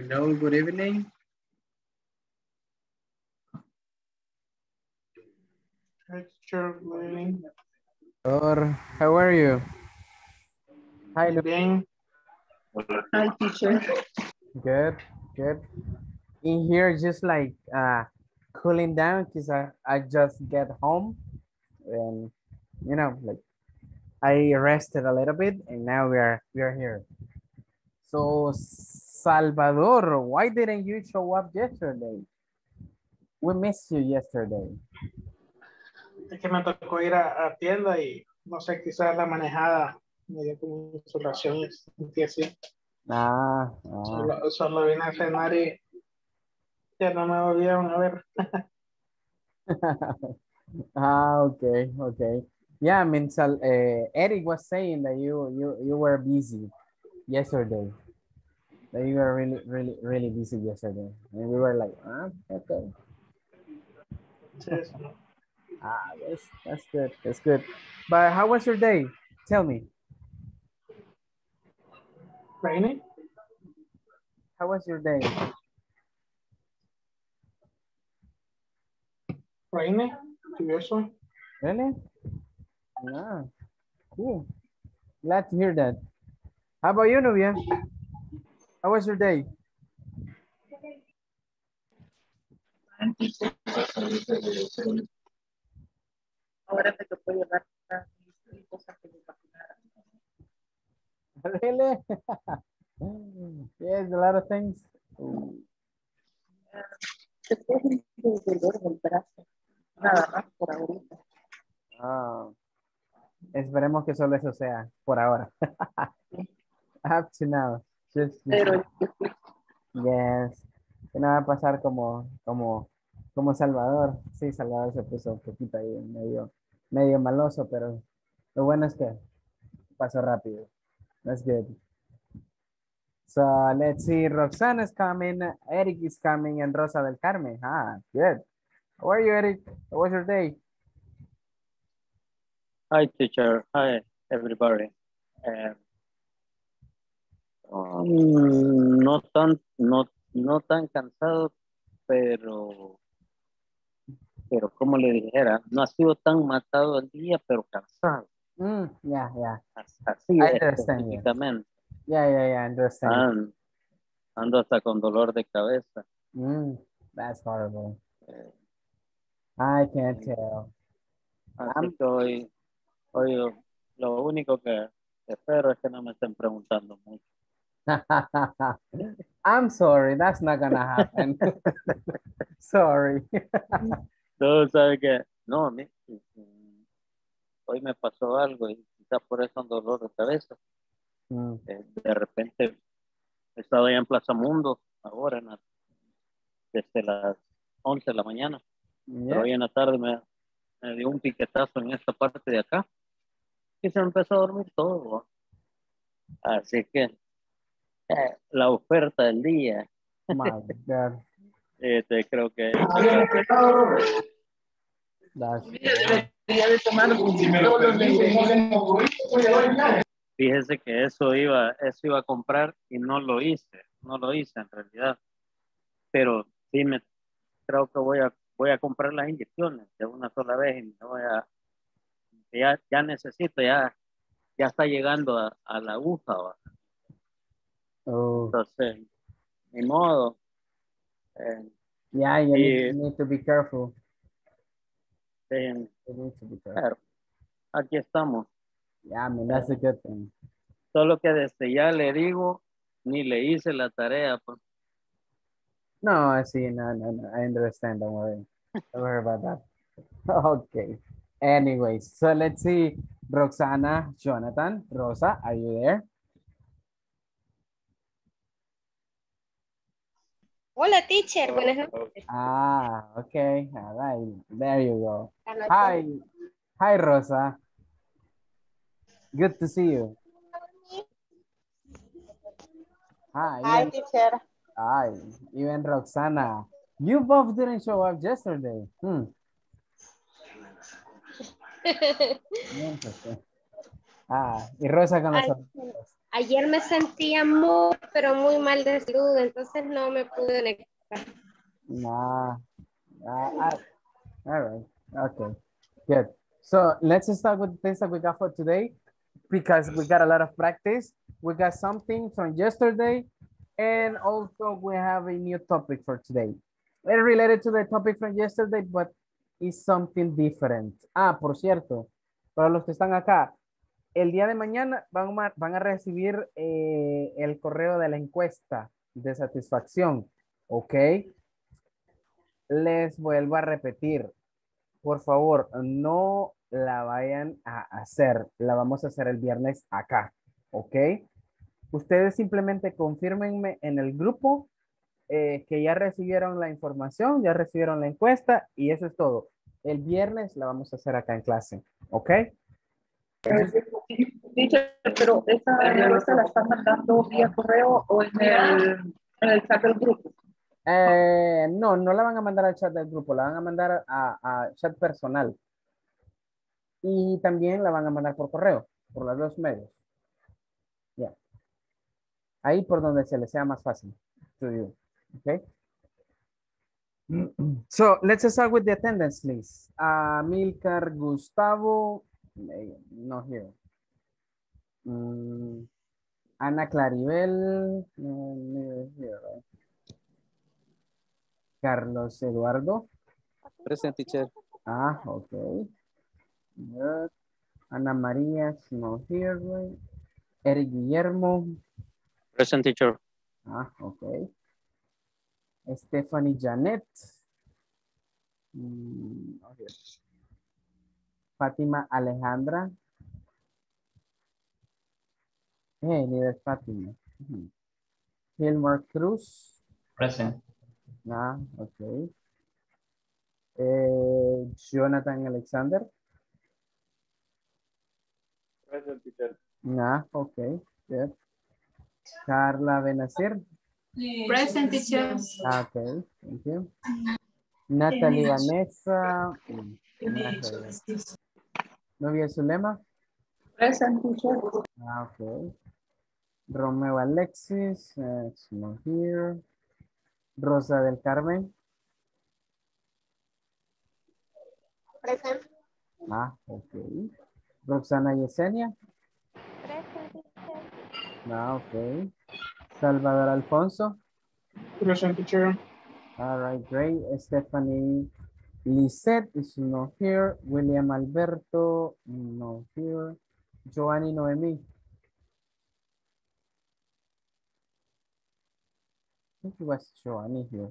Hello, good evening. Hi, teacher. Good evening. Or how are you? Hi, Muy bien. Hi, teacher. good, good. In here, just like cooling down because I just get home and like I rested a little bit and now we are here. So Salvador, why didn't you show up yesterday? We missed you yesterday. Es que me tocó ir a tienda y no sé, quizás la manejada me dio como insolación y sentí así. Ah, Solo vine a cenar y ya no me volvieron a ver. okay, okay. Yeah, I mean, Eric was saying that you were busy yesterday. That you were really busy yesterday, and we were like, okay. Sí, eso, ¿no? That's good. That's good. But how was your day? Tell me, Rainy, how was your day? rainy, lluvioso. Really? Ah, cool. Glad to hear that. How about you, Nubia? How was your day? Ahora me tocó llevar a mis hijos a que me vacunaran. Really? Yes, a lot of things. Después de dolor en el brazo. Nada más por ahorita. Ah, esperemos que solo eso sea por ahora. Up to now. Pero Yes. Que no va a pasar como Salvador. Sí, Salvador se puso un poquito ahí medio maloso, pero lo bueno es que pasó rápido. That's good. So let's see. Roxana is coming, Eric is coming, and Rosa del Carmen. Good. How are you, Eric? How was your day? Hi, teacher. Hi, everybody. No tan cansado, pero como le dijera, no ha sido tan matado el día, pero cansado. Yeah. Así I es, understand you. específicamente. Yeah, I understand. Ando hasta con dolor de cabeza. That's horrible. Eh, I can't tell. Así que hoy lo único que espero es que no me estén preguntando mucho. I'm sorry, that's not gonna happen. Sorry. Tú sabes que, no, hoy me pasó algo y quizás por eso ando dolor de cabeza. De repente estaba ya en Plaza Mundo, ahora desde las 11 de la mañana. Pero hoy en la tarde me dio un piquetazo en esta parte de acá y se me empezó a dormir todo. ¿No? Así que la oferta del día. My God. Creo que That's de tomar todos los días. fíjese que eso iba a comprar y no lo hice en realidad. Pero sí creo que voy a comprar las inyecciones de una sola vez y me voy a ya necesito, ya está llegando a la aguja. ¿Va? Entonces, ni modo. Yeah, you need to be careful. You need to be careful. Claro, aquí estamos. Yeah, I mean, that's a good thing. Solo que desde ya le digo, ni le hice la tarea. Pues. No, I see. No, I understand. Don't worry about that. Okay. Anyways, so let's see. Roxana, Jonathan, Rosa, are you there? Hola, teacher. Buenas noches. Okay. All right. There you go. Hi, Rosa. Good to see you. Hi, teacher. Hi, even Roxana. You both didn't show up yesterday. Interesting. Y Rosa con los Ayer me sentía muy, pero muy mal de salud, entonces no me pude conectar. Nah. All right. Okay. Good. So let's start with things that we got for today because we got a lot of practice. We got something from yesterday and also we have a new topic for today. It's related to the topic from yesterday, but it's something different. Ah, por cierto, para los que están acá, el día de mañana van a recibir el correo de la encuesta de satisfacción. ¿Ok? Les vuelvo a repetir. Por favor, no la vayan a hacer. La vamos a hacer el viernes acá. ¿Ok? Ustedes simplemente confírmenme en el grupo que ya recibieron la información, ya recibieron la encuesta y eso es todo. El viernes la vamos a hacer acá en clase. ¿Ok? Teacher, pero esa encuesta la están mandando vía correo o en el chat del grupo. No, no la van a mandar al chat del grupo, la van a mandar a chat personal. Y también la van a mandar por correo, por los dos medios. Ya. Ahí por donde se les sea más fácil. To you. Okay. So let's start with the attendance, please. Milcar Gustavo, not here. Ana Claribel, here, right? Carlos Eduardo. Present, teacher. Ah, okay. Good. Ana María, not here, right? Eric Guillermo. Present, teacher. Ah, okay. Stephanie Janet. Okay. Fátima Alejandra. Neither Fátima. Gilmore Cruz. Present. Ah, okay. Jonathan Alexander. Present, teacher. Ah, okay. Good. Carla Benazir. Present, teacher. Okay, thank you. Natalie Vanessa. Novia Zulema. Present, teacher. Okay. Romeo Alexis. It's not here. Rosa del Carmen. Present. Ah, okay. Roxana Yesenia. Present, teacher. Ah, okay. Salvador Alfonso. Present, teacher. All right, great. Stephanie Lisette is not here. William Alberto, not here. Joanny Noemi. I think it was Joanny here.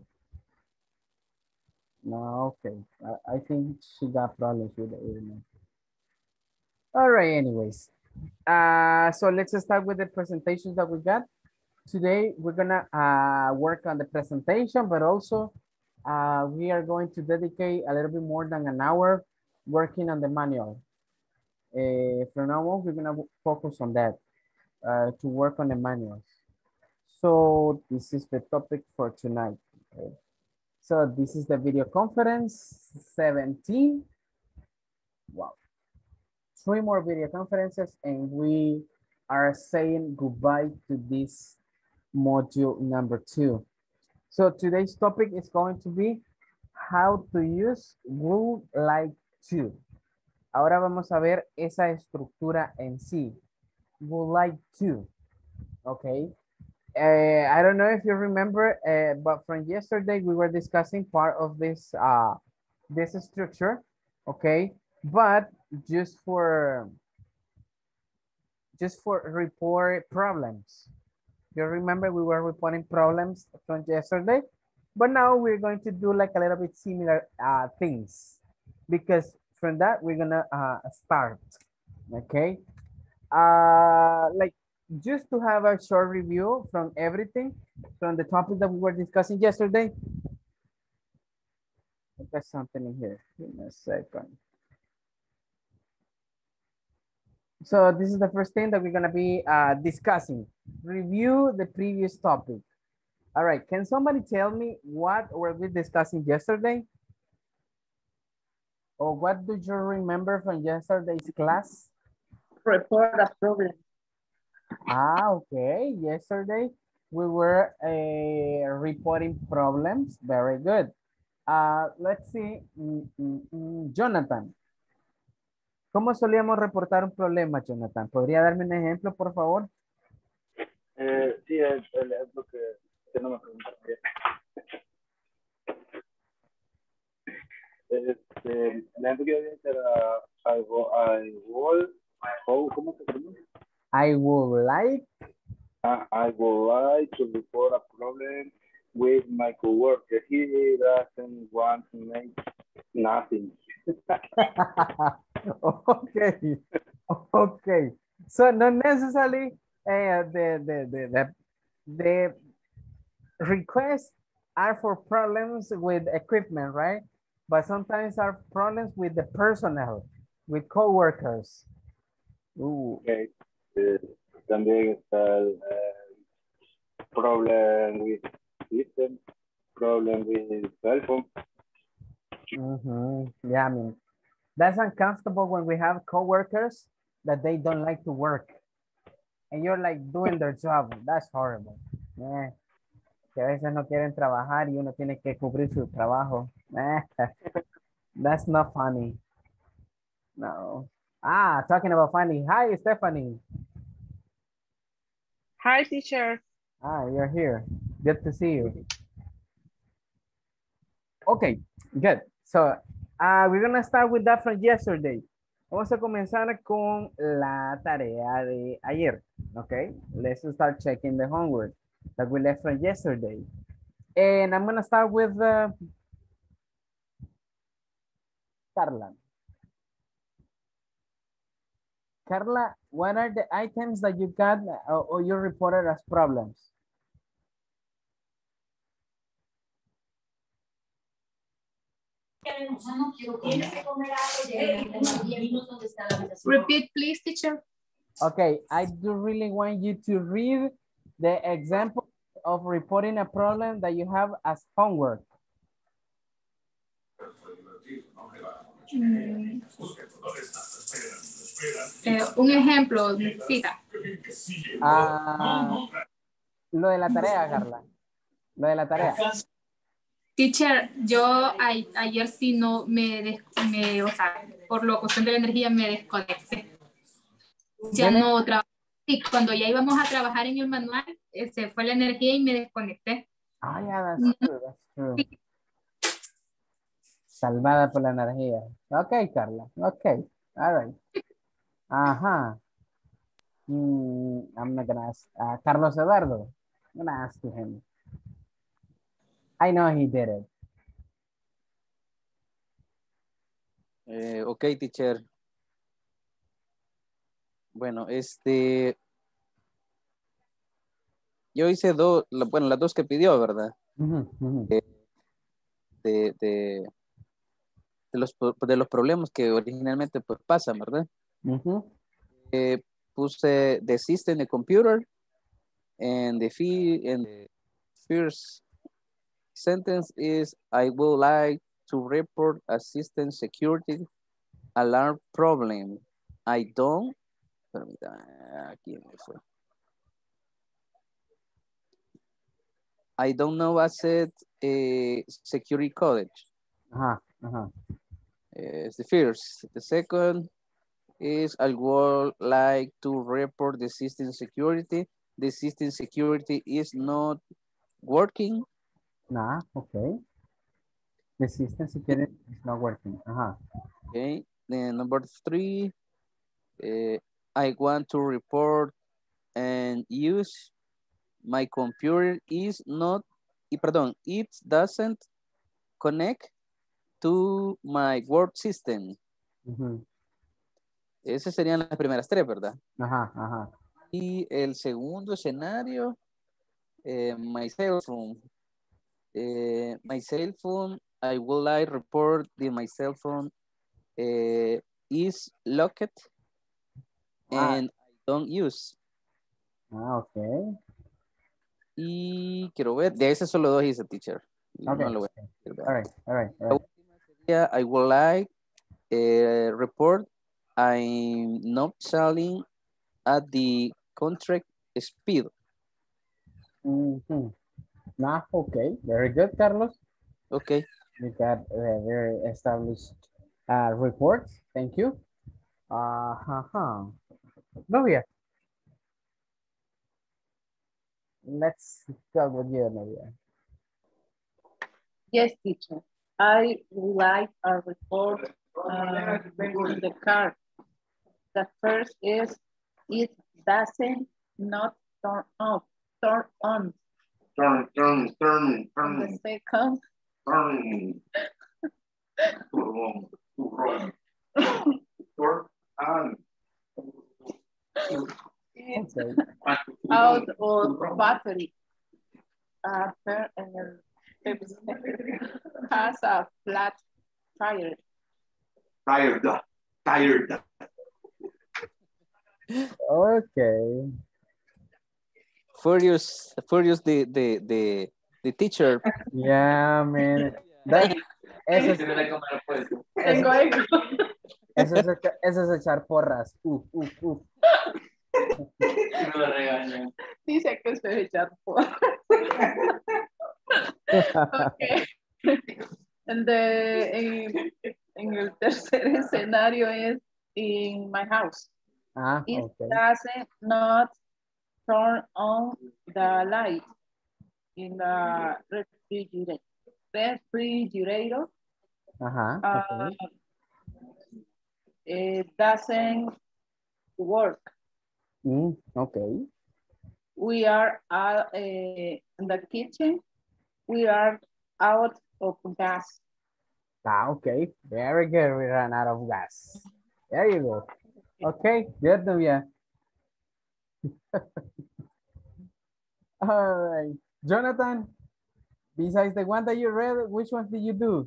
No, okay. I think she got problems with the internet. All right, anyways. So let's start with the presentations that we got. Today, we're gonna work on the presentation, but also we are going to dedicate a little bit more than an hour working on the manual. From now on, we're gonna focus on that to work on the manuals. So this is the topic for tonight. Okay. So this is the video conference 17. Wow. 3 more video conferences and we are saying goodbye to this module number 2. So today's topic is going to be how to use would like to. Ahora vamos a ver esa estructura en sí. Would like to. Okay. I don't know if you remember, but from yesterday we were discussing part of this this structure. Okay. But just for report problems. You remember we were reporting problems from yesterday, but now we're going to do like a little bit similar things because from that we're gonna start. Okay, like just to have a short review from everything from the topic that we were discussing yesterday. I got something in here. Give me a second. So this is the first thing that we're gonna be discussing. Review the previous topic. All right, can somebody tell me what were we discussing yesterday? Or what do you remember from yesterday's class? Report a problem. Okay. Yesterday we were reporting problems. Very good. Let's see. Jonathan. ¿Cómo solíamos reportar un problema, Jonathan? ¿Podría darme un ejemplo, por favor? Sí, el ejemplo que no me preguntaron bien. El ejemplo que yo dije era ¿cómo se pronuncia? I would like. I would like to report a problem with my coworker. He doesn't want to make nothing. Okay. Okay. So not necessarily the requests are for problems with equipment, right? But sometimes are problems with the personnel, with coworkers. Okay. También está el problem with system, problem with cell phone. Yeah, I mean, that's uncomfortable when we have coworkers that they don't like to work. And you're like doing their job. That's horrible. Yeah. Que a veces no quieren trabajar y uno tiene que cubrir su trabajo. That's not funny. No. Talking about funny. Hi, Stephanie. Hi, teacher. You're here. Good to see you. Okay, good. So, we're gonna start with that from yesterday. Vamos a comenzar con la tarea de ayer. Okay, let's start checking the homework that we left from yesterday. And I'm gonna start with Carla. Carla, what are the items that you got or you reported as problems? Repeat, please, teacher. Okay, I do really want you to read the example of reporting a problem that you have as homework. Un ejemplo, necesita. Lo de la tarea, Carla. Lo de la tarea. Teacher, yo ayer sí no o sea, por la cuestión de la energía me desconecté. Ya no trabajé. Y cuando ya íbamos a trabajar en el manual, se fue la energía y me desconecté. Yeah, that's true. Salvada por la energía. Okay, Carla. Okay. All right. I'm not gonna ask. Carlos Eduardo. I'm gonna ask him. I know he did it. Okay, teacher. Bueno, yo hice las dos que pidió, ¿verdad? De los problemas que originalmente pues, pasan, ¿verdad? Puse the system, the computer, and the first sentence is, I would like to report a system security alarm problem. I don't, permítame, aquí me fue. I don't know asset security code. It's the first. The second is I would like to report the system security. The system security is not working. Okay. The system security is not working. Okay. Then number 3, I want to report and use my computer is not, it doesn't connect to my work system. Esas serían las primeras 3, ¿verdad? Y el segundo escenario, my cell phone. My cell phone, I would like to report that my cell phone is locked and I don't use. Okay. Y quiero ver, de ese solo 2 hice, teacher. Okay. No lo voy a decir, All right. La última sería, I would like report I'm not selling at the contract speed. Nah, okay. Very good, Carlos. Okay. We got a very established report. Thank you. Novia. Let's go with you, Novia. Yes, teacher. I would like a report in the car. The first is it doesn't not turn off, turn on. Turn. And the second, Turn on. it's out of battery. Has a flat tire. Tired. Okay. Furious the teacher. Yeah, man. That, eso es echar porras. Dice que se echar porras. Okay. And en el tercer escenario es in my house. It Okay. doesn't not turn on the light in the refrigerator. Okay. It doesn't work. Okay. We are in the kitchen. We are out of gas. Okay. Very good. We ran out of gas. There you go. Okay. Good, Novia. All right. Jonathan, besides the one that you read, which one did you do?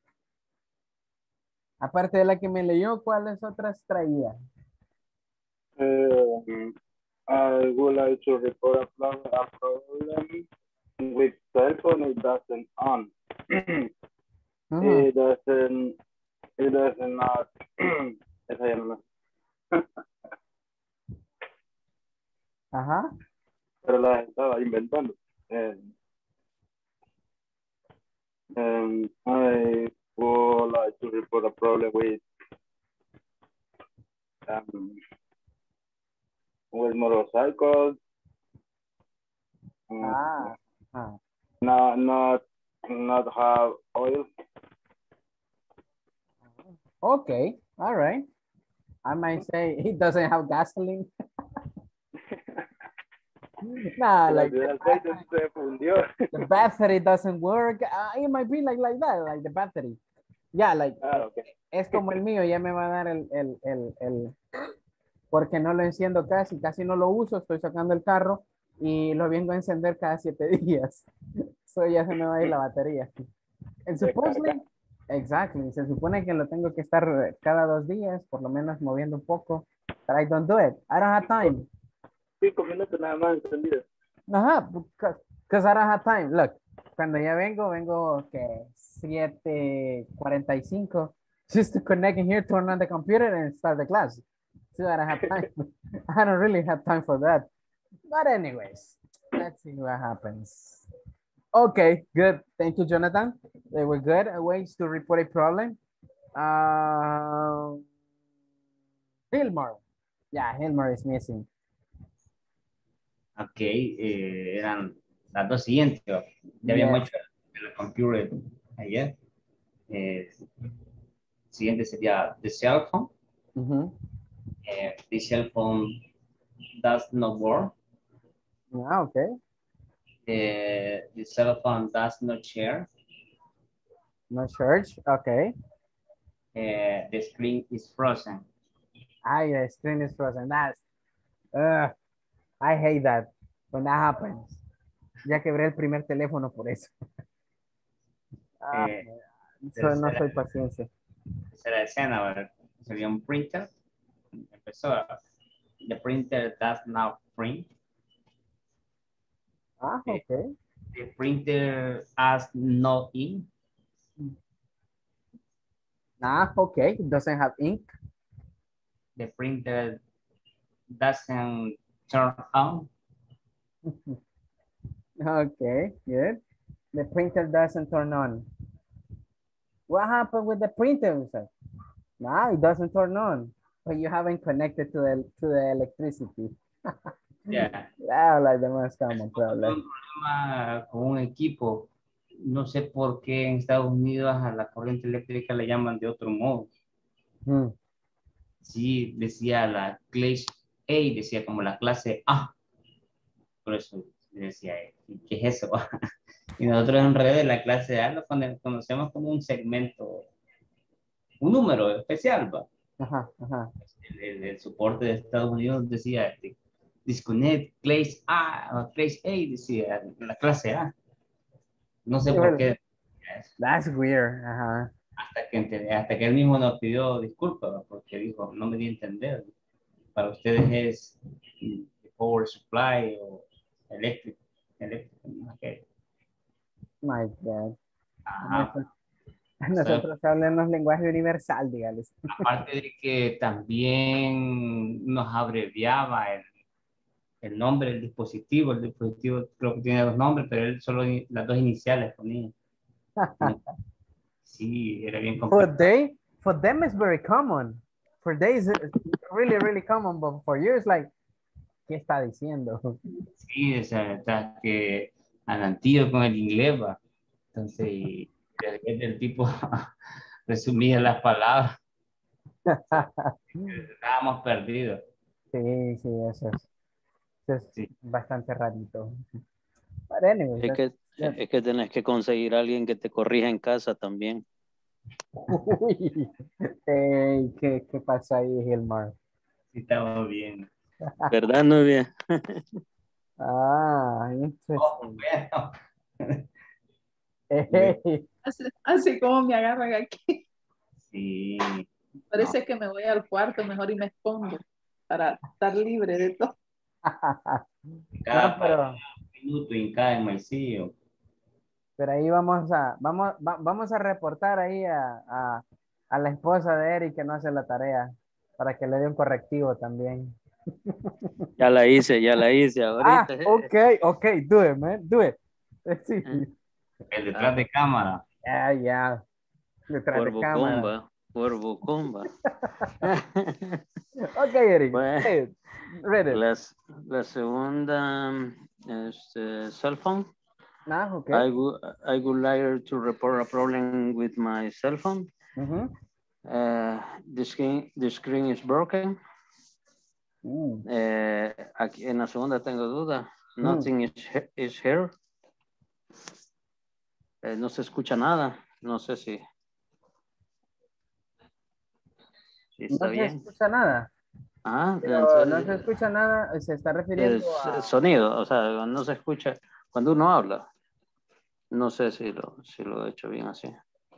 Aparte de la que me leyó, ¿cuáles otras traía? I would like to report a problem with cell phone. It doesn't on. It doesn't not. Pero la estaba inventando. I would like to report a problem with motorcycles. Not have oil. Okay, all right. I might say he doesn't have gasoline. Nah, like the battery doesn't work. It might be like that, like the battery. Yeah, like okay. Es como el mío, ya me va a dar el porque no lo enciendo casi no lo uso, estoy sacando el carro y lo vengo a encender cada 7 días. So ya se me va a ir la batería. And supposedly, exactly, se supone que lo tengo que estar cada 2 días, por lo menos moviendo un poco, but I don't do it. I don't have time. 5 minutos nada más encendido. Because I don't have time. Look, cuando ya vengo que 7:45 just to connect in here, turn on the computer and start the class. So I don't have time. I don't really have time for that. But anyways, let's see what happens. Okay, good. Thank you, Jonathan. They were good ways to report a problem. Hilmar. Yeah, Hilmar is missing. Ok, eran las dos siguientes. Ya habíamos hecho el computer ayer. Siguiente sería the cell phone. The cell phone does not work. Okay. The cell phone does not share. No charge. Okay. The screen is frozen. The screen is frozen. That's. I hate that when that happens. Ya quebré el primer teléfono por eso. No soy paciencia. Tercera escena, sería un printer. Empezó. The printer does not print. Okay. The printer has no ink. Okay. It doesn't have ink. The printer doesn't turn on. Okay, good. The printer doesn't turn on. What happened with the printer? No, it doesn't turn on. But you haven't connected to the electricity. Yeah. Like the most common problem. Un problema con un equipo. No sé por qué en Estados Unidos a la corriente eléctrica le llaman de otro modo. Sí, decía la clase A, decía como la clase A. Por eso decía, ¿qué es eso? Y nosotros en redes la clase A lo conocemos como un segmento, un número especial, ¿va? Ajá, ajá. El soporte de Estados Unidos decía disconnect clase A, clase A, decía la clase A. No sé por qué. That's weird. Ajá. Hasta que él mismo nos pidió disculpas, porque dijo, no me di a entender. Para ustedes es power supply o eléctrico. Okay. My God. Ajá. Nosotros hablamos lenguaje universal, dígales. Aparte de que también nos abreviaba el nombre del dispositivo. El dispositivo creo que tiene 2 nombres, pero él solo las 2 iniciales ponía. Sí, era bien complicado. For them it's very common. For they it's really, really common, but for you it's like, ¿qué está diciendo? Sí, o sea, está que anantío con el inglés, va. Entonces, el tipo resumía las palabras. Estábamos perdidos. Sí, eso es Sí. bastante rarito. But anyway, es que tenés que conseguir a alguien que te corrija en casa también. Uy, hey, ¿qué pasa ahí, Gilmar? Sí, estamos bien. ¿Verdad, Nubia? Interesting. Bueno. Hey. Así como me agarran aquí. Sí. Parece que me voy al cuarto mejor y me escondo para estar libre de todo. Cada minuto en cada maicillo. Pero ahí vamos a reportar ahí a la esposa de Eric que no hace la tarea para que le dé un correctivo también. Ya la hice ahorita. Ok, do it, man, do it. Sí. El detrás de cámara. Ya. Detrás de cámara. Por Bucumba. Ok, Eric. Bueno, read it. La segunda es cell phone. Okay. I would like to report a problem with my cell phone. The screen is broken. Aquí en la segunda tengo duda. Nothing is here. No se escucha nada. No sé si está bien. No se escucha nada. Pero no se escucha nada, se está refiriendo a... Sonido, o sea, no se escucha cuando uno habla. No sé si lo he hecho bien así.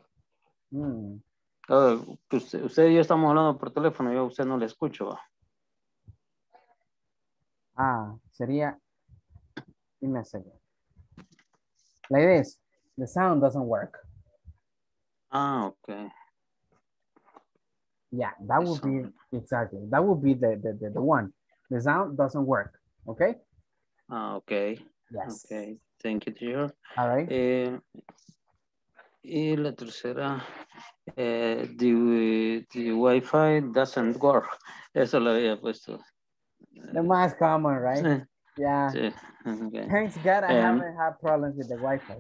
Usted y yo estamos hablando por teléfono, yo a usted no le escucho. Sería... Dime a second. Like this, the sound doesn't work. Okay. Yeah, that would be, exactly, that would be the one. The sound doesn't work, okay? Okay. Yes. Okay, thank you, dear. All right. Y la tercera, the Wi-Fi doesn't work. Eso lo había puesto. The most common, right? Sí. Yeah. Sí. Okay. Thanks God I haven't had problems with the Wi-Fi.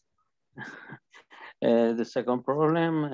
The second problem,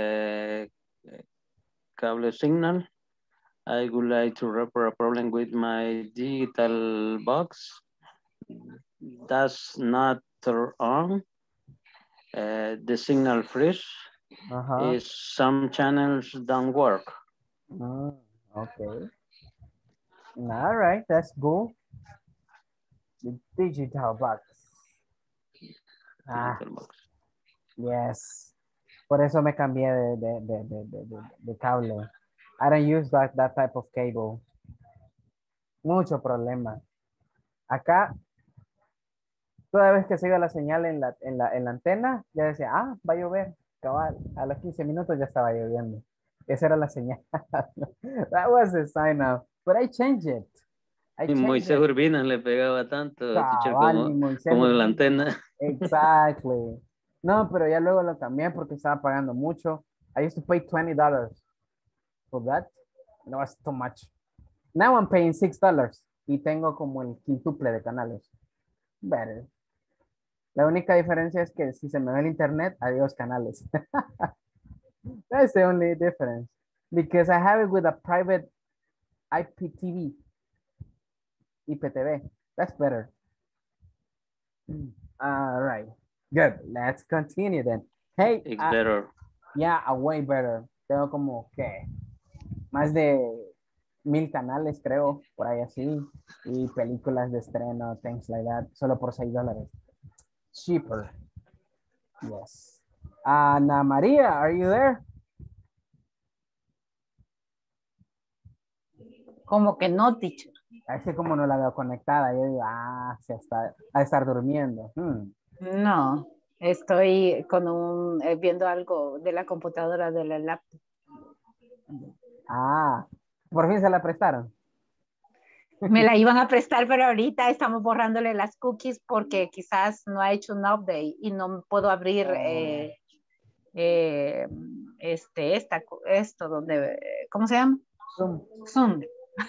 cable signal. I would like to report a problem with my digital box. Does not turn on. The signal freeze. Is some channels don't work. Okay. All right, that's cool. The digital box. Digital box. Yes. Por eso me cambié de cable. I don't use that type of cable. Mucho problema. Acá, toda vez que se iba la señal en la antena, ya decía, va a llover. Cabal, a los 15 minutos ya estaba lloviendo. Esa era la señal. That was the sign of, but I changed it. Y Moisés Urbina le pegaba tanto, teacher, como la antena. Exactly. No, pero ya luego lo cambié porque estaba pagando mucho. I used to pay $20 for that. No, it's too much. Now I'm paying $6 y tengo como el quintuple de canales. Better. La única diferencia es que si se me va el internet, adiós canales. That's the only difference. Because I have it with a private IPTV. IPTV. That's better. All right. Good. Let's continue then. Hey. It's better. Yeah, way better. Tengo como que más de 1000 canales, creo, por ahí así. Y películas de estreno, things like that. Solo por $6. Cheaper. Yes. Ana María, are you there? Como que no, teacher. Es que como no la veo conectada, yo digo, se está a estar durmiendo. No, estoy con viendo algo de la computadora de la laptop. Por fin se la prestaron. Me la iban a prestar, pero ahorita estamos borrándole las cookies porque quizás no ha hecho un update y no puedo abrir esto donde, ¿cómo se llama? Zoom.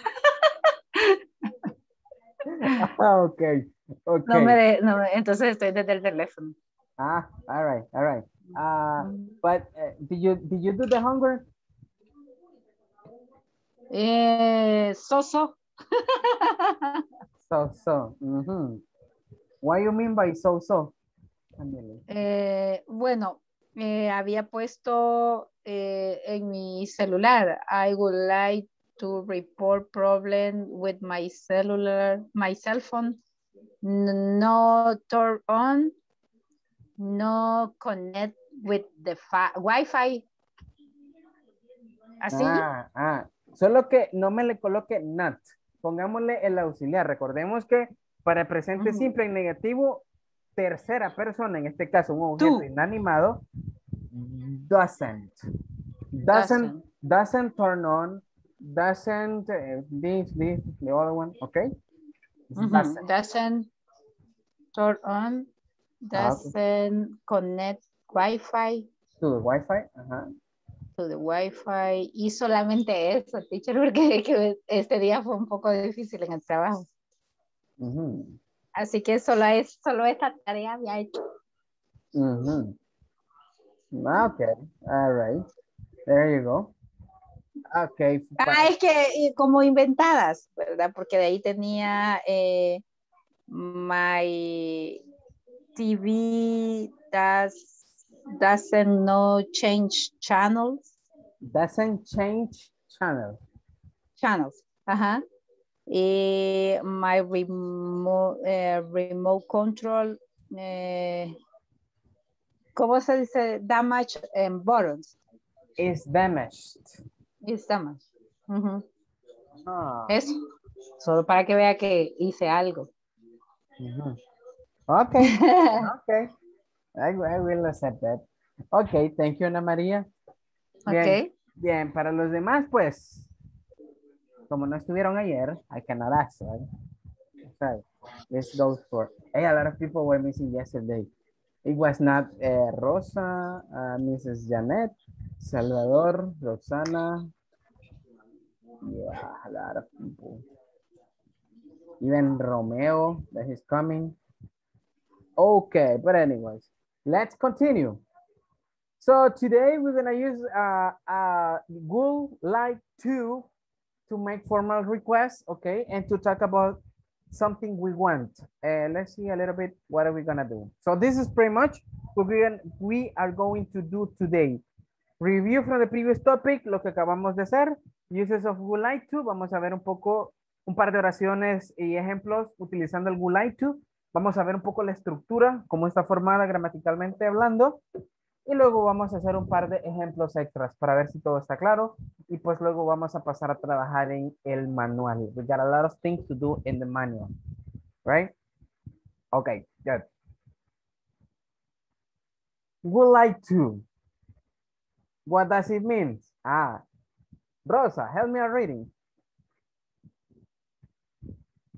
Okay. No, entonces estoy desde el teléfono. All right. But did you do the homework? So. So. What do you mean by so? Bueno, había puesto en mi celular, I would like to report problem with my cell phone. No turn on, no connect with the Wi-Fi. ¿Así? Solo que no me le coloque not. Pongámosle el auxiliar. Recordemos que para presente simple en negativo, tercera persona, en este caso un objeto inanimado, doesn't turn on, doesn't this, the other one, okay? Doesn't turn on, doesn't connect Wi-Fi. To the Wi-Fi, To the Wi-Fi. Y solamente eso, teacher, porque este día fue un poco difícil en el trabajo. Así que solo esta tarea había hecho. Okay, all right. There you go. Okay. Es que como inventadas, ¿verdad? Porque de ahí tenía my TV doesn't no change channels. Doesn't change channels. Ajá. My remote control, ¿cómo se dice? Damage buttons. Is damaged. Eso. Solo para que vea que hice algo. Okay. I will accept that. Okay, thank you, Ana María. Bien, para los demás, pues, como no estuvieron ayer, I cannot ask, right? So, let's go for, a lot of people were missing yesterday. It was not Rosa, Mrs. Janet, Salvador, Roxana. Yeah, a lot of people. Even Romeo, that is coming. Okay, but anyways, let's continue. So today we're gonna use Google Like to make formal requests, okay, and to talk about something we want. Let's see a little bit what are we gonna do. So this is pretty much what we are going to do today. Review from the previous topic, lo que acabamos de hacer. Uses of Google Like to, vamos a ver un par de oraciones y ejemplos utilizando el Google Like to. Vamos a ver un poco la estructura, cómo está formada gramaticalmente hablando. Y luego vamos a hacer un par de ejemplos extras para ver si todo está claro. Y pues luego vamos a pasar a trabajar en el manual. We got a lot of things to do in the manual. Right? Okay, good. Would like to. What does it mean? Rosa, help me out reading.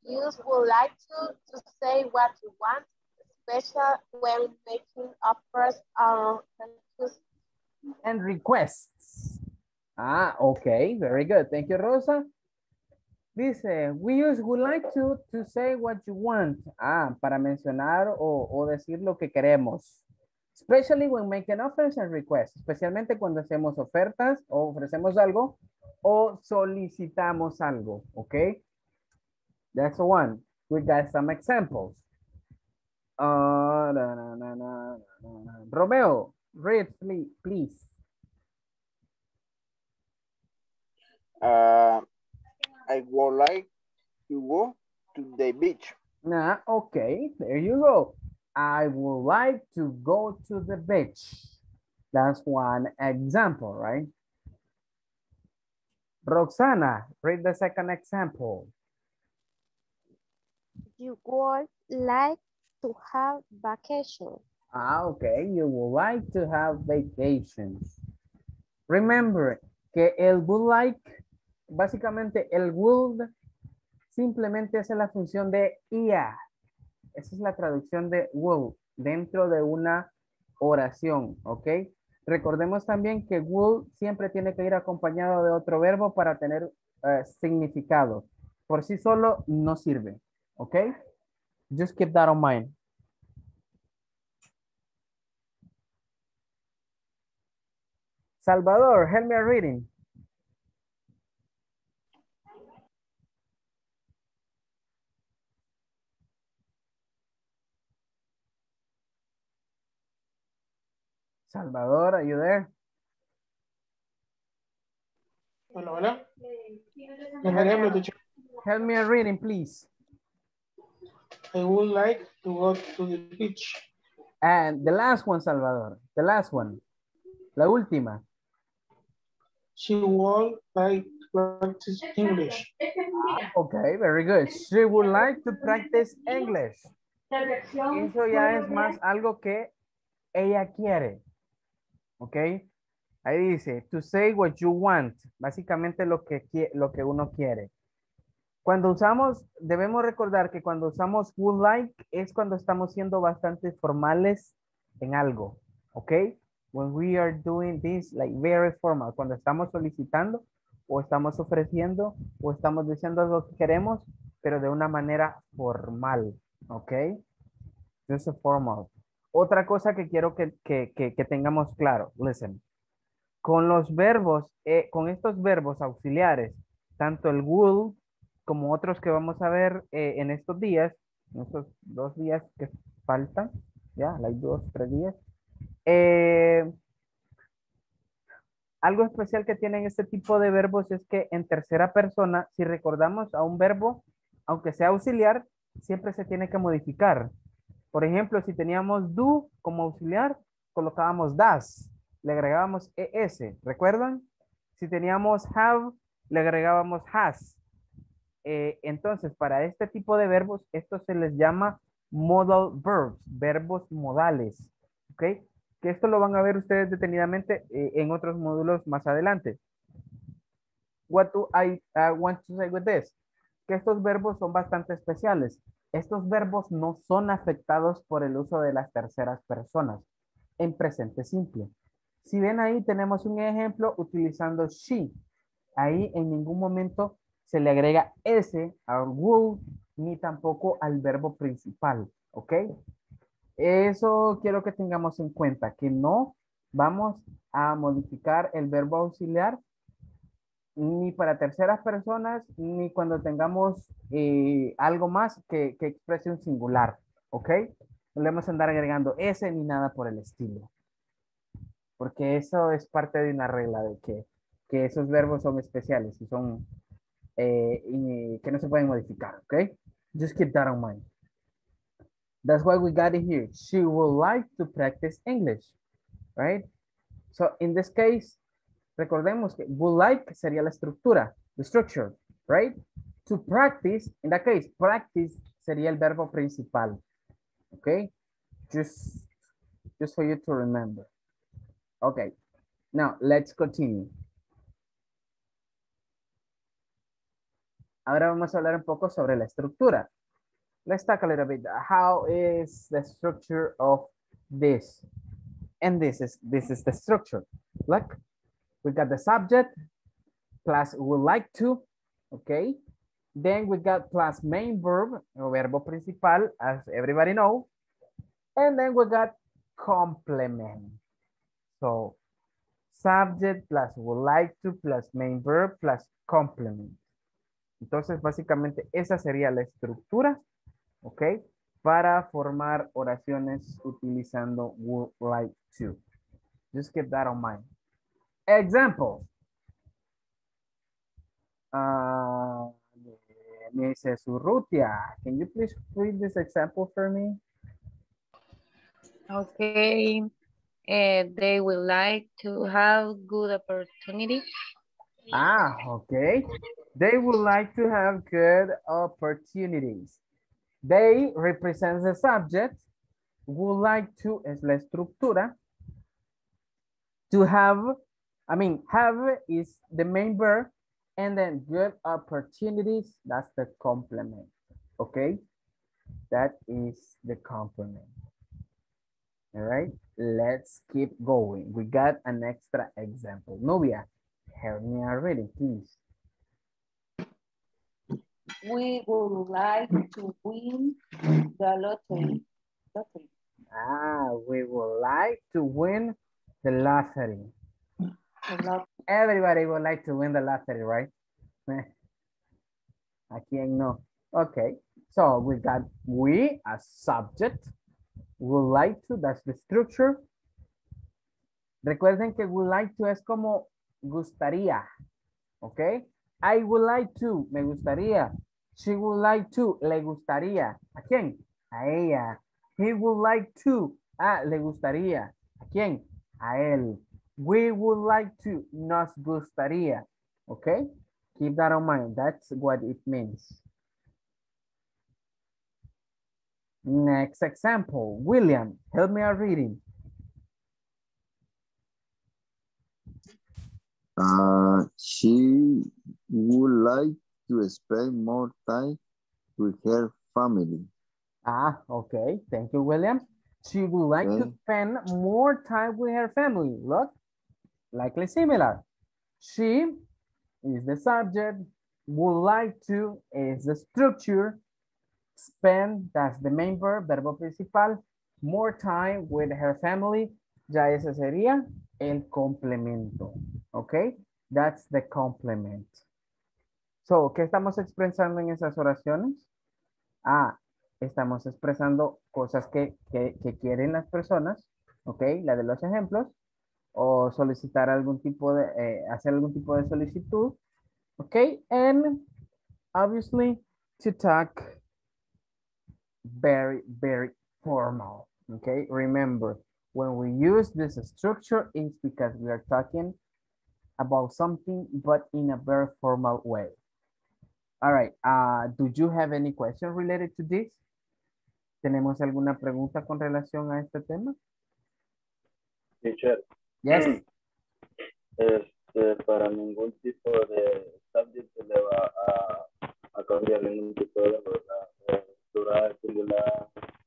use would like to say what you want, especially when making offers or requests. And requests. Ah, okay, very good. Thank you, Rosa. Dice, we use would like to say what you want. Ah, para mencionar o decir lo que queremos. Especially when making offers and requests. Especialmente cuando hacemos ofertas o ofrecemos algo o solicitamos algo. Okay. That's the one. We got some examples. Romeo, read please. I would like to go to the beach. Okay, there you go. I would like to go to the beach. That's one example, right? Roxana, read the second example. You would like to have vacation. Okay, you would like to have vacations. Remember que el would like, básicamente el would simplemente hace la función de ia. Esa es la traducción de would dentro de una oración, ¿ok? Recordemos también que would siempre tiene que ir acompañado de otro verbo para tener significado. Por sí solo no sirve, ¿ok? Just keep that in mind. Salvador, help me reading. Salvador, are you there? Hola. Help me reading, please. I would like to go to the beach. And the last one, Salvador. The last one. La última. She would like to practice English. Okay, very good. She would like to practice English. Eso ya es más algo que ella quiere. Ok. Ahí dice, to say what you want. Básicamente lo que uno quiere. Cuando usamos, debemos recordar que cuando usamos would like es cuando estamos siendo bastante formales en algo. Ok. When we are doing this like very formal. Cuando estamos solicitando o estamos ofreciendo o estamos diciendo lo que queremos, pero de una manera formal. Ok. Just a formal. Otra cosa que quiero que tengamos claro. Listen. Con los verbos, con estos verbos auxiliares, tanto el would como otros que vamos a ver en estos días, en estos 2 días que faltan, ya, like 2, 3 días. Algo especial que tienen este tipo de verbos es que en tercera persona, si recordamos a un verbo, aunque sea auxiliar, siempre se tiene que modificar. Por ejemplo, si teníamos do como auxiliar, colocábamos das, le agregábamos es, ¿recuerdan? Si teníamos have, le agregábamos has. Entonces, para este tipo de verbos, esto se les llama modal verbs, verbos modales, ¿ok? Que esto lo van a ver ustedes detenidamente en otros módulos más adelante. What do I want to say with this? Que estos verbos son bastante especiales. Estos verbos no son afectados por el uso de las terceras personas en presente simple. Si ven ahí tenemos un ejemplo utilizando she. Ahí en ningún momento se le agrega ese al would ni tampoco al verbo principal. ¿Ok? Eso quiero que tengamos en cuenta, que no vamos a modificar el verbo auxiliar ni para terceras personas, ni cuando tengamos algo más que exprese un singular, ¿ok? No le vamos a andar agregando ese ni nada por el estilo. Porque eso es parte de una regla de que esos verbos son especiales y son y que no se pueden modificar, ¿ok? Just keep that in mind. That's why we got it here. She would like to practice English, right? So in this case, recordemos que would like sería la estructura, the structure, right? To practice, in that case, practice sería el verbo principal, okay? Just for you to remember. Okay, now let's continue. Ahora vamos a hablar un poco sobre la estructura. Let's talk a little bit. How is the structure of this? And this is the structure. Look, we got the subject plus would like to, okay? Then we got plus main verb, o verbo principal, as everybody know. And then we got complement. So subject plus would like to plus main verb plus complement. Entonces, básicamente, esa sería la estructura, ¿ok? Para formar oraciones utilizando would like to. Just keep that on mind. Example. Me dice Surrutia. Can you please read this example for me? Okay. They will like to have good opportunity. Ah, okay. They would like to have good opportunities. They represents the subject. Would like to es la estructura. To have, have is the main verb. And then good opportunities, that's the complement. Okay? That is the complement. All right, let's keep going. We got an extra example. Nubia, help me out reading, please. We would like to win the lottery. We would like to win the lottery. Everybody would like to win the lottery, right? ¿A quién no? Okay, so we got we as subject. Would like to, that's the structure. Recuerden que would like to es como gustaría, ¿ok? I would like to, me gustaría. She would like to, le gustaría. ¿A quién? A ella. He would like to, le gustaría. ¿A quién? A él. We would like to, nos gustaría, ¿ok? Keep that in mind, that's what it means. Next example, William, help me out reading. She would like to spend more time with her family. Okay, thank you, William. She would like to spend more time with her family. Look, likely similar. She is the subject, would like to is the structure, spend, that's the main verb, verbo principal, more time with her family, ya ese sería el complemento, ¿ok? That's the complement. So, ¿qué estamos expresando en esas oraciones? Estamos expresando cosas que quieren las personas, ¿ok? La de los ejemplos, o solicitar algún tipo de, hacer algún tipo de solicitud, ¿ok? And obviously, to talk very, very formal, okay? Remember, when we use this structure, it's because we are talking about something, but in a very formal way. All right, do you have any question related to this? ¿Tenemos alguna pregunta con relación a este tema? Teacher. Yes. Para ningún tipo de subject se le va a cambiar ningún tipo de plural, singular,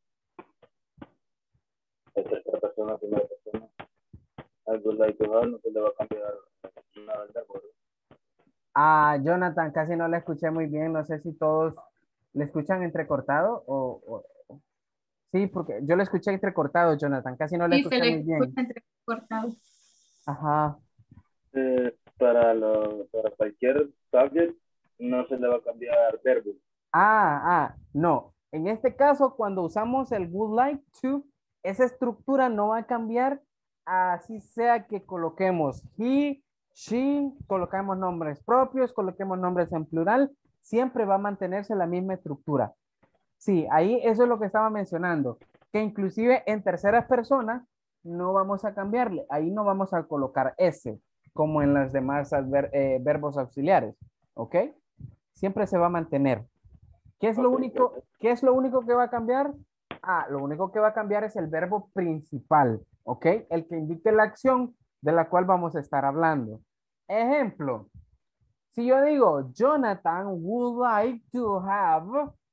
tercera persona, primera persona. I would like to have, no se le va a cambiar nada del verbo. Jonathan, casi no le escuché muy bien. No sé si todos le escuchan entrecortado o... Sí, porque yo le escuché entrecortado, Jonathan. Casi no le escuché muy bien. Escucha entrecortado. Ajá. Para cualquier subject no se le va a cambiar verbo. No. En este caso, cuando usamos el would like to, esa estructura no va a cambiar, así sea que coloquemos he, she, coloquemos nombres propios, coloquemos nombres en plural, siempre va a mantenerse la misma estructura. Sí, ahí eso es lo que estaba mencionando, que inclusive en terceras personas no vamos a cambiarle, ahí no vamos a colocar ese, como en las demás verbos auxiliares, ¿ok? Siempre se va a mantener. ¿Qué es lo único que va a cambiar? Lo único que va a cambiar es el verbo principal, ¿ok? El que indique la acción de la cual vamos a estar hablando. Ejemplo, Si yo digo, Jonathan would like to have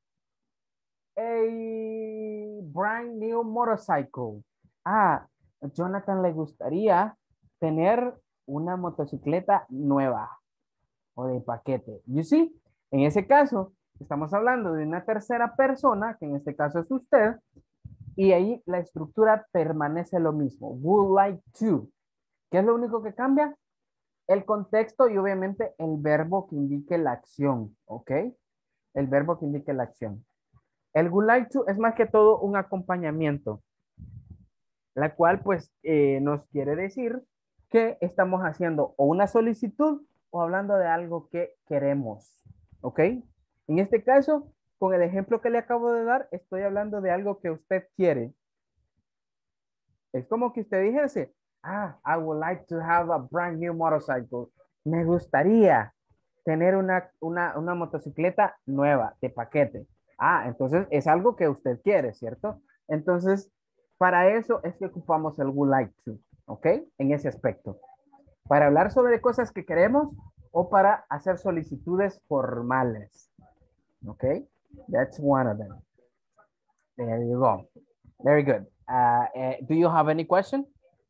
a brand new motorcycle. Ah, Jonathan le gustaría tener una motocicleta nueva o de paquete. You see? En ese caso, estamos hablando de una tercera persona, que en este caso es usted, y ahí la estructura permanece lo mismo. Would like to. ¿Qué es lo único que cambia? El contexto y obviamente el verbo que indique la acción, ¿ok? El verbo que indique la acción. El would like to es más que todo un acompañamiento, la cual pues nos quiere decir que estamos haciendo o una solicitud o hablando de algo que queremos, ¿ok? En este caso, con el ejemplo que le acabo de dar, estoy hablando de algo que usted quiere. Es como que usted dijese, I would like to have a brand new motorcycle. Me gustaría tener una motocicleta nueva, de paquete. Entonces es algo que usted quiere, ¿cierto? Entonces, para eso es que ocupamos el would like to, ¿ok? En ese aspecto. Para hablar sobre cosas que queremos o para hacer solicitudes formales. ¿Ok? That's one of them. There you go. Very good. Do you have any question?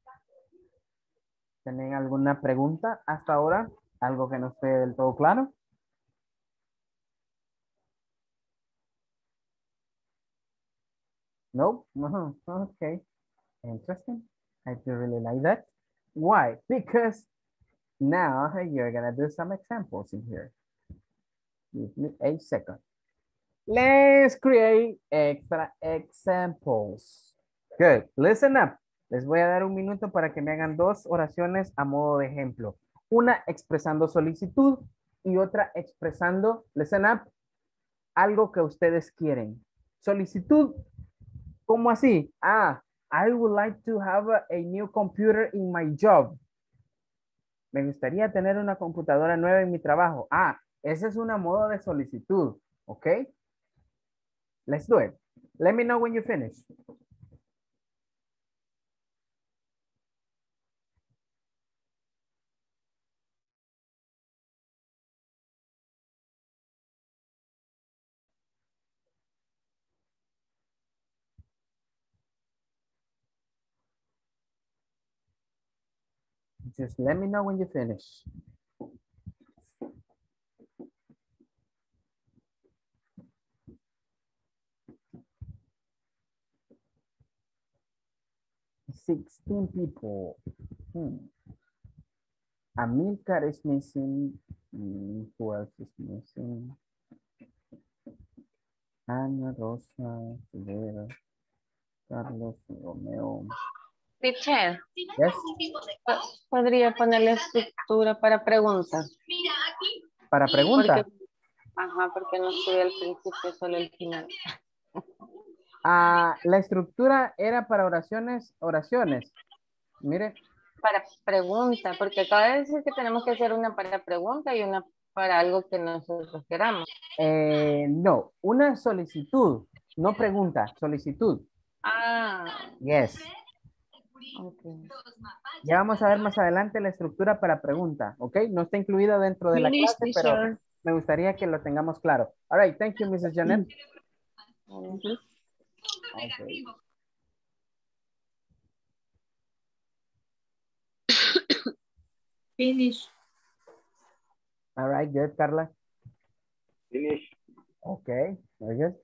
¿Tienen alguna pregunta hasta ahora? ¿Algo que no esté del todo claro? No? Okay. Interesting. I do really like that. Why? Because now you're going to do some examples in here. Give me a second. Let's create extra examples. Good. Listen up. Les voy a dar un minuto para que me hagan dos oraciones a modo de ejemplo. Una expresando solicitud y otra expresando, listen up, algo que ustedes quieren. Solicitud, ¿cómo así? I would like to have a new computer in my job. Me gustaría tener una computadora nueva en mi trabajo. Ese es una modo de solicitud. ¿Ok? Let's do it. Let me know when you finish. Just let me know when you finish. $16 people. Amilcar is missing. Who else is missing? Ana, Rosa, Rivera, Carlos, Romeo. Teacher, Yes. podría poner la estructura para preguntas. Para preguntas. Porque no estoy al principio, solo al final. La estructura era para oraciones. Mire. Para pregunta, porque acaba de decir que tenemos que hacer una para pregunta y una para algo que nosotros queramos. No, una solicitud, no pregunta, solicitud. Yes. Okay. Ya vamos a ver más adelante la estructura para pregunta, ¿ok? No está incluida dentro de la clase, pero me gustaría que lo tengamos claro. All right, thank you, Mrs. Janet. Okay. Finish. All right, good, Carla. Finish. Okay, very good.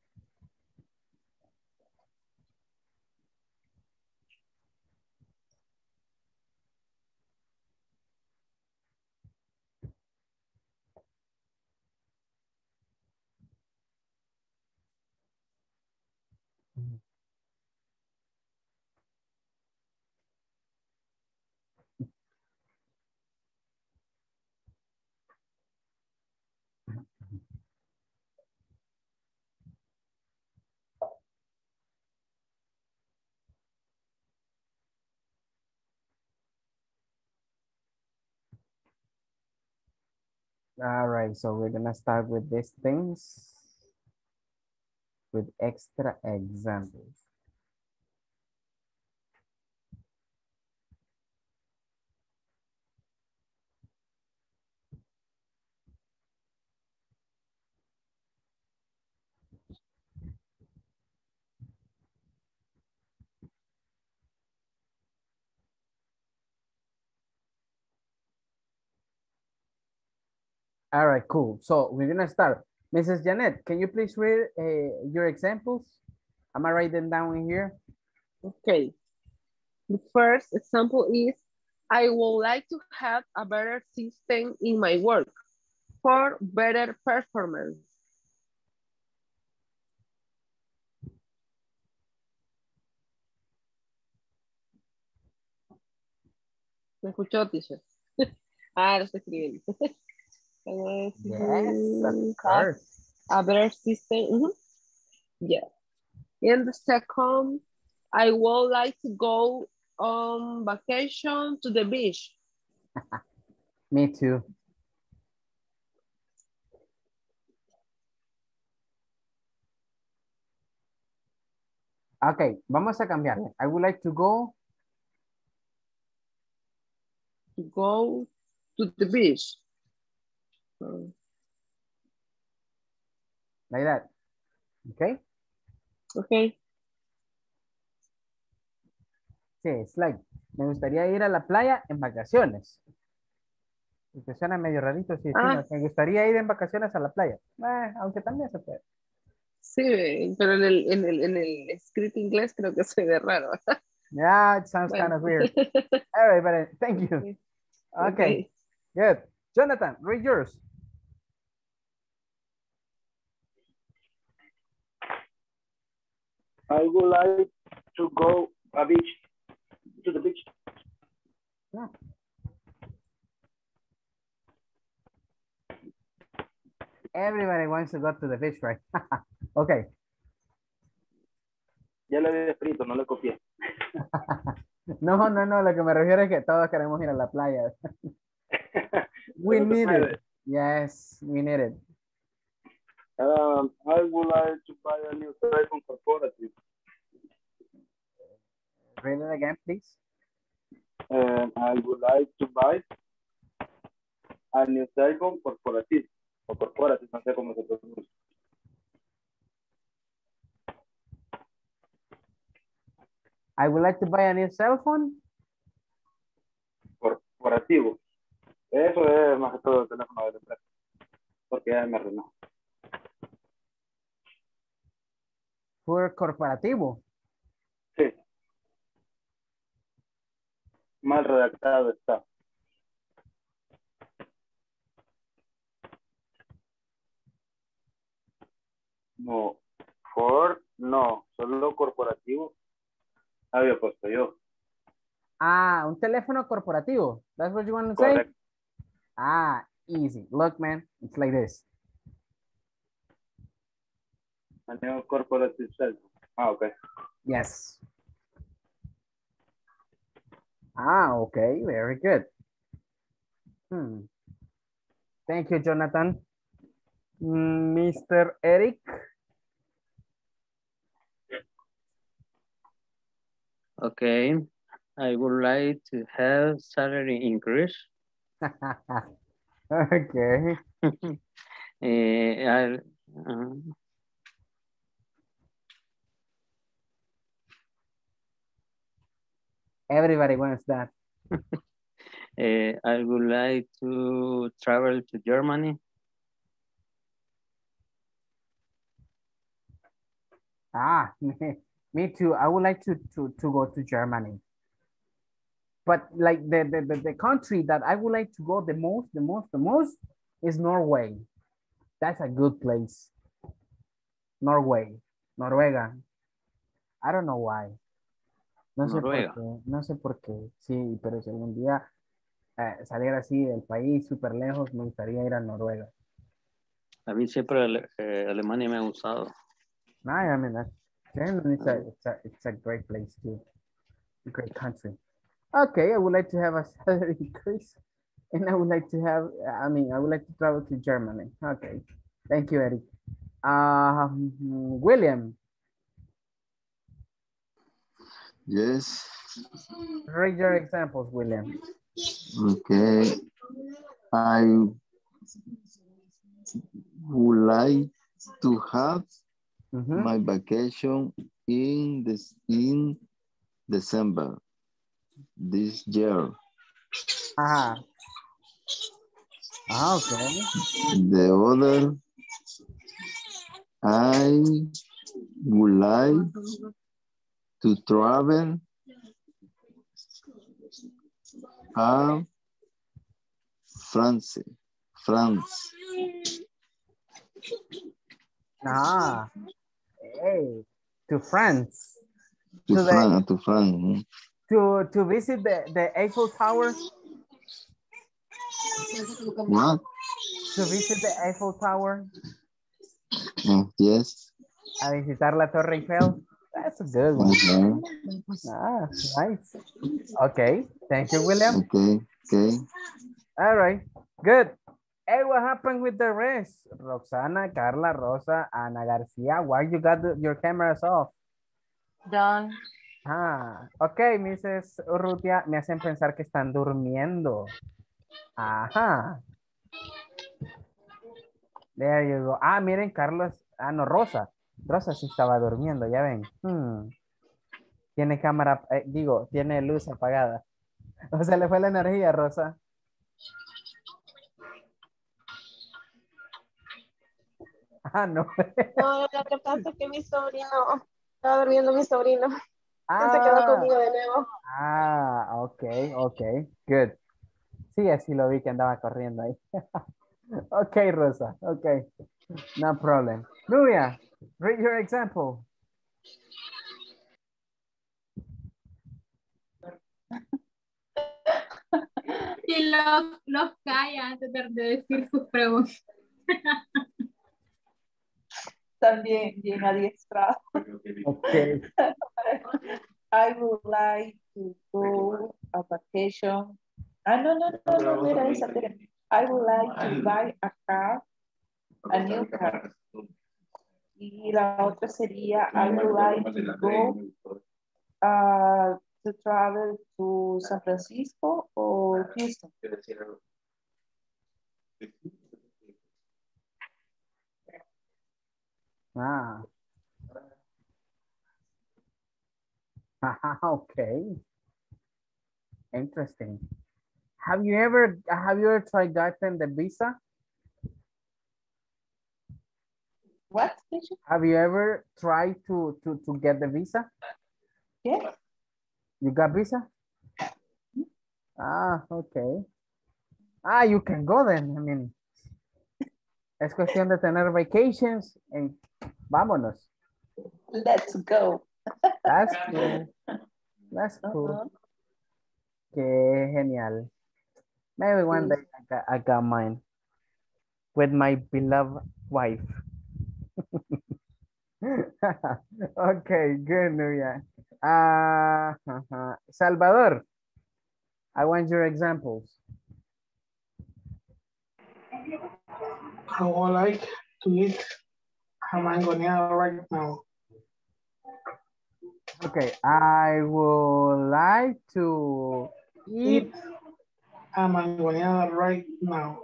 All right, so we're gonna start with these things with extra examples. All right, cool. So we're gonna start. Mrs. Janet, can you please read your examples? I'm gonna write them down in here. Okay. The first example is, I would like to have a better system in my work for better performance. ¿Me escuchó, teacher? Lo estoy escribiendo. Yes, of course. A better system. Yeah. And the second, I would like to go on vacation to the beach. Me too. Okay, vamos a cambiarle. I would like to go. To go to the beach. Like that. Okay. Okay. Sí, it's like, me gustaría ir a la playa en vacaciones. Porque suena medio rarito, sí, me gustaría ir en vacaciones a la playa. Aunque también se puede. Sí, pero en el escrito inglés creo que se ve raro. Yeah, it sounds kind of weird. All right, but thank you. Okay, good. Jonathan, read yours. I would like to go to the beach. Yeah. Everybody wants to go to the beach, right? Okay. Ya lo había escrito, no lo copié. No, lo que me refiero es que todos queremos ir a la playa. We need it. Yes, we need it. I would like to buy a new telephone corporative. Read it again, please. I would like to buy a new telephone corporative. O corporative, no sé cómo se pronuncia. I would like to buy a new cell phone. Corporativo. Eso es más que todo el teléfono de la empresa. Porque ya me arruinó. ¿Por corporativo? Sí. Mal redactado está. No. For, no. Solo corporativo. Había puesto yo. Un teléfono corporativo. That's what you want to say? Easy. Look, man, it's like this. A new corporative cell phone. Okay. Yes. Okay. Very good. Thank you, Jonathan. Mr. Eric. Okay. I would like to have salary increase. Okay. Everybody wants that. I would like to travel to Germany. Me too. I would like to go to Germany. But like the country that I would like to go the most is Norway. That's a good place. Noruega. I don't know why. No sé por qué. Sí, pero si algún día saliera así del país súper lejos, me gustaría ir a Noruega. A mí siempre Alemania me ha gustado. I mean, Germany it's a great place too. A great country. Okay, I would like to have a salary increase. And I would like to travel to Germany. Okay. Thank you, Eric. William. Yes. Read your examples, William. Okay. I would like to have my vacation in December this year. Ah, okay. The other, I would like to travel a France. Ah, hey, to France. To France. To visit the Eiffel Tower. What? To visit the Eiffel Tower. Yes. A visitar la Torre Eiffel. That's a good one. Ah, nice. Okay. Thank you, William. Okay. All right. Good. Hey, what happened with the rest? Roxana, Carla, Rosa, Ana Garcia. Why you got your cameras off? Done. Ah, ok, Mrs. Urrutia, me hacen pensar que están durmiendo. Ajá. There you go. Ah, miren, Carlos. Ah, no, Rosa. Rosa sí estaba durmiendo, ya ven. Tiene cámara, tiene luz apagada. O sea, le fue la energía, Rosa. Ah, no. No, lo que pasa es que mi sobrino, estaba durmiendo mi sobrino. Se quedó Ah, conmigo de nuevo. ok, good. Sí, así lo vi que andaba corriendo ahí. Ok, Rosa, ok. No problem. Nubia, read your example. Y los calla antes de decir sus preguntas. También bien adiestrado. Okay. I would like to go a vacation. No, mira esa. I would like to buy a new car. Y la otra sería, I would like to go to travel to San Francisco or Houston. Ah. Okay. Interesting. Have you ever tried gotten the visa? What? Have you ever tried to get the visa? Yes. You got visa? Ah, okay. Ah, you can go then. I mean, es cuestión de tener vacations and vámonos. Let's go. That's cool. That's cool. Qué genial. Maybe one day I got mine with my beloved wife. Okay, good, Nuria. Salvador, I want your examples. I would like to eat a mangoneada right now. Okay, I would like to eat a mangoneada right now.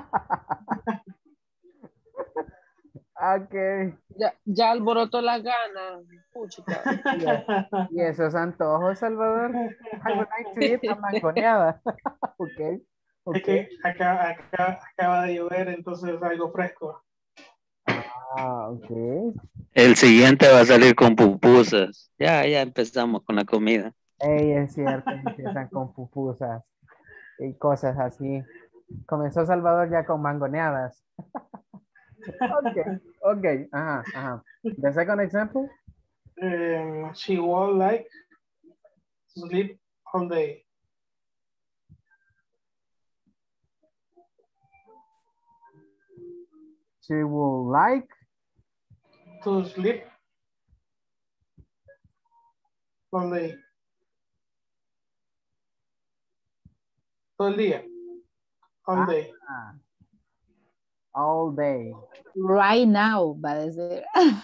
Okay. Ya alborotó la gana. Y esos antojos, Salvador. I would like to eat a mangoneada. Okay. Es que acaba de llover, entonces algo fresco. Ah, ok. El siguiente va a salir con pupusas. Ya empezamos con la comida. Ey, es cierto, empiezan con pupusas y cosas así. Comenzó Salvador ya con mangoneadas. Okay. Ajá. The second example? She would like to sleep all day. She would like to sleep all day. Todo el día. All day. All day. Right now, va a decir.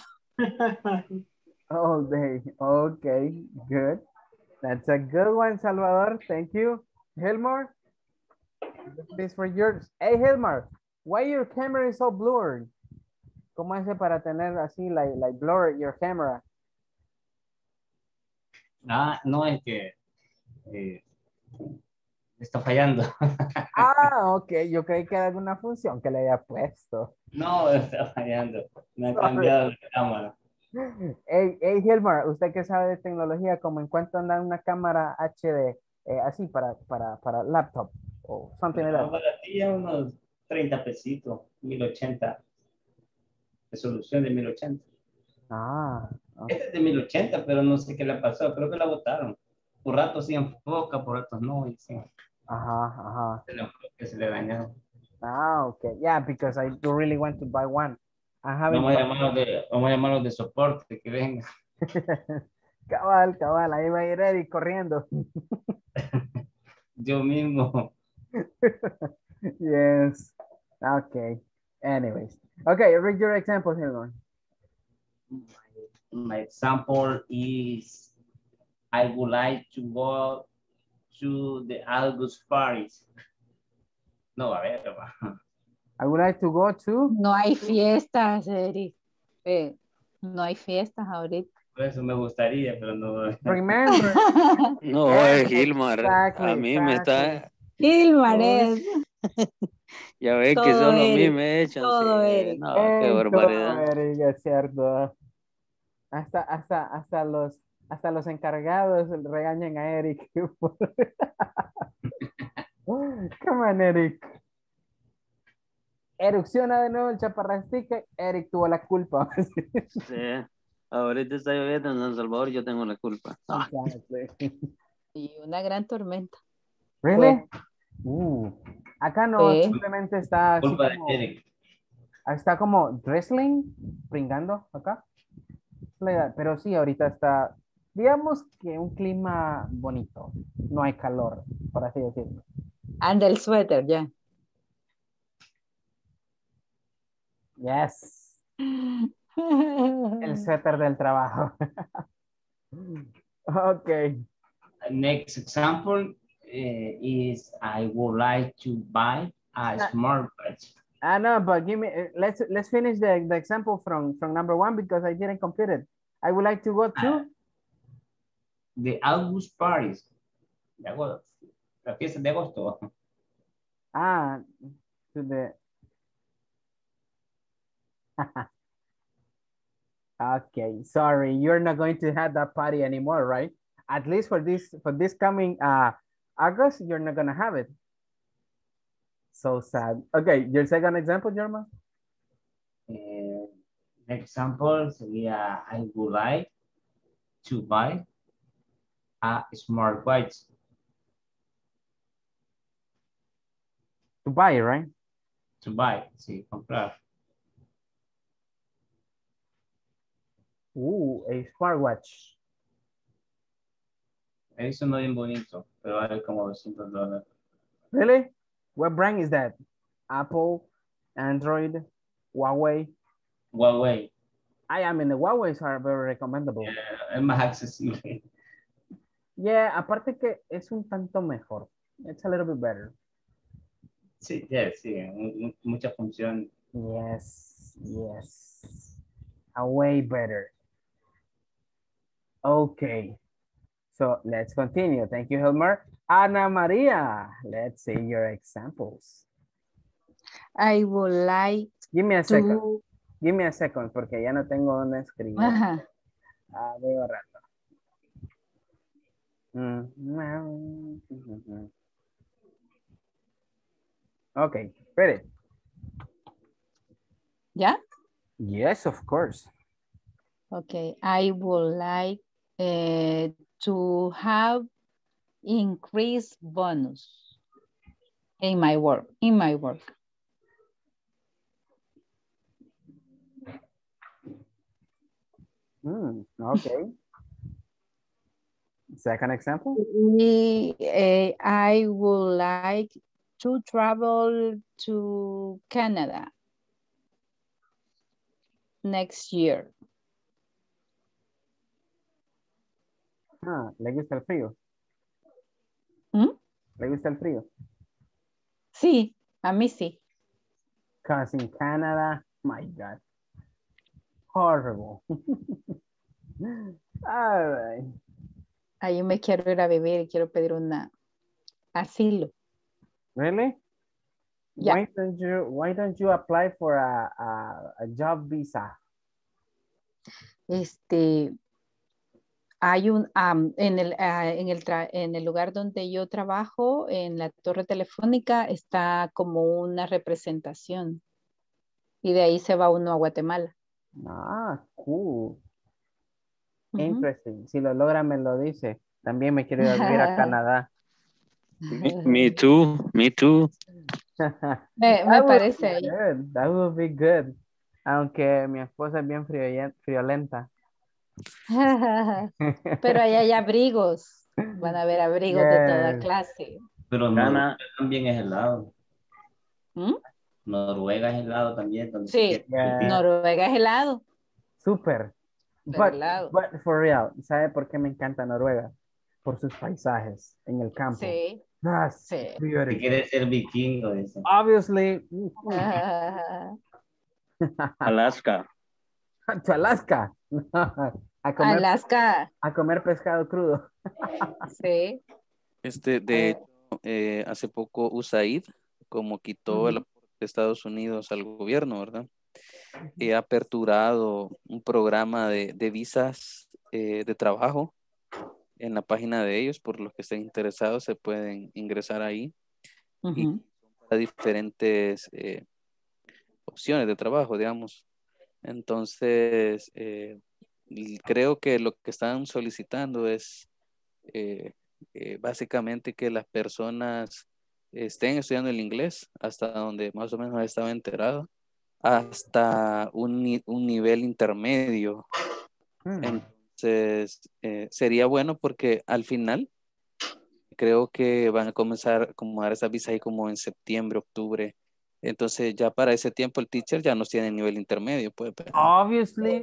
All day. Okay, good. That's a good one, Salvador. Thank you. Hilmar, this for yours. Hey, Hilmar, why your camera is so blurred? ¿Cómo hace para tener así, like blur your camera? No, es que está fallando. Ah, ok. Yo creí que era alguna función que le había puesto. No, está fallando. Me han Sorry. cambiado la cámara. Hey, Hilmar, usted que sabe de tecnología, ¿como en cuánto anda una cámara HD así para laptop o something like No, that? baratilla unos 30 pesitos, 1080. Resolución de 1080. Ah, ok. Este es de 1080, pero no sé qué le pasó. Creo que la botaron. Por rato sí enfoca, por ratos no. Y sí, Ajá. se le dañaron. Ah, okay. Yeah, because I do really want to buy one. I haven't. Vamos a llamarlos de soporte, que venga. Cabal, ahí va a ir Eric corriendo. Yo mismo. Yes. Okay. Anyways. Okay, read your example, Hilmar. My example is, I would like to go to the August parties. No, a ver, va. I would like to go to. No hay fiestas, Eric. No hay fiestas ahorita. Por eso me gustaría, pero no. Remember. No, Gilmar. Exactly, A mí me está. Gilmar es. Ya ve que Todo solo a mí Eric, me echan. todo Sí. Eric. No, qué barbaridad. Eric, es cierto. Hasta los encargados regañan a Eric. Come on, Eric. Erupciona de nuevo el chaparrastique, Eric tuvo la culpa. Sí. Ahorita está lloviendo en San Salvador, yo tengo la culpa. Y una gran tormenta. ¿Really? Acá no, Sí. simplemente está así Culpa de como, Eric. está como drizzling, pringando acá. Pero sí, ahorita está, digamos que un clima bonito. No hay calor, por así decirlo. Anda el suéter, ya. Yes. El suéter del trabajo. Okay. Next example is, I would like to buy a smartwatch. No, but give me, let's finish the example from number one because I didn't complete it. I would like to go to The August parties. De agosto. La fiesta de agosto. to the okay, sorry, you're not going to have that party anymore, right? At least for this coming August, you're not gonna have it. So sad. Okay, your second example, German? Example sería, I would like to buy a smartwatch. To buy, right? To buy, sí, comprar. A smartwatch. Eso no es bien bonito, pero vale como $200. Really? What brand is that? Apple, Android, Huawei? Huawei. I mean, the Huawei's are very recommendable. Yeah, es más accesible. Yeah, aparte que es un tanto mejor. It's a little bit better. Sí, yeah, sí, mucha función. Yes. A way better. Okay. So let's continue. Thank you, Helmer. Ana Maria, let's see your examples. I would like Give me a to... second. Give me a second, porque ya no tengo donde escribir. Ajá. Voy a Okay, ready? ¿Ya? Yes, of course. Okay, I would like to have increased bonus in my work. Okay. Second example? I would like to travel to Canada next year. ¿Le gusta el frío? ¿Le gusta el frío? Sí, a mí sí. Because in Canada, my God. Horrible. All right. Ahí me quiero ir a vivir y quiero pedir una asilo. Really? Yeah. Why don't you apply for a job visa? Hay en el lugar donde yo trabajo, en la torre telefónica, está como una representación. Y de ahí se va uno a Guatemala. Ah, cool. Interesting. Si lo logra, me lo dice. También me quiero ir a vivir a Canadá. Me too, me too. Me parece ahí. That would be good. Aunque mi esposa es bien friolenta. Pero ahí hay abrigos. Van a haber abrigos de toda clase. Pero Noruega también es helado. ¿Mm? Noruega es helado también. Sí, Noruega es helado. Súper. But for real, ¿sabe por qué me encanta Noruega? Por sus paisajes en el campo. Sí. That's beautiful. Si quiere ser vikingo, dice. Obviously. Alaska. To Alaska. Alaska. A comer pescado crudo. Sí. De hecho, hace poco USAID, como quitó el aporte de Estados Unidos al gobierno, ¿verdad? Ha aperturado un programa de visas de trabajo en la página de ellos. Por los que estén interesados se pueden ingresar ahí y para diferentes opciones de trabajo, digamos. Entonces, creo que lo que están solicitando es básicamente que las personas estén estudiando el inglés, hasta donde más o menos estaba enterado, hasta un nivel intermedio. Entonces, sería bueno porque al final creo que van a comenzar como a dar esas visas ahí como en septiembre, octubre. Entonces ya para ese tiempo el teacher ya nos tiene nivel intermedio, pues. Obviously.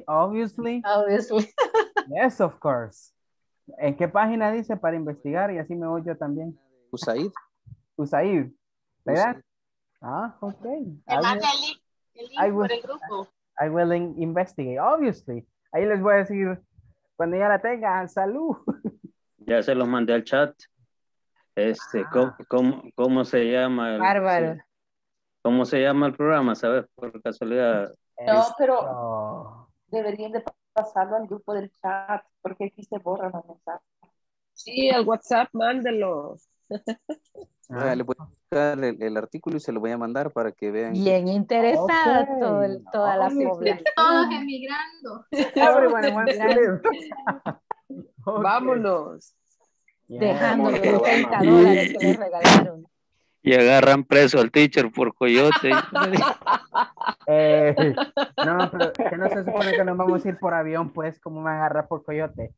Yes, of course. ¿En qué página dice para investigar? Y así me voy yo también. USAID. USAID, ¿verdad? Ah, ok. El link por el grupo. I will investigate, obviously. Ahí les voy a decir, cuando ya la tengan, salud. Ya se los mandé al chat. ¿Cómo se llama? Bárbaro. ¿Cómo se llama el programa? ¿Sabes? Por casualidad. No, pero deberían de pasarlo al grupo del chat, porque aquí se borran los mensajes. Sí, al WhatsApp, mándenlos. Le voy a buscar el artículo y se lo voy a mandar para que vean. Bien interesada toda la población. Todos emigrando. Everyone wants to live. Vámonos. Dejando los $30 que les regalaron. Y agarran preso al teacher por coyote. No, pero que no se supone que nos vamos a ir por avión, pues, ¿cómo me agarra por coyote?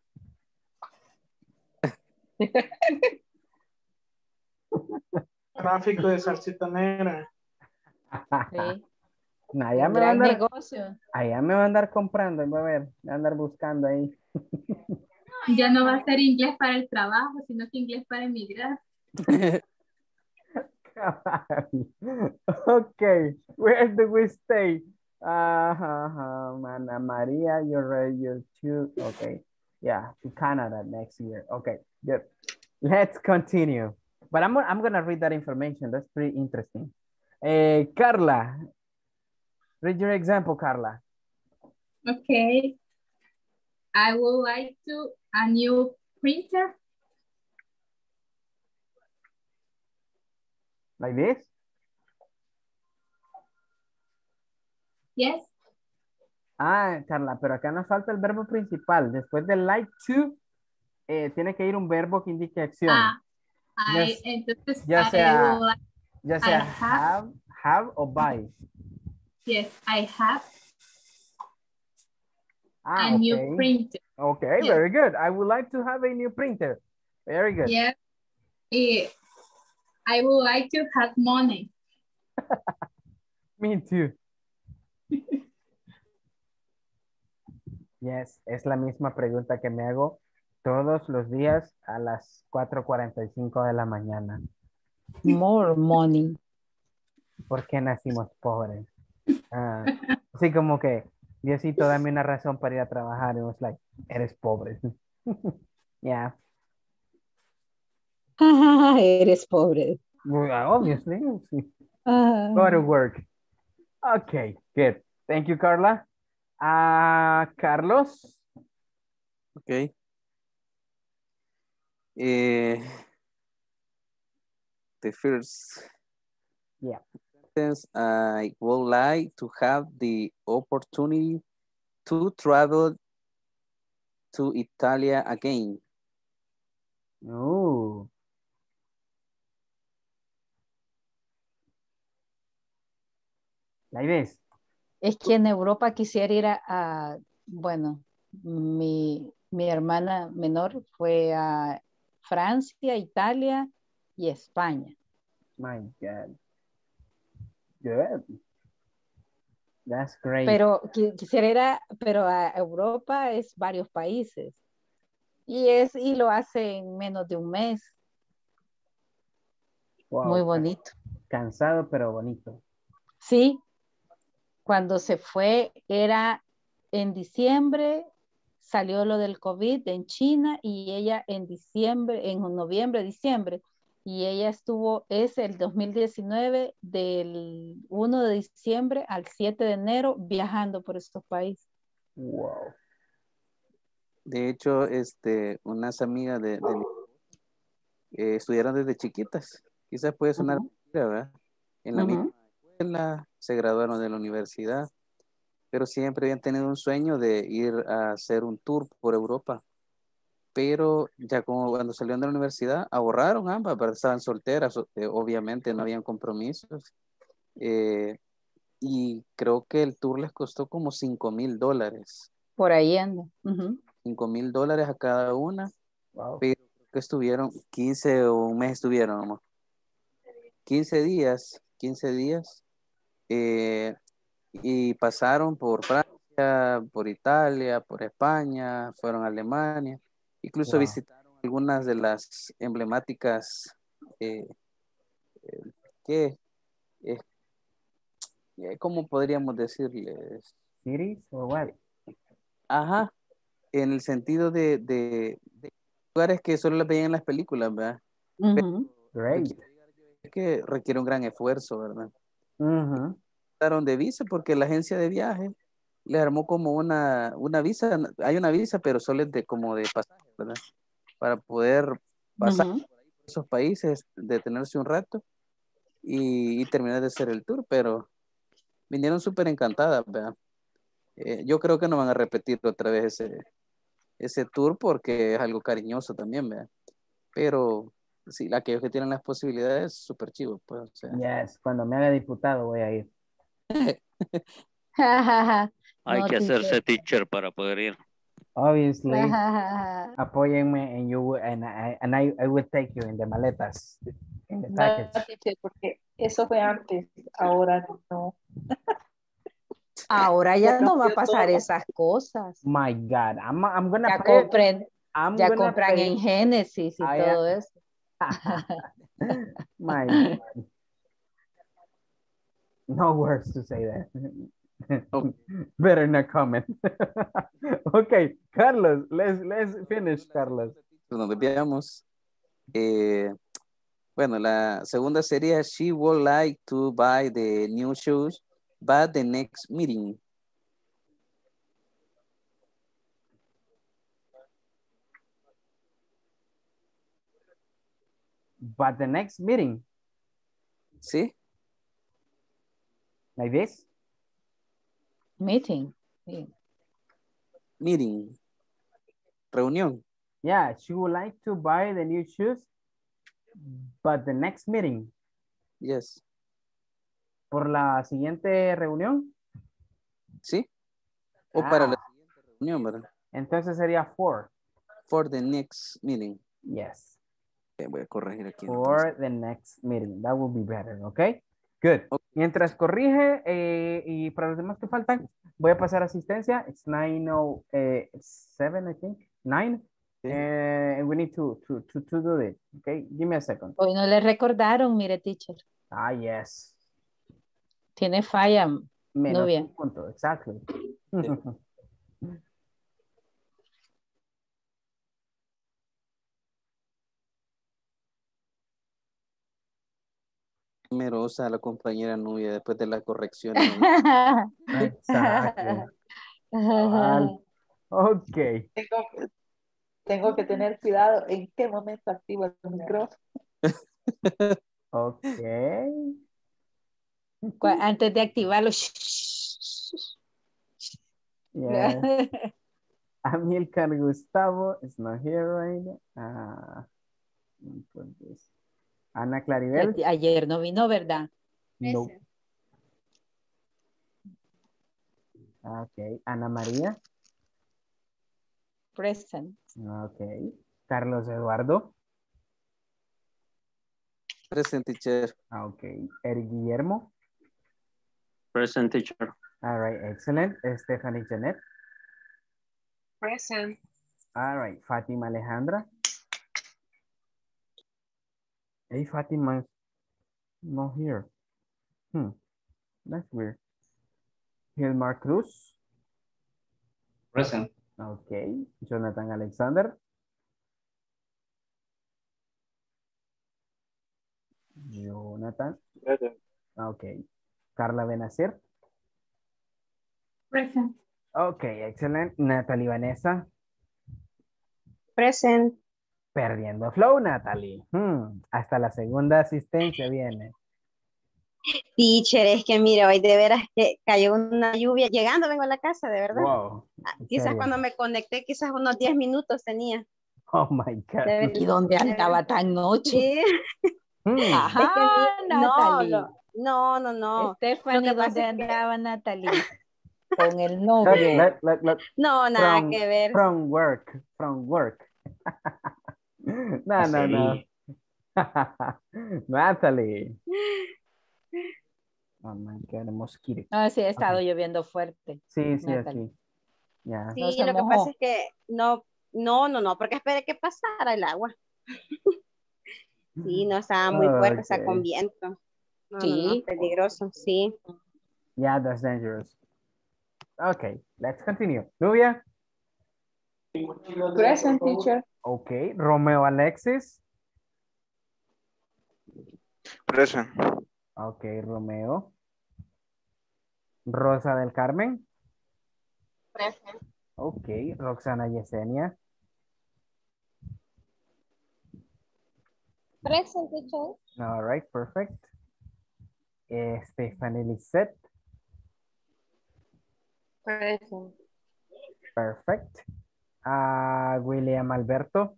Tráfico de salsita negra. Sí. No, allá me va a andar comprando, va a ver, me va a andar buscando ahí. Ya no va a ser inglés para el trabajo, sino que inglés para emigrar. Okay, where do we stay? Ana Maria, you're two. Okay, yeah, to Canada next year. Okay, good. Let's continue. But I'm gonna read that information. That's pretty interesting. Carla, read your example, Carla. Okay. I would like a new printer. Like this? Yes. Carla, pero acá nos falta el verbo principal. Después de like to, tiene que ir un verbo que indique acción. Entonces, ya sea have o buy. Yes, I have a okay. new printer. Okay, yes. Very good. I would like to have a new printer. Very good. Yes. I would like to have money. Me too. Yes, es la misma pregunta que me hago todos los días a las 4:45 de la mañana. More money. ¿Por qué nacimos pobres? Así como que, Diosito, dame una razón para ir a trabajar. Y was like, eres pobre. Yeah. Eres pobre. Well, obviously. Ah. Go to work. Okay, good. Thank you, Carla. Carlos. Okay. The first sentence, I would like to have the opportunity to travel to Italy again. Oh. Like this. Es que en Europa quisiera ir bueno, mi hermana menor fue a Francia, Italia y España. My God. Good. That's great. Pero quisiera ir pero a Europa es varios países. Y lo hace en menos de un mes. Wow. Muy bonito. Cansado, pero bonito. Sí. Cuando se fue era en diciembre, salió lo del COVID en China y ella en noviembre, diciembre, y ella es el 2019 del 1 de diciembre al 7 de enero viajando por estos países. Wow. De hecho, unas amigas de estudiaron desde chiquitas. Quizás puede sonar mentira, ¿verdad? En la misma escuela, se graduaron de la universidad, pero siempre habían tenido un sueño de ir a hacer un tour por Europa. Pero ya como cuando salieron de la universidad, ahorraron ambas, pero estaban solteras, obviamente no habían compromisos. Y creo que el tour les costó como $5,000. Por ahí anda. $5,000 a cada una. Wow. Pero creo que estuvieron 15 o un mes estuvieron, nomás. 15 días. Y pasaron por Francia, por Italia, por España, fueron a Alemania. Incluso visitaron algunas de las emblemáticas ¿cómo podríamos decirles? ¿Cities o what? Ajá, en el sentido de lugares que solo las veían en las películas, ¿verdad? Great. Es que requiere un gran esfuerzo, ¿verdad? Pasaron de visa porque la agencia de viaje les armó como una visa, hay una visa, pero solo es como de pasaje, ¿verdad? Para poder pasar por esos países, detenerse un rato y terminar de hacer el tour, pero vinieron súper encantadas, ¿verdad? Yo creo que no van a repetir otra vez ese tour porque es algo cariñoso también, ¿verdad? Pero sí, aquellos que tienen las posibilidades, súper chivo, pues, o sea. Yes, cuando me haga diputado voy a ir. Hay que hacerse teacher para poder ir. Obviously. Apóyenme and I will take you in the maletas. In the package. Porque eso fue antes, ahora no. Ahora ya no va a pasar esas cosas. My God, I'm gonna ya pay. Ya compran en Génesis y todo eso. My God. No words to say that. Better not comment. Okay, Carlos, let's finish, Carlos. Nos veamos. Bueno, la segunda sería she would like to buy the new shoes, but the next meeting. But the next meeting. ¿Sí? Like this? Meeting. Sí. Meeting. Reunión. Yeah, she would like to buy the new shoes, but the next meeting. Yes. ¿Por la siguiente reunión? Sí. O para la siguiente reunión, ¿verdad? Entonces sería for. For the next meeting. Yes. Okay, voy a corregir aquí. For entonces. The next meeting. That will be better, okay? Good. Okay. Mientras corrige y para los demás que faltan, voy a pasar asistencia. It's 9:07, I think. 9. And we need to do it. Okay, give me a second. Hoy no le recordaron, mire, teacher. Ah, yes. Tiene falla. Menos no bien. Un punto, exactly. temerosa a la compañera Nubia después de la corrección. Exacto. Ok. Tengo que tener cuidado en qué momento activo el micrófono. Ok. Antes de activarlo. Yes. Amilcar Gustavo is not here right now. Ana Claribel. Ayer no vino, ¿verdad? No. Ok. Ana María. Present. Ok. Carlos Eduardo. Present, teacher. Ok. Eric Guillermo. Present, teacher. All right, excellent. Stephanie Janet. Present. All right, Fátima Alejandra. Hey, Fátima is not here. That's weird. Gilmar Cruz. Present. Okay. Jonathan Alexander. Jonathan. Present. Okay. Carla Benacer. Present. Okay, excellent. Natalie Vanessa. Present. Perdiendo flow, Natalie. Hasta la segunda asistencia viene. Teacher, es que mire, hoy de veras que cayó una lluvia. Llegando vengo a la casa, de verdad. Wow. Quizás serio? cuando me conecté, quizás unos 10 minutos tenía. Oh my God. ¿Y dónde andaba tan noche? Sí. Ajá, Es que Natalie. No. Stephanie, Lo que pasa ¿dónde es que- andaba Natalie? Con el novio. Look. No, nada que ver. From work. No. Natalie. Oh my God, mosquito. Ah, sí, ha estado Okay. lloviendo fuerte. Sí, Natalie. aquí. Ya. Sí, No se lo que mojó. pasa es que no, porque esperé que pasara el agua. Sí, no estaba muy fuerte, o sea, Okay. con viento. No, Sí. peligroso, sí. Yeah, that's dangerous. Okay, let's continue. Nubia. Present, teacher. Okay, Romeo Alexis. Present. Okay, Romeo. Rosa del Carmen. Present. Okay, Roxana Yesenia. Present, teacher. All right, perfect. Stephanie Lisette. Present. Perfect. William Alberto.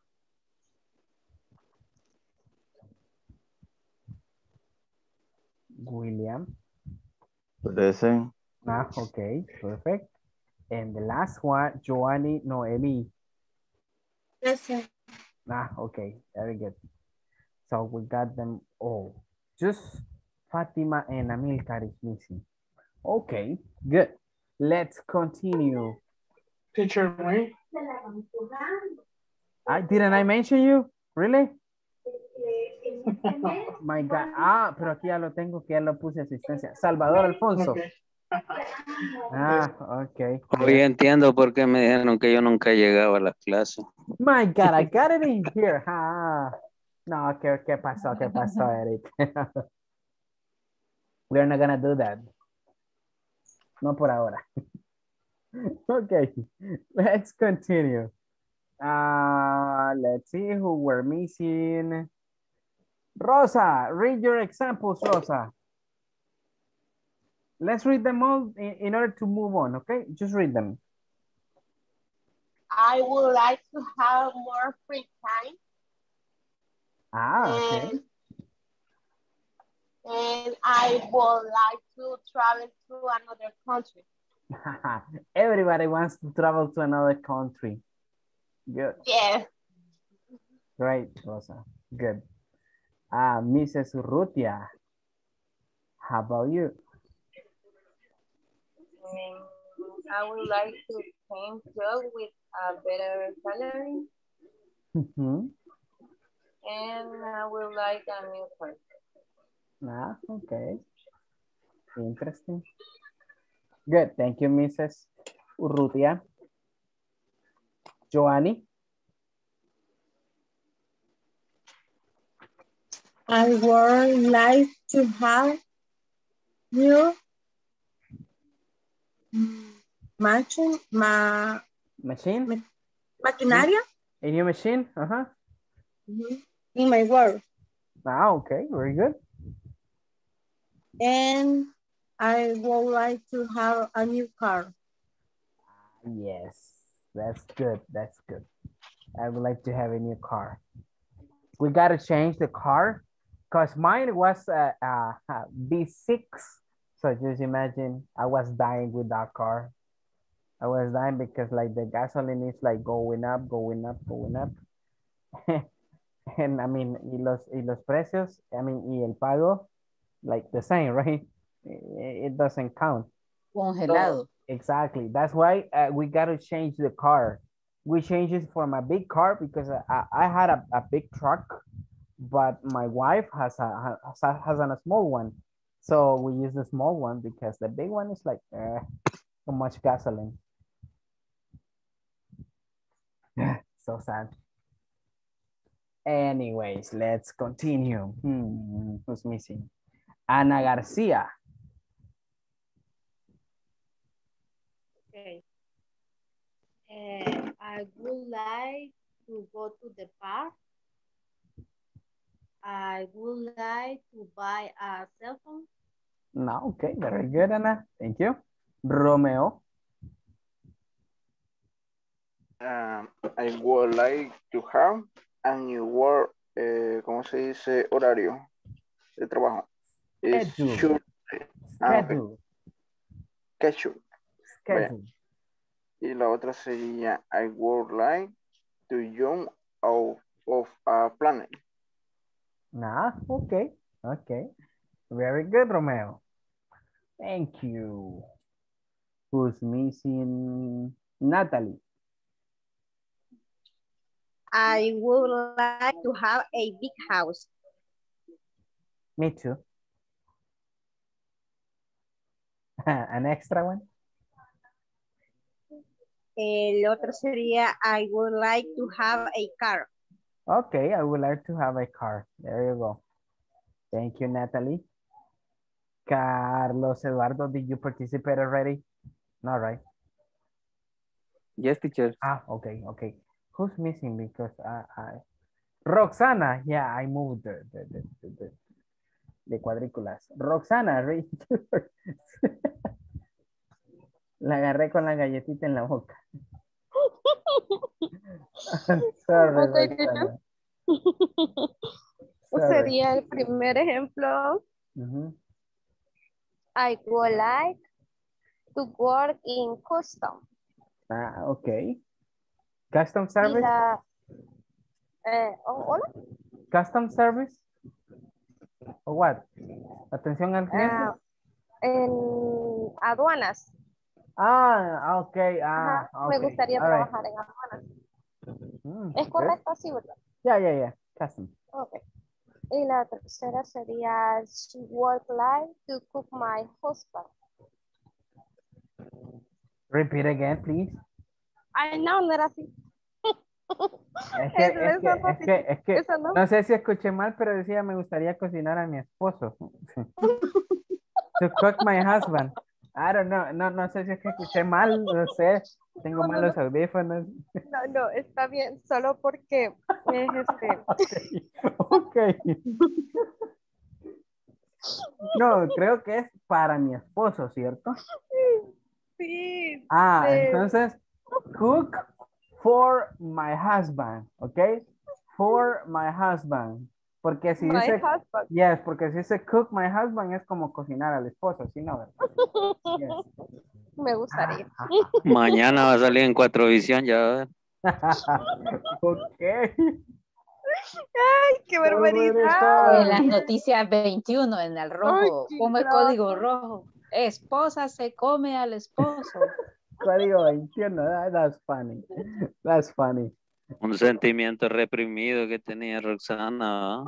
William. Present. Okay, perfect. And the last one, Joanny Noemi. Present. Okay, very good. So we got them all. Just Fatima and Amilcar is missing. Okay, good. Let's continue. Teacher, me. Didn't I mention you? Really? My God. Pero aquí ya lo tengo, que ya lo puse asistencia. Salvador Alfonso. Okay. Okay. Hoy entiendo por qué me dijeron que yo nunca llegaba a la clase. My God, I got it in here. No, ¿qué pasó, Eric? We're not gonna do that. No por ahora. Okay, let's continue. Let's see who we're missing. Rosa, read your examples, Rosa. Let's read them all in order to move on, okay? Just read them. I would like to have more free time. Okay. And I would like to travel to another country. Everybody wants to travel to another country. Good. Yeah. Great, Rosa. Good. Mrs. Urrutia, how about you? I would like to change job with a better salary. And I would like a new person. Okay. Interesting. Good. Thank you, Mrs. Urrutia. Joanny? I would like to have new machine, maquinaria A new machine? in my work. Ah, okay, very good. And I would like to have a new car. Yes, that's good. That's good. I would like to have a new car. We got to change the car because mine was a V6. So just imagine I was dying with that car. I was dying because like the gasoline is like going up, going up, going up. And I mean, y los precios, I mean, y el pago, like the same, right? It doesn't count. Congelado. So, exactly. That's why we got to change the car. We changed it from a big car because I had a big truck, but my wife has a small one. So we use the small one because the big one is like too much gasoline. So sad. Anyways, let's continue. Who's missing? Ana Garcia. Okay. I would like to go to the park. I would like to buy a cell phone. No, okay, very good, Ana. Thank you. Romeo. I would like to have a new work, ¿cómo se dice? Horario de trabajo. Schedule. Schedule. Schedule. Schedule. Y la otra sería I would like to jump out of a planet. Nah, okay. Okay. Very good, Romeo. Thank you. Who's missing? Natalie. I would like to have a big house. Me too. An extra one? El otro sería I would like to have a car. Okay, I would like to have a car. There you go. Thank you, Natalie. Carlos Eduardo, did you participate already? No, right? Yes, teacher. Ah, okay, okay. Who's missing? Because Roxana, yeah, I moved the cuadrículas. Roxana, right? La agarré con la galletita en la boca. Sorry, Roxana. Sería el primer ejemplo. I would like to work in custom. Ah, okay. Custom service? ¿Hola? Custom service? ¿O what? Atención al cliente. En aduanas. Ah, ok. Ah, Ajá, okay. Me gustaría trabajar en aduanas. ¿Es correcto así, verdad? Yeah. Custom. Okay. Y la tercera sería she would like to cook my husband. Repeat again, please. Ay, no era así. Es que no sé si escuché mal, pero decía me gustaría cocinar a mi esposo. To cook my husband. I don't know. No sé si es que escuché mal, no sé. Tengo malos audífonos. No, está bien, solo porque es Okay. No, creo que es para mi esposo, ¿cierto? Sí. Entonces, cook for my husband, ¿ok? For my husband. Porque si dice, yes, porque si dice cook my husband es como cocinar al esposo, ¿sí no? Yes. Me gustaría. Mañana va a salir en 4Visión, ya. Ok. Ay, qué barbaridad. En las noticias 21, en el rojo, como el código rojo. Esposa se come al esposo. Código 21, that's funny. That's funny. Un sentimiento reprimido que tenía Roxana.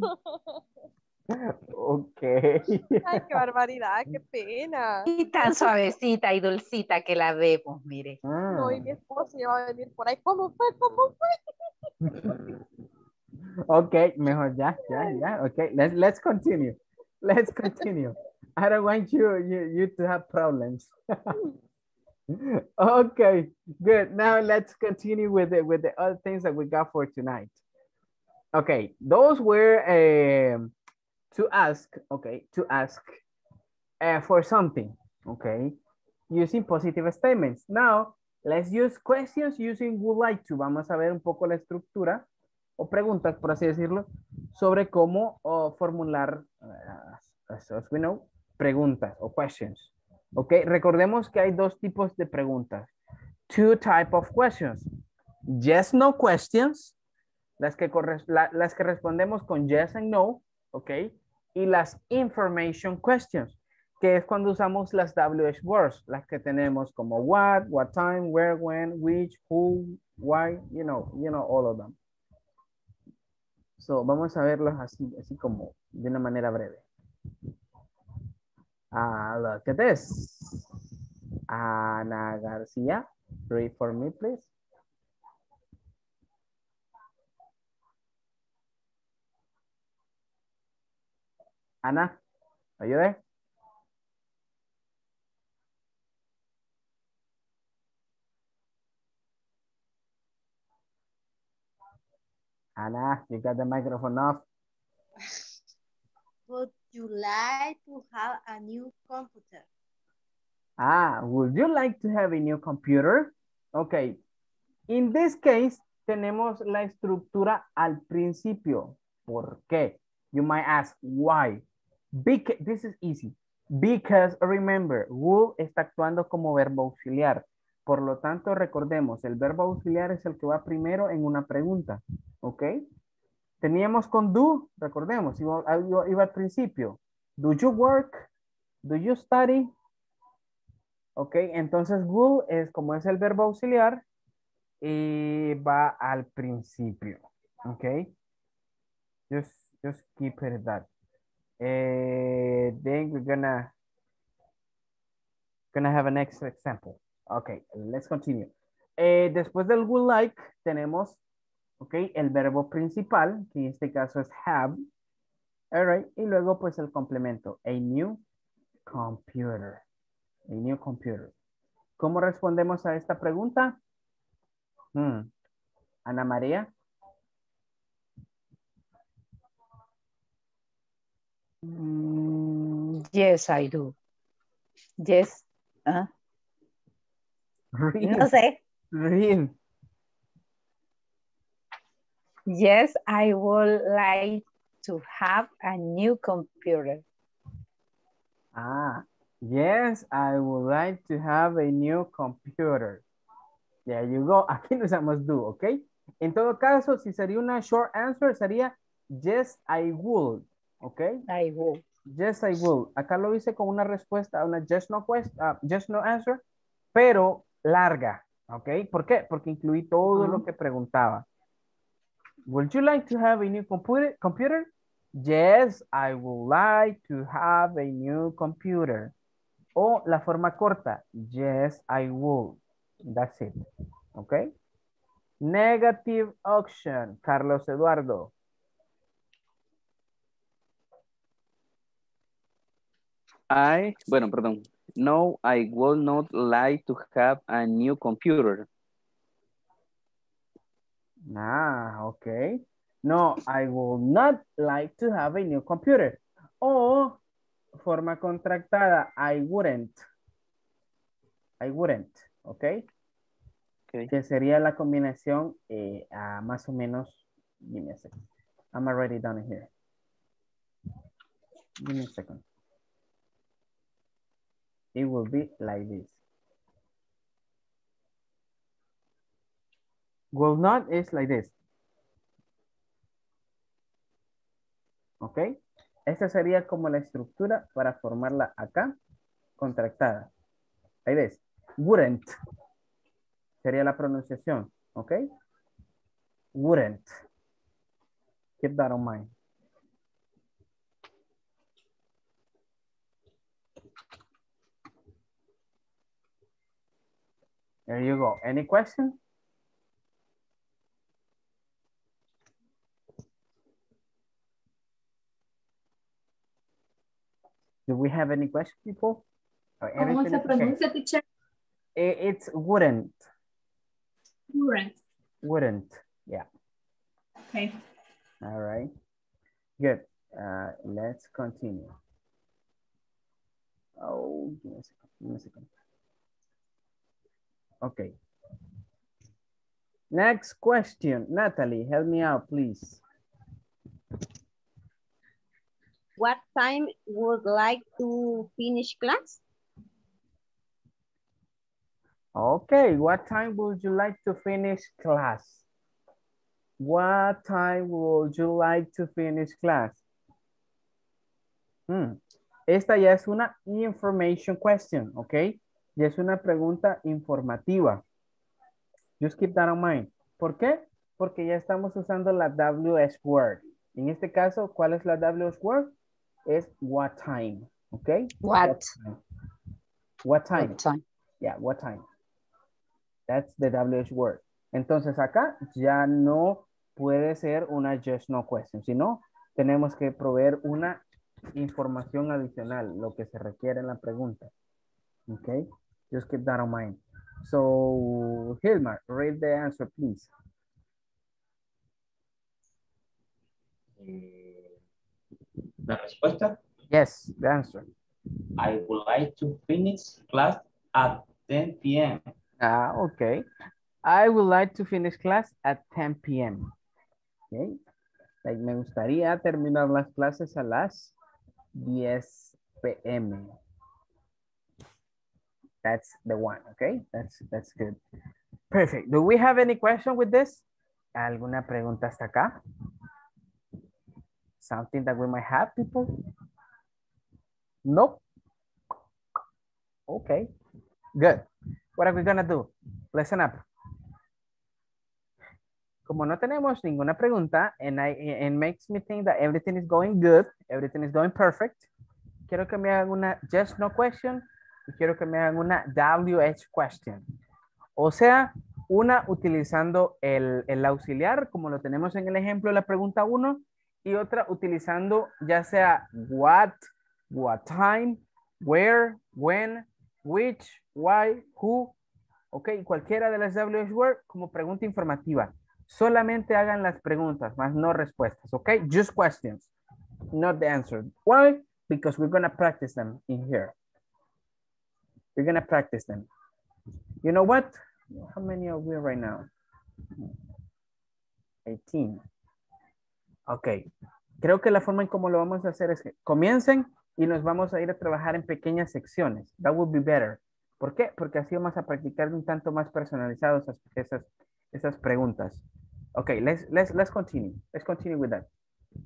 Ok. Ay, qué barbaridad, qué pena. Y tan suavecita y dulcita que la vemos, mire. No, y mi esposo ya va a venir por ahí. ¿Cómo fue? Okay, mejor ya. Okay, let's continue. Let's continue. I don't want you to have problems. Okay, good. Now let's continue with the other things that we got for tonight. Okay, those were to ask, okay, to ask for something, okay, using positive statements. Now, let's use questions using would like to. Vamos a ver un poco la estructura o preguntas, por así decirlo, sobre cómo formular, as we know, preguntas o questions. Ok, recordemos que hay dos tipos de preguntas. Two type of questions. Yes, no questions. Las que respondemos con yes and no. Ok. Y las information questions, que es cuando usamos las WH words, las que tenemos como what time, where, when, which, who, why, you know, all of them. So, vamos a verlos así como de una manera breve. Look at this. Ana Garcia, read for me, please. Ana, are you there? Ana, you got the microphone off. Would you like to have a new computer? Would you like to have a new computer? Okay. In this case, tenemos la estructura al principio. ¿Por qué? You might ask, why? Because, this is easy. Because, remember, would está actuando como verbo auxiliar. Por lo tanto, recordemos, el verbo auxiliar es el que va primero en una pregunta. ¿Ok? Teníamos con do, recordemos, iba al principio. Do you work? Do you study? Ok, entonces will es como es el verbo auxiliar y va al principio. Ok. Just keep it at that. Then we're gonna have a next example. Okay, let's continue. Después del would like tenemos, okay, el verbo principal, que en este caso es have. All right, y luego pues el complemento, a new computer. A new computer. ¿Cómo respondemos a esta pregunta? Ana María. Yes, I do. Yes. No sé. Read. Yes, I would like to have a new computer. Yes, I would like to have a new computer. There you go. Aquí no usamos do, ¿ok? En todo caso, si sería una short answer, sería yes, I would. ¿Ok? I would. Yes, I will. Acá lo hice con una respuesta, una just no answer, pero larga. ¿Ok? ¿Por qué? Porque incluí todo lo que preguntaba. Would you like to have a new computer? Yes, I would like to have a new computer. O la forma corta, yes, I would. That's it. ¿Ok? Negative option, Carlos Eduardo. No, I would not like to have a new computer. Okay. No, I would not like to have a new computer. O forma contractada, I wouldn't. Okay. Que sería la combinación más o menos, give me a second. I'm already done here. Give me a second. It will be like this. Will not is like this. ¿Ok? Esta sería como la estructura para formarla acá, contractada. Ahí ves. Wouldn't. Sería la pronunciación. ¿Ok? Wouldn't. Keep that on mind. There you go. Any question? Do we have any questions, people? ¿Cómo se pronuncia, teacher? It's wouldn't. Wouldn't. Wouldn't, yeah. Okay. All right, good. Let's continue. Oh, give me a second. Okay. Next question. Natalie, help me out, please. What time would like to finish class? Okay, what time would you like to finish class? What time would you like to finish class? Esta ya es una information question, ¿ok? Ya es una pregunta informativa. Just keep that in mind. ¿Por qué? Porque ya estamos usando la WH word. En este caso, ¿cuál es la WH word? Es what time, ¿ok? What? What time? What time? Yeah, what time? That's the WH word. Entonces acá ya no puede ser una just no question, sino tenemos que proveer una información adicional, lo que se requiere en la pregunta. Okay, just keep that in mind. So, Hilmar, read the answer, please. La respuesta. Yes, the answer. I would like to finish class at 10 p.m. Okay. I would like to finish class at 10 p.m. Okay. Like, me gustaría terminar las clases a las 10 p.m. That's the one, okay? That's good. Perfect. Do we have any question with this? ¿Alguna pregunta hasta acá? Something that we might have, people? Nope. Okay, good. What are we gonna do? Listen up. Como no tenemos ninguna pregunta, and it makes me think that everything is going good, everything is going perfect, quiero que me hagan una just no question y quiero que me hagan una WH question. O sea, una utilizando el auxiliar, como lo tenemos en el ejemplo de la pregunta 1, y otra utilizando ya sea what time, where, when, which, why, who, ok, cualquiera de las WH word como pregunta informativa. Solamente hagan las preguntas, más no respuestas, ok? Just questions, not the answer. Why? Because we're going to practice them in here. We're going to practice them. You know what? How many are we right now? 18. Ok. Creo que la forma en cómo lo vamos a hacer es que comiencen y nos vamos a ir a trabajar en pequeñas secciones. That would be better. ¿Por qué? Porque así vamos a practicar un tanto más personalizados esas preguntas. Ok, let's continue. Let's continue with that.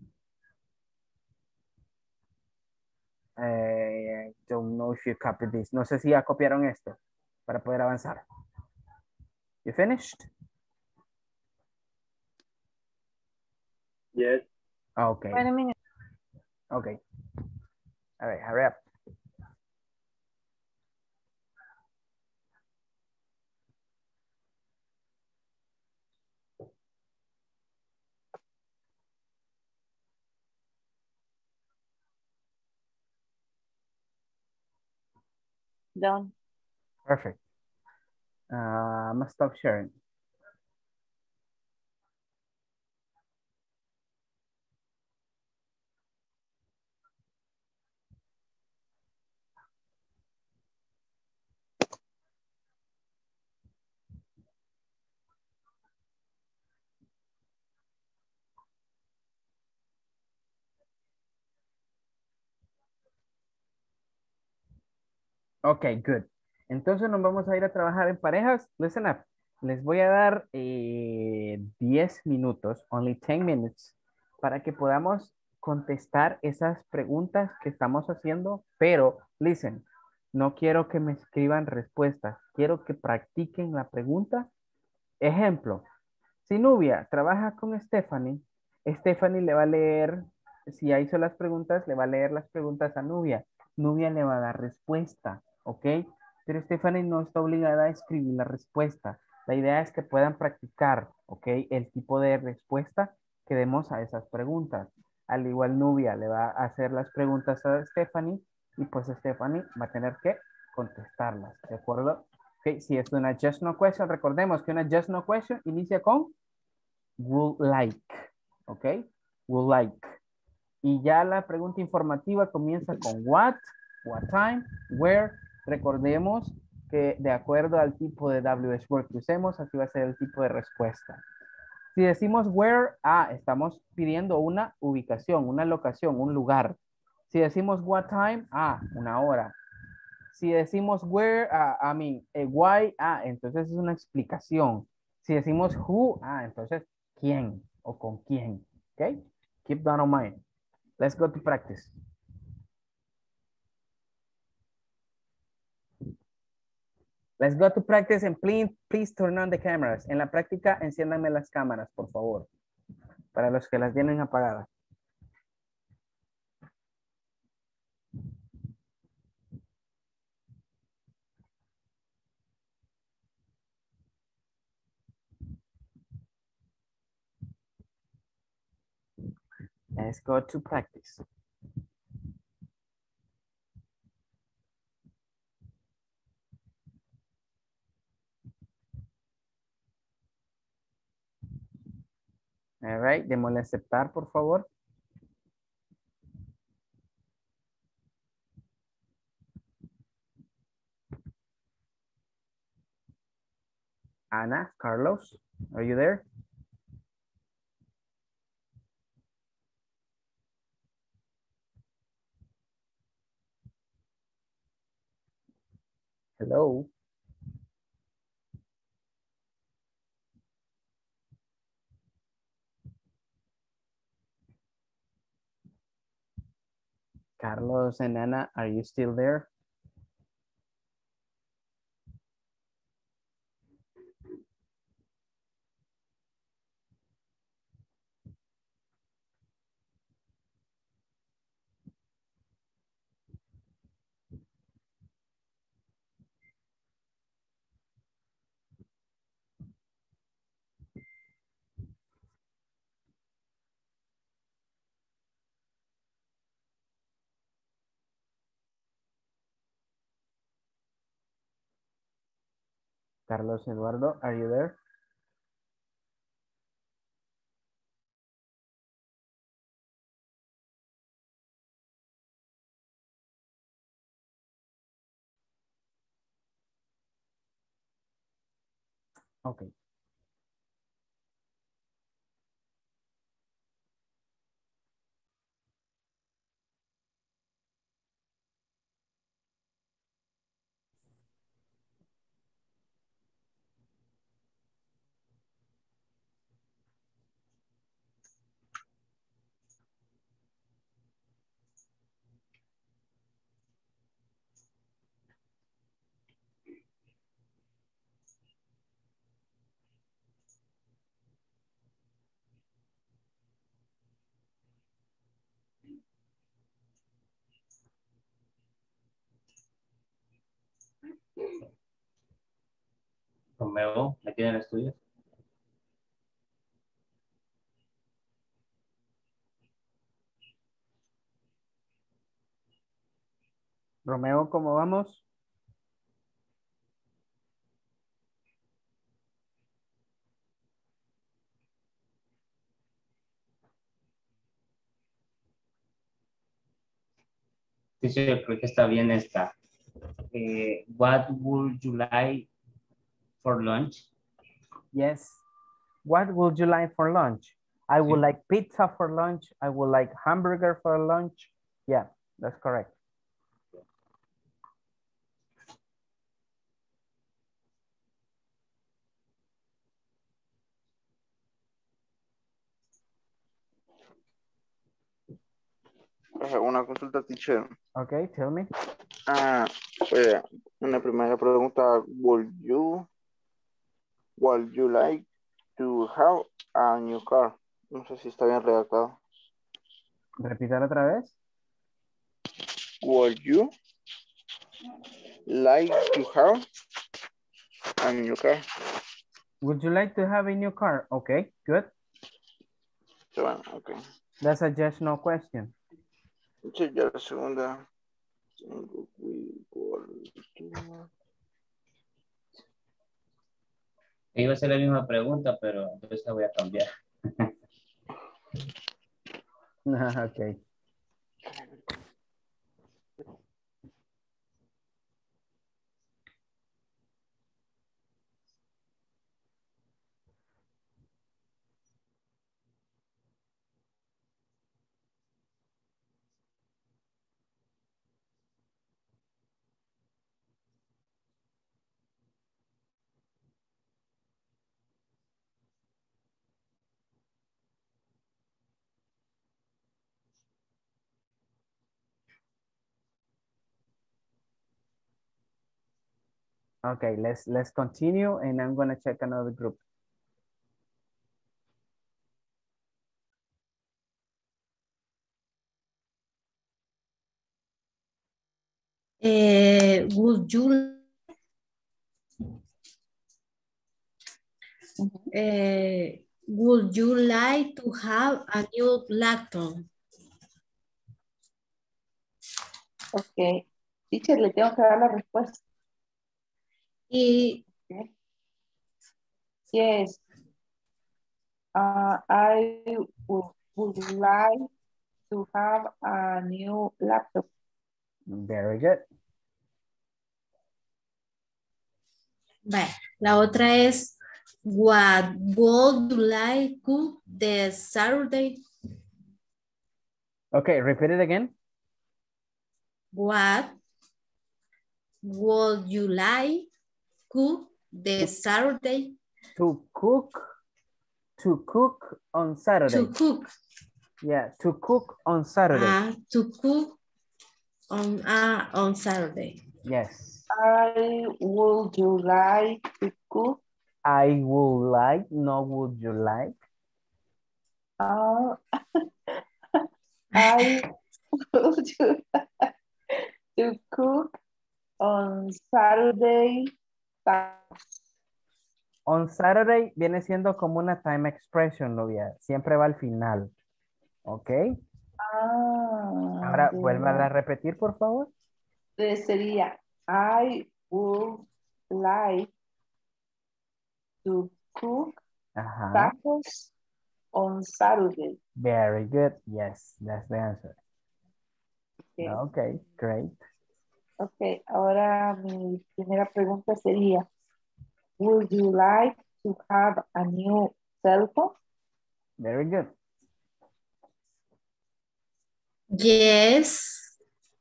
I don't know if you copied this. No sé si ya copiaron esto para poder avanzar. You finished? Yes. Okay. Wait a minute. Okay. All right, hurry up. Done. Perfect. I'm gonna stop sharing. Ok, good. Entonces nos vamos a ir a trabajar en parejas. Listen up. Les voy a dar 10 minutos, only 10 minutes, para que podamos contestar esas preguntas que estamos haciendo, pero, listen, no quiero que me escriban respuestas, quiero que practiquen la pregunta. Ejemplo, si Nubia trabaja con Stephanie, Stephanie le va a leer, si ya hizo las preguntas, le va a leer las preguntas a Nubia. Nubia le va a dar respuesta, ¿ok? Pero Stephanie no está obligada a escribir la respuesta. La idea es que puedan practicar, ¿ok? El tipo de respuesta que demos a esas preguntas. Al igual Nubia le va a hacer las preguntas a Stephanie y pues Stephanie va a tener que contestarlas, ¿de acuerdo? Okay, si es una just no question, recordemos que una just no question inicia con would like, ¿ok? Would like. Y ya la pregunta informativa comienza con what time, where. Recordemos que de acuerdo al tipo de WH word que usemos, aquí va a ser el tipo de respuesta. Si decimos where, estamos pidiendo una ubicación, una locación, un lugar. Si decimos what time, una hora. Si decimos where, why, entonces es una explicación. Si decimos who, entonces quién o con quién. ¿Ok? Keep that in mind. Let's go to practice. Let's go to practice and please turn on the cameras. En la práctica, enciéndanme las cámaras, por favor. Para los que las tienen apagadas. Let's go to practice. All right, démosle aceptar, por favor. Ana, Carlos, are you there? Hello. Carlos and Ana, are you still there? Carlos Eduardo, are you there? Okay. Romeo, ¿me tienen el estudio? Romeo, ¿cómo vamos? Sí, sí, yo creo que está bien esta. What would you like for lunch? Yes. What would you like for lunch? I would like pizza for lunch. I would like hamburger for lunch. Yeah, that's correct. Una consulta, teacher. Okay, tell me. Una primera pregunta, would you like to have a new car? No sé si está bien redactado. Repitar otra vez. Would you like to have a new car? Would you like to have a new car? Okay, good. So, okay. That's a yes, no question. Sí, ya la segunda. Iba a ser la misma pregunta, pero entonces la voy a cambiar. Ok. Okay, let's continue and I'm gonna check another group. Would you would you like to have a new laptop? Ok. Teacher, le tengo que dar la respuesta. Y Okay. Yes. I would like to have a new laptop. Very good. Vale. La otra es, what would you like to the Saturday? Okay, repeat it again. What would you like to the Saturday? To cook on Saturday. To cook. Yeah, to cook on Saturday. To cook on Saturday. Yes. I would you like to cook? I would like, no would you like? I would you like to cook on Saturday. On Saturday viene siendo como una time expression, novia. Siempre va al final. ¿Ok? Ahora, vuelvan a repetir, por favor. Sería, I would like to cook tacos on Saturday. Very good. Yes, that's the answer. Okay. Okay, great. Ok, ahora mi primera pregunta sería, would you like to have a new cell phone? Very good. Yes.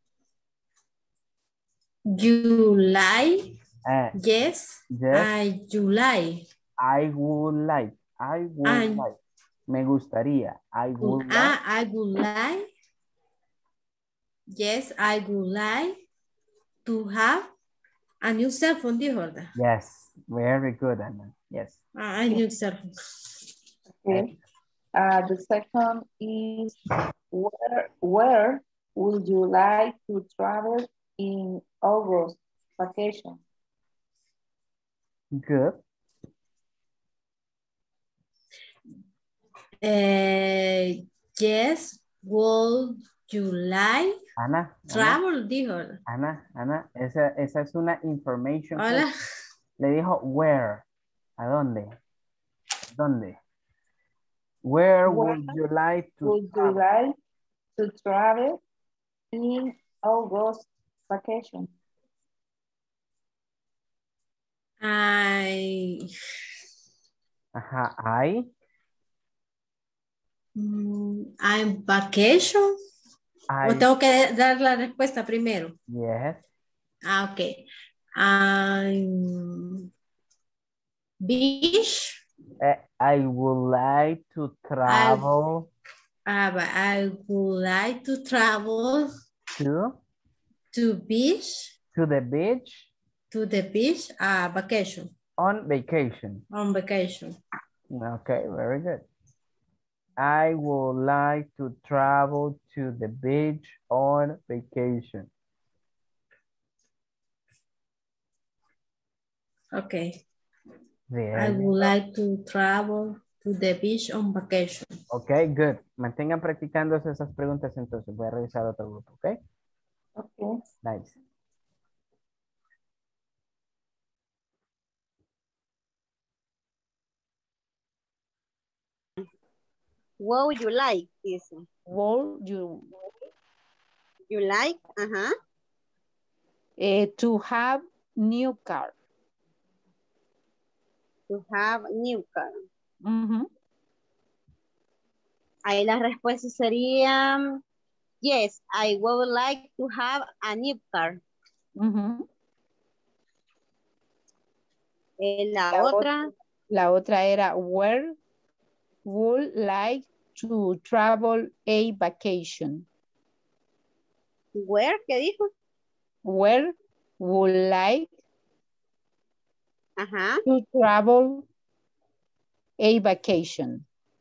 You like? Yes. Yes. You like? I would like. I would like. Me gustaría. I would like. I would like. Yes, I would like to have a new cell phone, dijo, ¿verdad? Yes, very good, Anna. Yes. A new cell phone. Okay. The second is, where would you like to travel in August vacation? Good. Yes, would you like Ana, travel, dijo. Ana, esa es una information. Hola. Le dijo where. ¿A dónde? ¿Dónde? Where would you like to travel in August vacation? I'm vacation. ¿O tengo que dar la respuesta primero? Yes. Ok. Beach. I would like to travel. I would like to travel to beach. To the beach. To the beach. Vacation. On vacation. On vacation. Okay, very good. I would like to travel to the beach on vacation. Okay. There I would like to travel to the beach on vacation. Okay, good. Mantengan practicando esas preguntas entonces. Voy a revisar otro grupo, ¿ok? Okay. Nice. What would you like? Dice. Would You like? Ajá. To have new car. To have new car. Ujú. Ahí la respuesta sería, yes, I would like to have a new car. Ujú. La otra era where would like to travel a vacation. Where, ¿qué dijo? Where would like Ajá. to travel a vacation.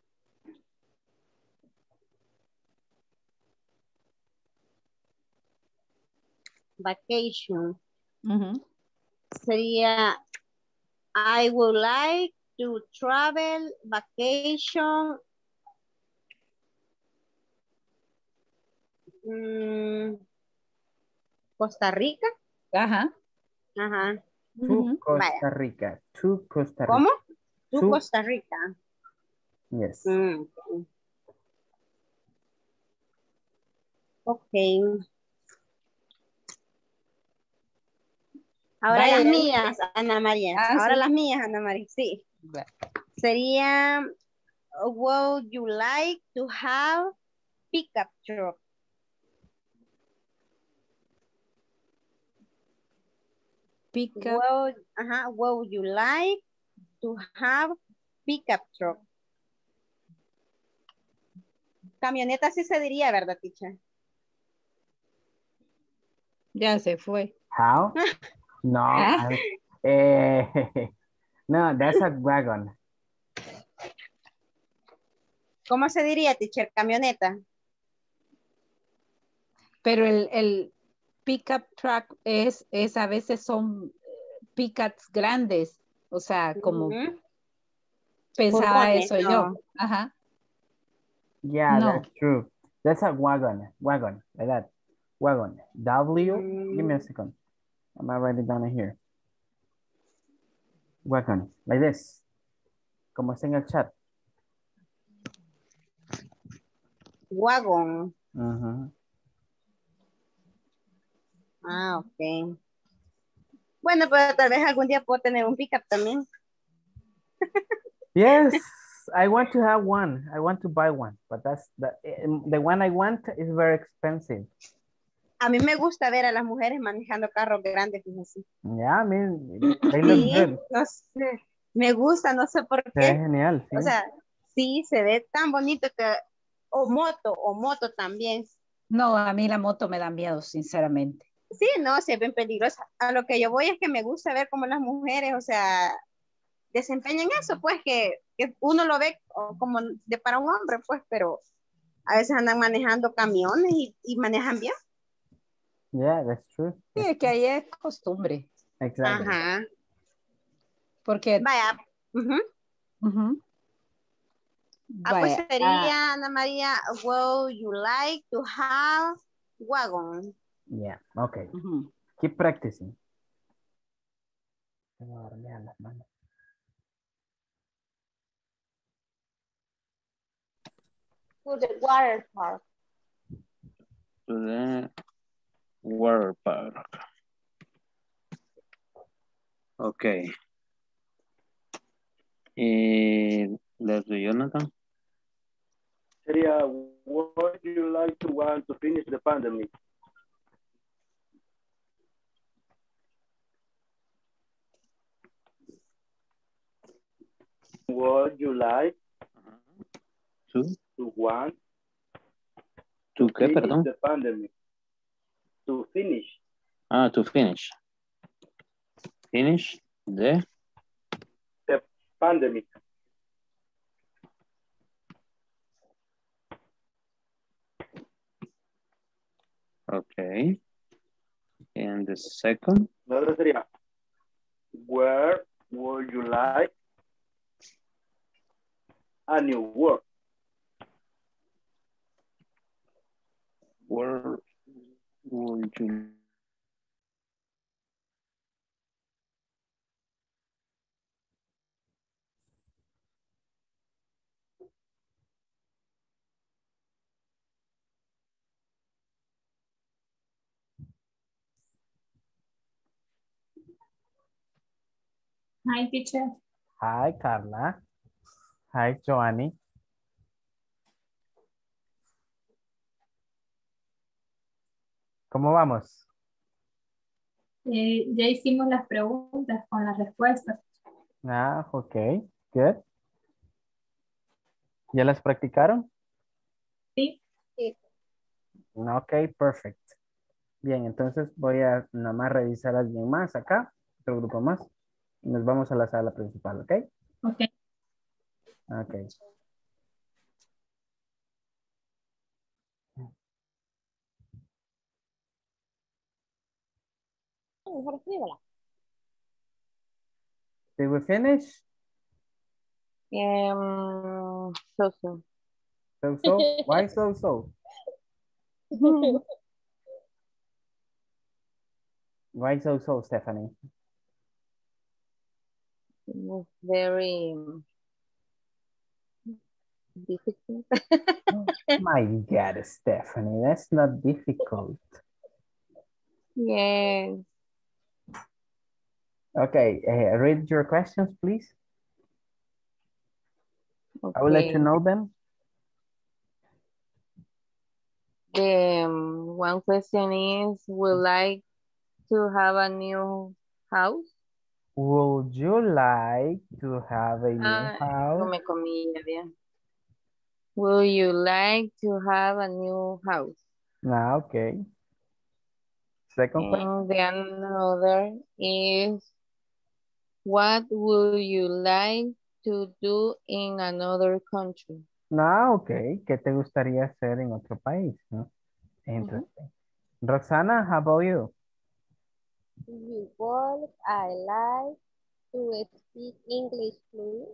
Vacation. Ujú. Sería, I would like to travel vacation. Costa Rica. Ajá. Ajá. To Costa Vaya. Rica. To Costa Rica. ¿Cómo? To To- Costa Rica. Yes. Ok. Ahora Vaya, las ya. mías, Ana María. Ahora Sí. las mías, Ana María. Sí. Sería, would you like to have pickup truck? Pickup. Would you like to have pickup truck? Camioneta sí se diría, ¿verdad, teacher? Ya se fue. How? No. ¿Ah? No, that's a wagon. ¿Cómo se diría, teacher? Camioneta. Pero el pickup truck es a veces son pickups grandes, o sea, como pensaba Furgones, eso no. yo. Ajá. Yeah, No. that's true. That's a wagon. Wagon, like that. Wagon. W. Give me a second. I'm gonna write it down here. Wagon, like this. Como está en el chat. Wagon. Uh-huh. Ah, ok. Bueno, pero tal vez algún día puedo tener un pickup también. Yes, I want to have one. I want to buy one, but that's the one I want is very expensive. A mí me gusta ver a las mujeres manejando carros grandes. Fíjense. Yeah, I mean, they look good. No sé. Me gusta, no sé por Se qué. ve genial, sí. O sea, sí, se ve tan bonito que... O moto también. No, a mí la moto me da miedo, sinceramente. Sí, no, se ven peligrosas. A lo que yo voy es que me gusta ver cómo las mujeres, o sea, desempeñan eso, pues, que uno lo ve como de para un hombre, pues, pero a veces andan manejando camiones y manejan bien. Yeah, that's true. Sí, es que ahí es costumbre. Exactly. Ajá. Porque... Vaya. Pues sería, Ana María, will you like to have wagon? Yeah, okay. Keep practicing. To the water park. To the water park. Okay. Let's do Jonathan. Sería, would you like to want to finish the pandemic? Would you like to want to qué, finish perdón? the pandemic? To finish. Ah, to finish. Finish the pandemic. Okay. And the second? La otra sería, where would you like a new work? Where would you Hi, teacher. Hi, Carla. Hi, Joanny. ¿Cómo vamos? Ya hicimos las preguntas con las respuestas. Ah, ok. Good. ¿Ya las practicaron? Sí. Ok, perfect. Bien, entonces voy a nomás revisar a alguien más acá, otro grupo más, y nos vamos a la sala principal, ¿ok? Ok. Ok. Mejor escríbela. Did we finish? So. So? Why so? Why so, Stephanie? It's very difficult. My God, Stephanie, that's not difficult. Yes. Okay, read your questions, please. Okay. I will let you know them. The one question is, would like to have a new house? Would you like to have a new house? Come comilla, bien. Will you like to have a new house? Ah, okay. Second question. And the another is, what would you like to do in another country? Ah, ok. ¿Qué te gustaría hacer en otro país? ¿No? Interesting. Roxana, how about you? You work, I like to speak English, please.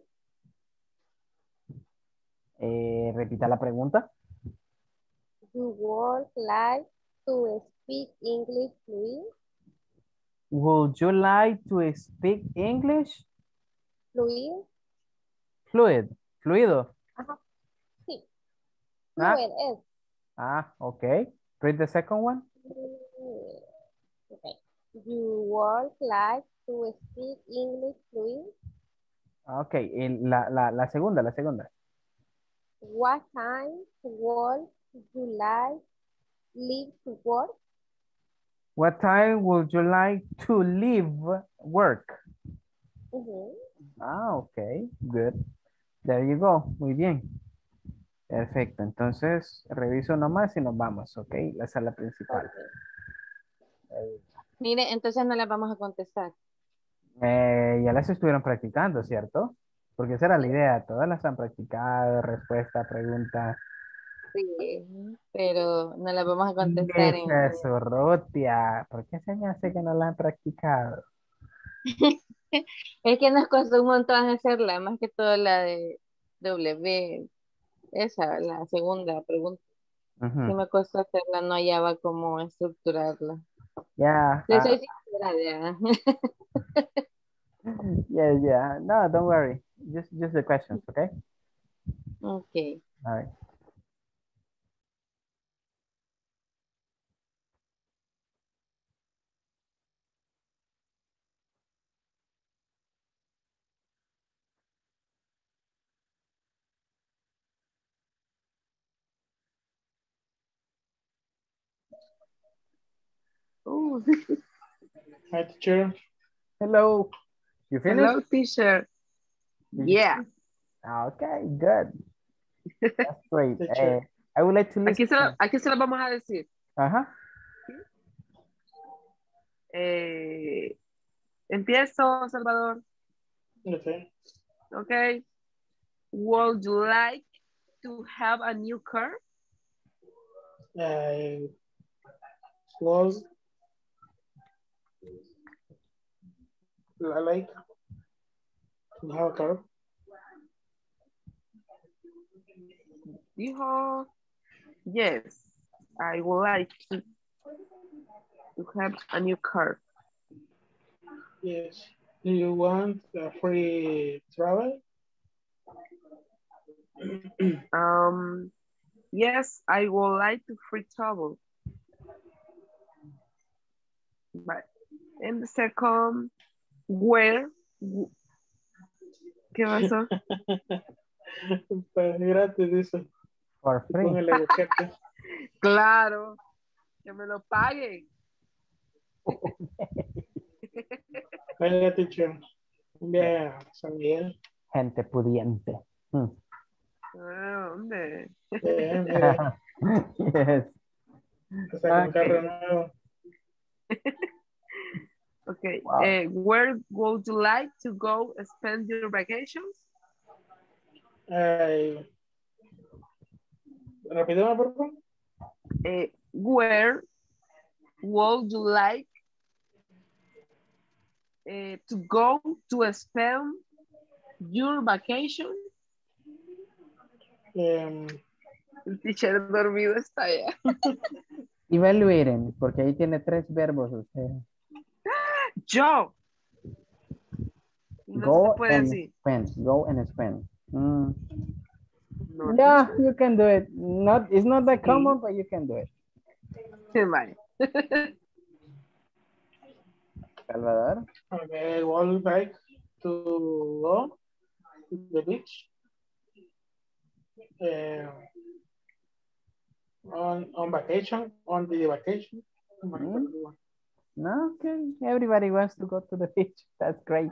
Repita la pregunta. You work, like to speak English, please. Would you like to speak English? Fluid. Fluido. Ajá. Sí. Ah, Fluid es. okay. Read the second one. Okay. You work, like to speak English, please. Okay, la segunda. What time would you like leave to work? What time would you like to leave work? Okay, good. There you go. Muy bien. Perfecto. Entonces, reviso nomás y nos vamos, ok. La sala principal. Mire, entonces no las vamos a contestar. Ya las estuvieron practicando, ¿cierto? Porque esa era la idea. Todas las han practicado, respuesta, pregunta. Sí, pero no las vamos a contestar en... Esa Sorrotia. ¿Por qué se me hace que no la han practicado? Es que nos costó un montón hacerla, más que todo la de W, esa, la segunda pregunta. Sí me costó hacerla, no hallaba cómo estructurarla. Yeah. Le soy sincera, ya. Yeah. No, don't worry. Just the questions, okay? Okay. All right. Oh. Hi, teacher. Hello. You finished? Hello, teacher. Yeah. Okay, good. That's great. I would like to listen. Aquí se lo vamos a decir. Ajá. Empiezo, Salvador. Okay. Okay. Would you like to have a new car? Was I like to have a car? Dijo, yes, I would like to have a new car. Yes. Do you want a free travel? Yes, I would like to free travel. But in the second, where ¿Qué pasó? Pues gratis, dice. For free. Póngale boquete. Claro, que me lo paguen. Oiga, teacher. Bien, San Miguel. Gente pudiente. Mm. Ah, ¿dónde? Mira, Yes. está con Okay. carro nuevo. Okay. Wow. Where would you like to go spend your vacations? Repíteme, por favor. Where would you like to go to spend your vacation? El teacher dormido está allá. Evaluating, porque ahí tiene 3 verbos usted. Yo. No Go se puede and así. spend. Go and spend. Mm. No, Yeah, teacher. you can do it. It's not that Sí. common, but you can do it. Vale. Salvador. Okay, would like to go to the beach. On vacation, on the vacation. No, okay. Everybody wants to go to the beach. That's great.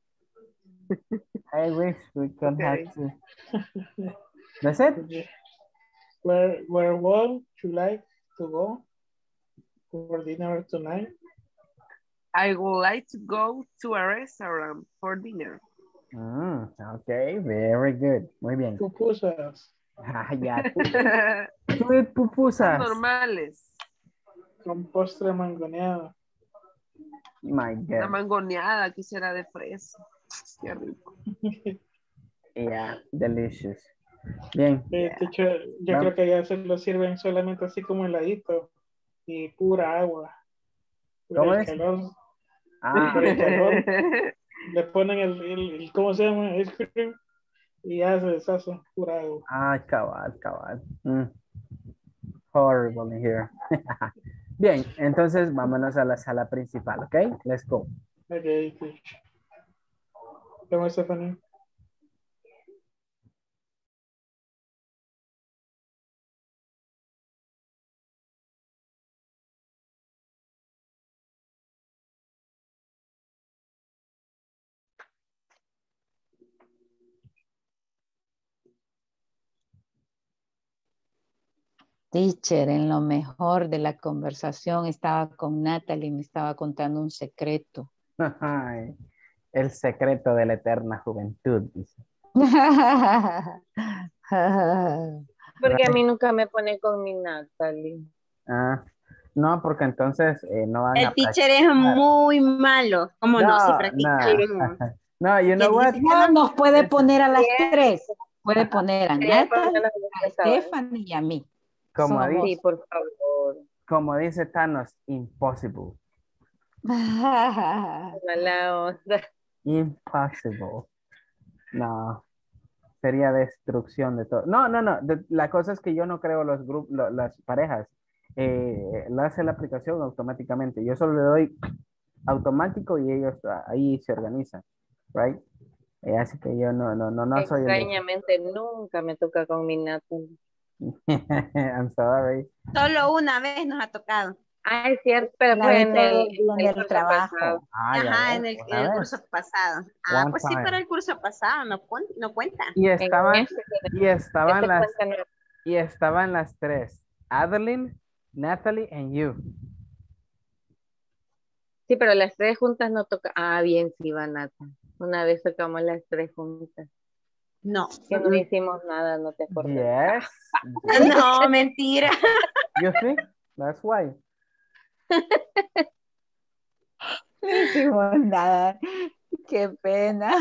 I wish we could have to. That's it? Where would you like to go for dinner tonight? I would like to go to a restaurant for dinner. Okay, very good. Muy bien. Pupusas. Ya. Tú eres Son pupusas. normales. Con postre mangoneado. My La God. mangoneada aquí será de fresa. Qué rico. Yeah, delicious. Bien. Teacher, yo creo que ya se lo sirven solamente así como heladito y pura agua. ¿Cómo el es? calor. Ah. Por el calor. Le ponen el ¿cómo se llama? Ice cream y ya se deshace pura agua. Ah, cabal. Horrible in here. Bien, entonces vámonos a la sala principal, ¿ok? Let's go. Okay, teacher. ¿Cómo es, Stephanie? Teacher, en lo mejor de la conversación estaba con Natalie, me estaba contando un secreto. Ay, el secreto de la eterna juventud, dice. Porque a mí nunca me pone con mi Natalie. Ah, no, porque entonces no van a El teacher es practicar. muy malo. ¿Cómo no? Si No, practiquemos. no, you know what? No, nos puede poner a las Bien. 3. Puede poner a Sería Natalie, para a Stephanie y a mí. Como Somos- Sí, por favor. Como dice Thanos, impossible. Mala onda. Impossible. No, sería destrucción de todo. No. La cosa es que yo no creo los grupos, las parejas. La hace la aplicación automáticamente. Yo solo le doy automático y ellos ahí se organizan. Right? Así que yo no soy el de... Extrañamente nunca me toca con mi Natalie. I'm sorry. Solo una vez nos ha tocado. Ah, es cierto, pero La fue vez en en el curso trabajo. pasado. Ya Ajá, ves, en una el vez. curso pasado. Ah, One pues sí, time. pero el curso pasado no cuenta. Y En estaban este estaban las 3. Adeline, Natalie and you. Sí, pero las 3 juntas no toca. Ah, bien, sí, va Nata. Una vez tocamos las 3 juntas. No. Que no hicimos nada, no te acuerdas. Yes. No, mentira. You think? That's why. No hicimos nada. Qué pena.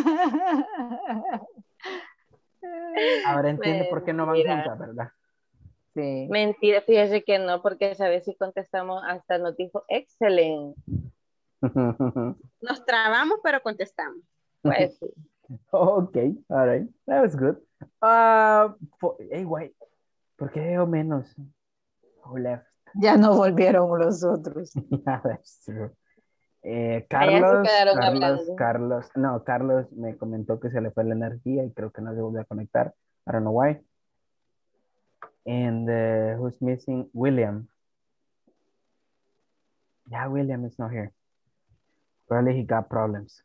Ahora entiende por qué no van Mentira. juntas, ¿verdad? Sí. Mentira, fíjese que no, porque esa vez sí contestamos, hasta nos dijo excelente. Nos trabamos, pero contestamos. Pues sí. Okay, all right. That was good. Hey, wait. ¿Por qué veo menos? Who left? Ya no volvieron los otros. Yeah, that's true. Carlos, quedaron hablando. Carlos me comentó que se le fue la energía y creo que no se volvió a conectar. I don't know why. And who's missing? William. Yeah, William is not here. Probably he got problems.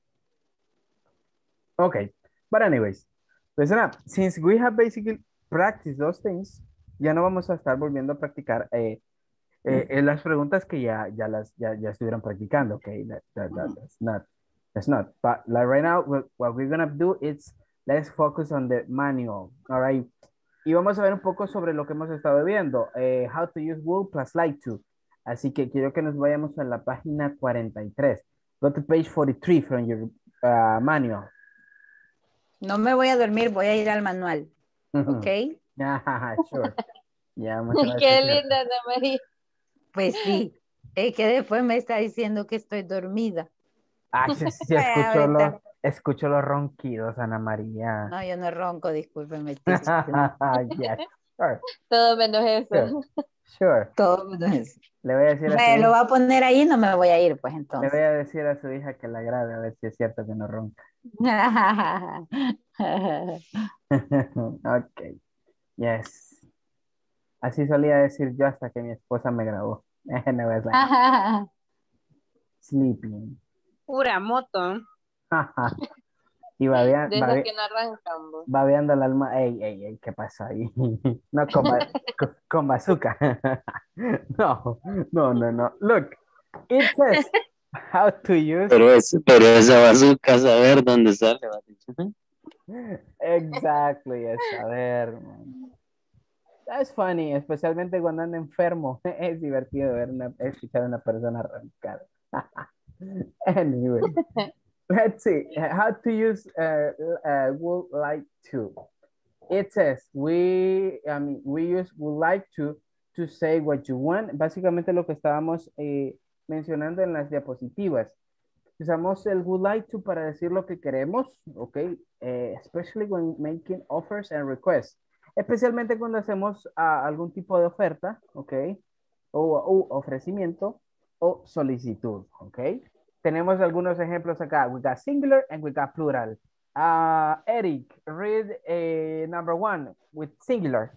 Okay, but anyways, listen up. Since we have basically practiced those things, ya no vamos a estar volviendo a practicar las preguntas que ya estuvieron practicando. Okay, that's not. But like right now, what we're gonna do is let's focus on the manual. All right. Y vamos a ver un poco sobre lo que hemos estado viendo. How to use will plus like to. Así que quiero que nos vayamos a la página 43. Go to page 43 from your manual. No me voy a dormir, voy a ir al manual. ¿Ok? Sure. Yeah, Qué linda, Ana María. Pues sí. Es que después me está diciendo que estoy dormida. Sí, escucho los ronquidos, Ana María. No, yo no ronco, discúlpeme. Yes, sure. Todo menos eso. Sure. Todo menos eso. Le voy a decir lo va a poner ahí, no me voy a ir, pues entonces. Le voy a decir a su hija que la grabe a ver si es cierto que no ronca. Ok. Yes. Así solía decir yo hasta que mi esposa me grabó. No, es like sleeping. Pura moto. Y De esas que no arrancan. Vos. Babeando el alma. Ey, ¿qué pasa ahí? No, con bazooka. No. Look, it says how to use. Pero esa bazooka, saber dónde sale. Exactly, es saber. Man. That's funny, especialmente cuando anda enfermo. Es divertido escuchar a una persona arrancar. Anyway. Let's see, how to use would like to. It says, we use would like to say what you want. Básicamente lo que estábamos mencionando en las diapositivas. Usamos el would like to para decir lo que queremos, ok? Especially when making offers and requests. Especialmente cuando hacemos algún tipo de oferta, ok? O ofrecimiento o solicitud, ok? Tenemos algunos ejemplos acá. We got singular and we got plural. Eric, read number 1 with singular.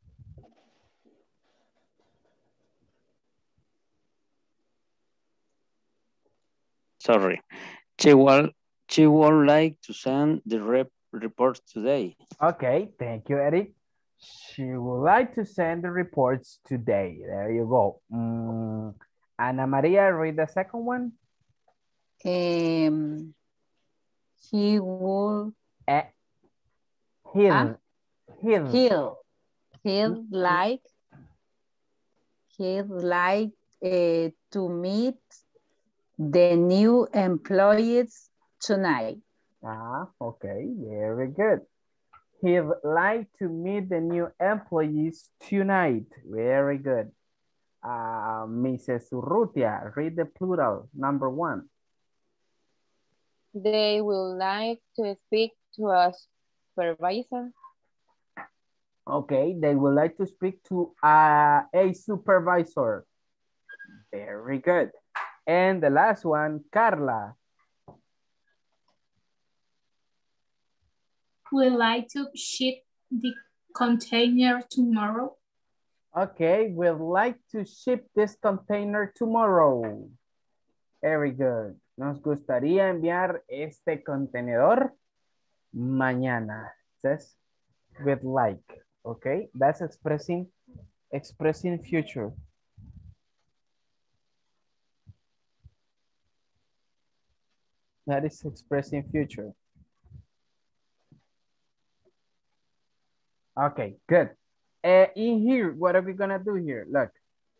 Sorry. She would like to send the reports today. Okay, thank you, Eric. She would like to send the reports today. There you go. Ana Maria, read the second one. He will he'll like to meet the new employees tonight. Okay, very good. He'd like to meet the new employees tonight. Very good. Mrs. Urrutia, read the plural, number 1. They will like to speak to a supervisor. Okay, they would like to speak to a supervisor. Very good. And the last one, Carla. Would like to ship the container tomorrow. Okay, we'd like to ship this container tomorrow. Very good. Nos gustaría enviar este contenedor mañana. Says with like. Okay, that's expressing future. That is expressing future. Okay, good. In here, what are we gonna do here? Look.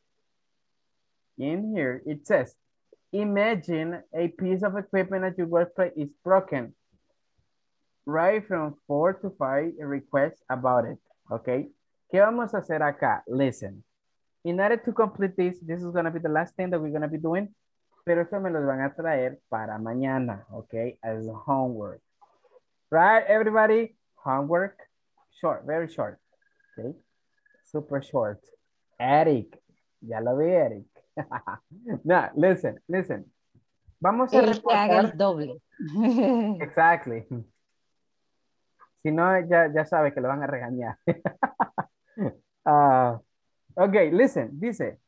In here, it says, imagine a piece of equipment at your workplace is broken. Write from 4 to 5 requests about it. Okay. ¿Qué vamos a hacer acá? Listen. In order to complete this is going to be the last thing that we're going to be doing. Pero esto me los van a traer para mañana. Okay. As homework. Right, everybody? Homework. Short, very short. Okay. Super short. Eric. Ya lo vi, Eric. Now, listen. Vamos a El que haga el reportar. doble. Exactly. Si no, ya sabe que lo van a regañar. Ok, listen, dice.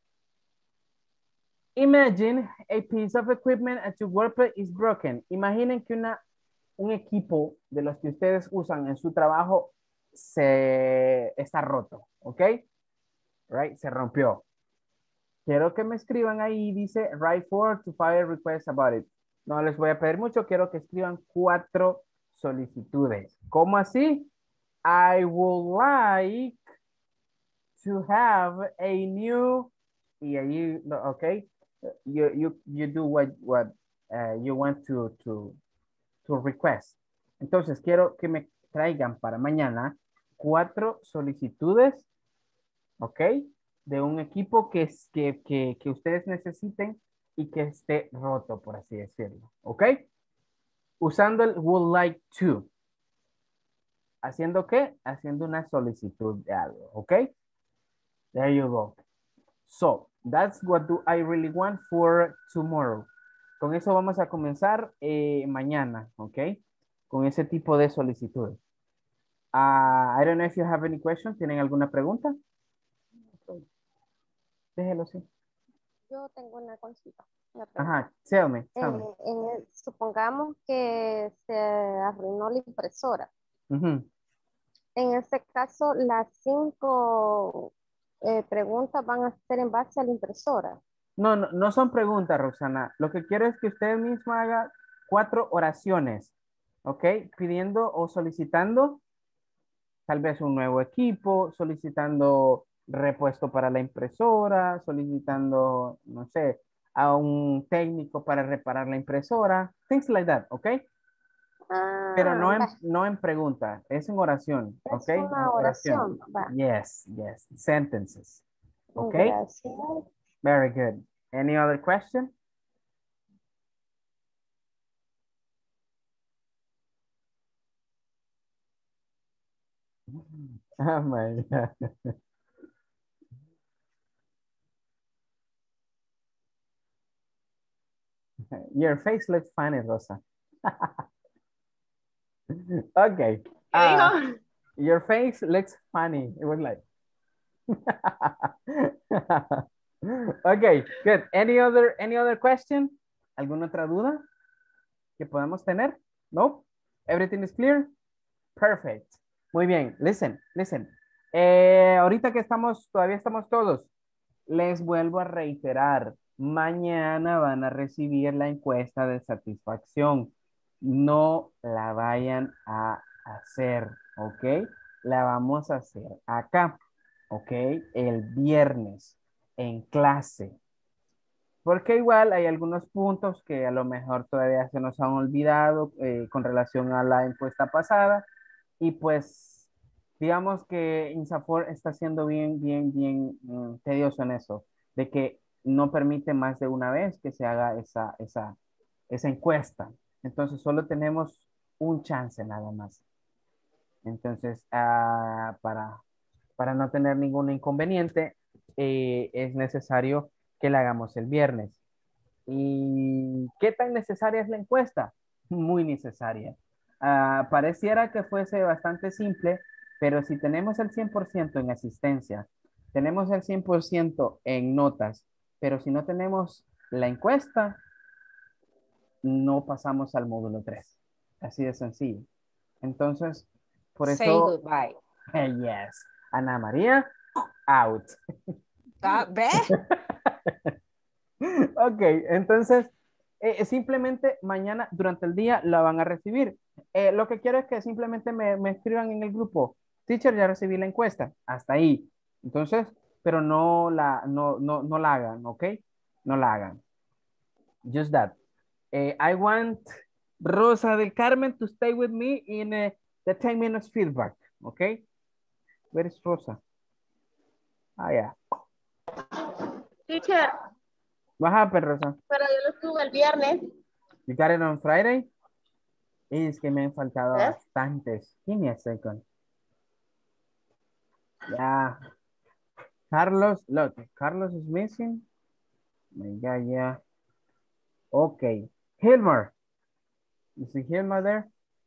Imagine a piece of equipment at your workplace is broken. Imaginen que un equipo de los que ustedes usan en su trabajo está roto, ¿ok? Right, se rompió. Quiero que me escriban ahí, dice, write 4 to 5 requests about it. No les voy a pedir mucho, quiero que escriban 4 solicitudes. ¿Cómo así? I would like to have a new, y ahí, ok, you do what you want to request. Entonces, quiero que me traigan para mañana 4 solicitudes, ok, de un equipo que ustedes necesiten y que esté roto, por así decirlo, ok. Usando el would like to. ¿Haciendo qué? Haciendo una solicitud de algo, ok. There you go. So, that's what do I really want for tomorrow. Con eso vamos a comenzar mañana, ¿ok? Con ese tipo de solicitudes. I don't know if you have any questions. ¿Tienen alguna pregunta? Déjelo, sí. Yo tengo una consulta. Ajá, tell me. Supongamos que se arruinó la impresora. Uh-huh. En este caso, las 5 preguntas van a ser en base a la impresora. No son preguntas, Roxana. Lo que quiero es que usted misma haga 4 oraciones, ¿ok? Pidiendo o solicitando tal vez un nuevo equipo, solicitando repuesto para la impresora, solicitando, no sé, a un técnico para reparar la impresora, things like that, ¿ok? Pero no en pregunta, es en oración, ¿ok? Es una oración. Yes, sentences, ¿ok? Gracias. Very good. Any other question? Oh my God. Your face looks funny, Rosa. Okay. Your face looks funny. It was like. Okay, good. Any other question? ¿Alguna otra duda que podamos tener? No? Everything is clear? Perfect. Muy bien. Listen. Ahorita que todavía estamos todos, les vuelvo a reiterar. Mañana van a recibir la encuesta de satisfacción. No la vayan a hacer, ¿ok? La vamos a hacer acá, ¿ok? El viernes en clase. Porque igual hay algunos puntos que a lo mejor todavía se nos han olvidado con relación a la encuesta pasada. Y pues, digamos que INSAFORP está siendo bien tedioso en eso, de que no permite más de una vez que se haga esa encuesta. Entonces, solo tenemos un chance nada más. Entonces, para no tener ningún inconveniente, es necesario que la hagamos el viernes. ¿Y qué tan necesaria es la encuesta? Muy necesaria. Pareciera que fuese bastante simple, pero si tenemos el 100% en asistencia, tenemos el 100% en notas, pero si no tenemos la encuesta, no pasamos al módulo 3. Así de sencillo. Entonces, por eso... Say goodbye. Yes. Ana María, out. ¿Ves? Ok, entonces, simplemente mañana durante el día la van a recibir. Lo que quiero es que simplemente me escriban en el grupo, teacher, ya recibí la encuesta, hasta ahí. Entonces, pero no la hagan, ¿ok? No la hagan. Just that. I want Rosa del Carmen to stay with me in the 10 minutes feedback, ¿ok? Where is Rosa? Yeah. Teacher. What happened, Rosa? Pero yo lo tuve el viernes. You got it on Friday? Es que me han faltado bastantes. Give me a second. Yeah. Carlos, look, Carlos is missing. My God, yeah. Okay. Hilmar. You see Hilmar there?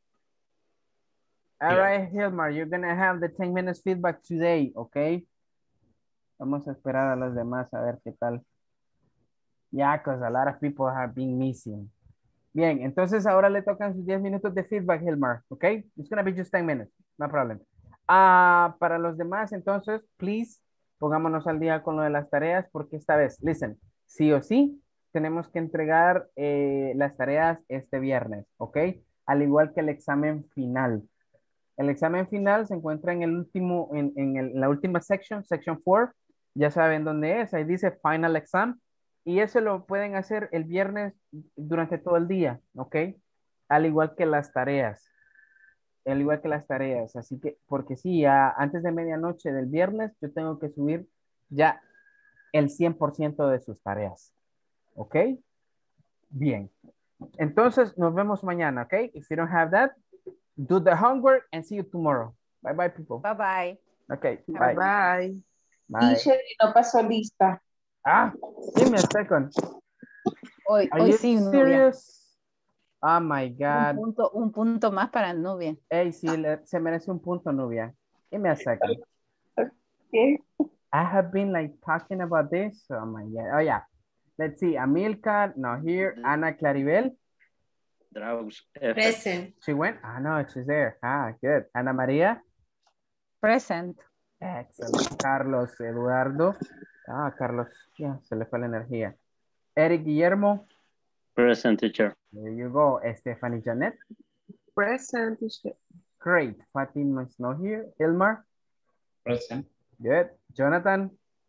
All right, Hilmar, you're going to have the 10 minutes feedback today, okay? Vamos a esperar a los demás a ver qué tal. Yeah, because a lot of people have been missing. Bien, entonces ahora le tocan sus 10 minutos de feedback, Hilmar, okay? It's going to be just 10 minutes, no problem. Para los demás, entonces, please, pongámonos al día con lo de las tareas, porque esta vez, listen, sí o sí, tenemos que entregar las tareas este viernes, ¿ok? Al igual que el examen final. El examen final se encuentra en el último, en la última section 4. Ya saben dónde es, ahí dice final exam. Y eso lo pueden hacer el viernes durante todo el día, ¿ok? Al igual que las tareas. Al igual que las tareas. Así que, porque sí, antes de medianoche del viernes, yo tengo que subir ya el 100% de sus tareas. ¿Ok? Bien. Entonces, nos vemos mañana, ¿ok? If you don't have that, do the homework and see you tomorrow. Bye bye, people. Bye bye. Okay, bye. Bye. Bye. Teacher, no pasó lista. Give me a second. Hoy Are you sí, Nubia. serious? Oh my God. Un punto más para Nubia. Hey, sí, se merece un punto, Nubia. Give me a second. Okay. I have been like talking about this. Oh my God. Oh yeah. Let's see. Amilcar, no here. Ana Claribel. Draus. Present. She went? No, she's there. Good. Ana María. Present. Excellent. Carlos Eduardo. Carlos, ya se le fue la energía. Eric Guillermo. Present, teacher. There you go. Stephanie Janet. Present, teacher. Great. Fatima is not here. Ilmar. Present. Good. Jonathan.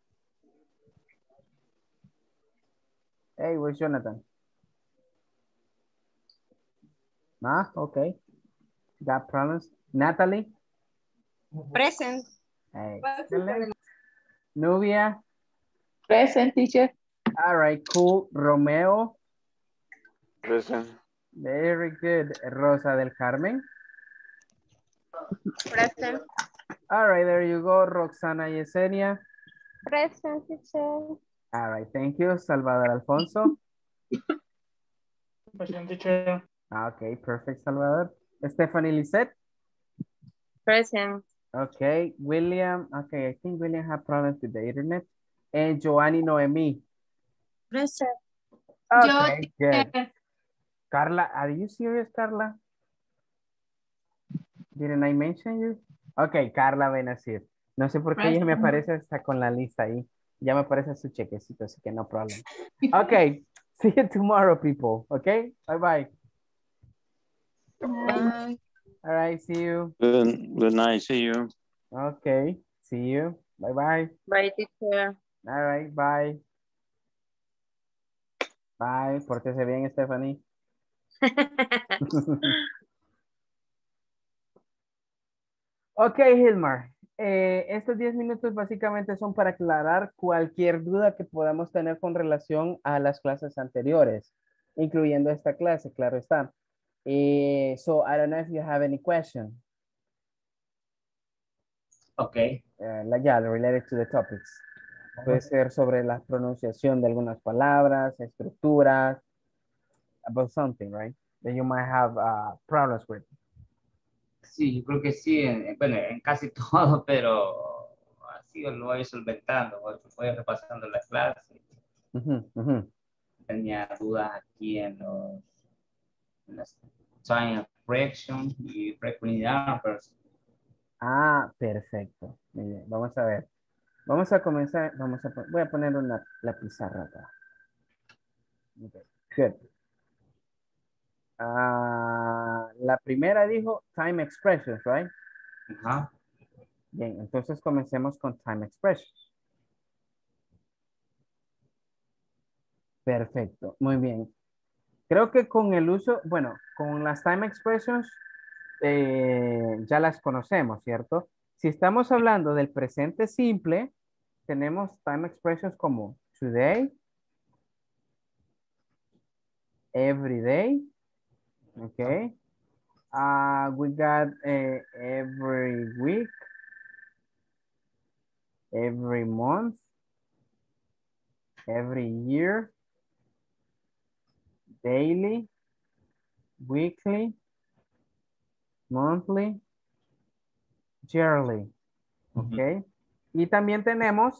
Hey, where's Jonathan? Okay. Got problems. Natalie. Present. Excellent. Nubia. Present, teacher. All right, cool. Romeo. Present. Very good. Rosa del Carmen. Present. All right, there you go. Roxana Yesenia. Present, teacher. All right, thank you. Salvador Alfonso. Present, teacher. Okay, perfect, Salvador. Stephanie Lisette. Present. Okay, William. Okay, I think William had problems with the internet. And Joanny Noemi. Present. Okay, good. Carla, are you serious, Carla? Didn't I mention you? Okay, Carla Benazir. No sé por qué ella me aparece hasta con la lista ahí. Ya me aparece su chequecito, así que no problem. Okay, see you tomorrow, people. Okay, bye-bye. Bye. All right, see you. Good night, see you. Okay, see you. Bye-bye. Bye, teacher. All right, bye. Bye, pórtese bien, Stephanie. Ok, Hilmar. Estos 10 minutos básicamente son para aclarar cualquier duda que podamos tener con relación a las clases anteriores, incluyendo esta clase, claro está. So, I don't know if you have any question. Okay. Related to the topics. Puede ser sobre la pronunciación de algunas palabras, estructuras, about something, right? That you might have problems with. Sí, yo creo que sí, bueno, en casi todo, pero así lo voy solventando, voy repasando la clase. Tenía dudas aquí en las sign of correction y frequent numbers. Perfecto. Muy bien, vamos a ver. Vamos a comenzar, voy a poner la pizarra acá. Okay, good. La primera dijo time expressions, right? Ajá. Bien, entonces comencemos con time expressions. Perfecto, muy bien. Creo que con el uso, bueno, con las time expressions ya las conocemos, ¿cierto? Si estamos hablando del presente simple, tenemos time expressions como today, every day, okay. We got every week, every month, every year, daily, weekly, monthly, yearly. Ok. Y también tenemos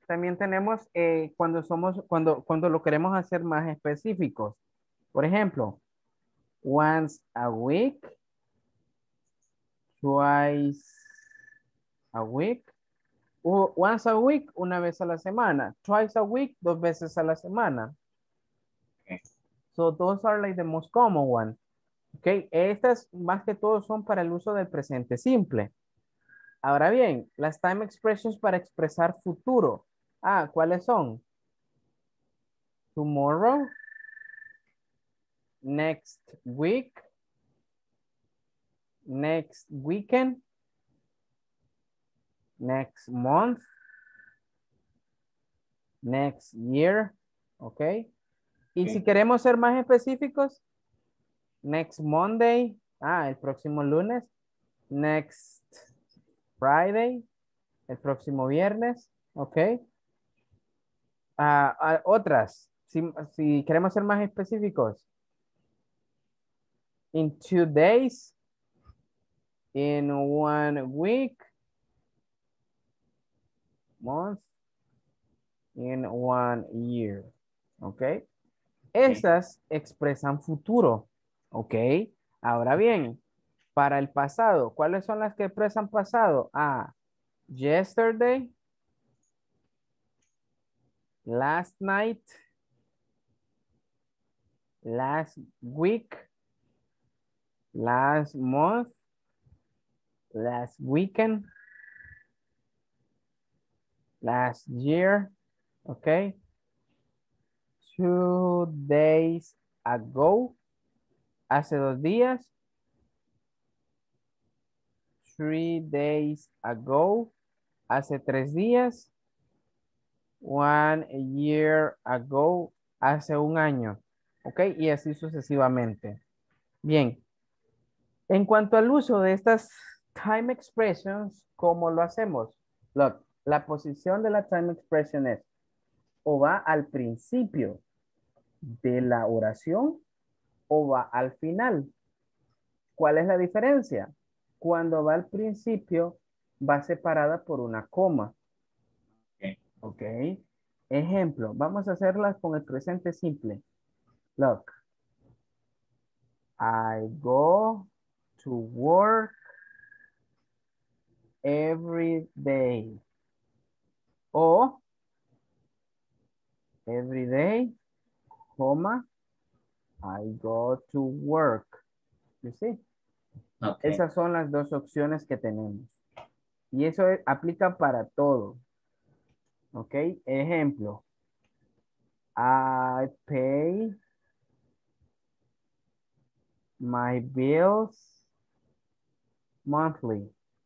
cuando lo queremos hacer más específicos. Por ejemplo, once a week, twice a week, once a week, una vez a la semana, twice a week, 2 veces a la semana. Okay. So those are like the most common one. Ok, estas más que todo son para el uso del presente simple. Ahora bien, las time expressions para expresar futuro. ¿Cuáles son? Tomorrow, next week, next weekend, next month, next year, ¿ok? Y si queremos ser más específicos, next Monday, el próximo lunes, next Friday, el próximo viernes, ¿ok? Otras, si queremos ser más específicos, in 2 days, in 1 week, month, in 1 year, ¿ok? Esas expresan futuro, ¿ok? Ahora bien, para el pasado, ¿cuáles son las que expresan pasado? Yesterday, last night, last week, last month, last weekend, last year, ¿ok? 2 days ago, hace 2 días. 3 days ago, hace 3 días. 1 year ago, hace 1 año. ¿Ok? Y así sucesivamente. Bien. En cuanto al uso de estas time expressions, ¿cómo lo hacemos? Look, la posición de la time expression es o va al principio de la oración o va al final. ¿Cuál es la diferencia? Cuando va al principio, va separada por una coma. Ok. Ejemplo, vamos a hacerlas con el presente simple. Look. I go to work every day. O every day, coma, I go to work. You see? Okay. Esas son las dos opciones que tenemos. Y eso aplica para todo. Ok, ejemplo. I pay my bills monthly.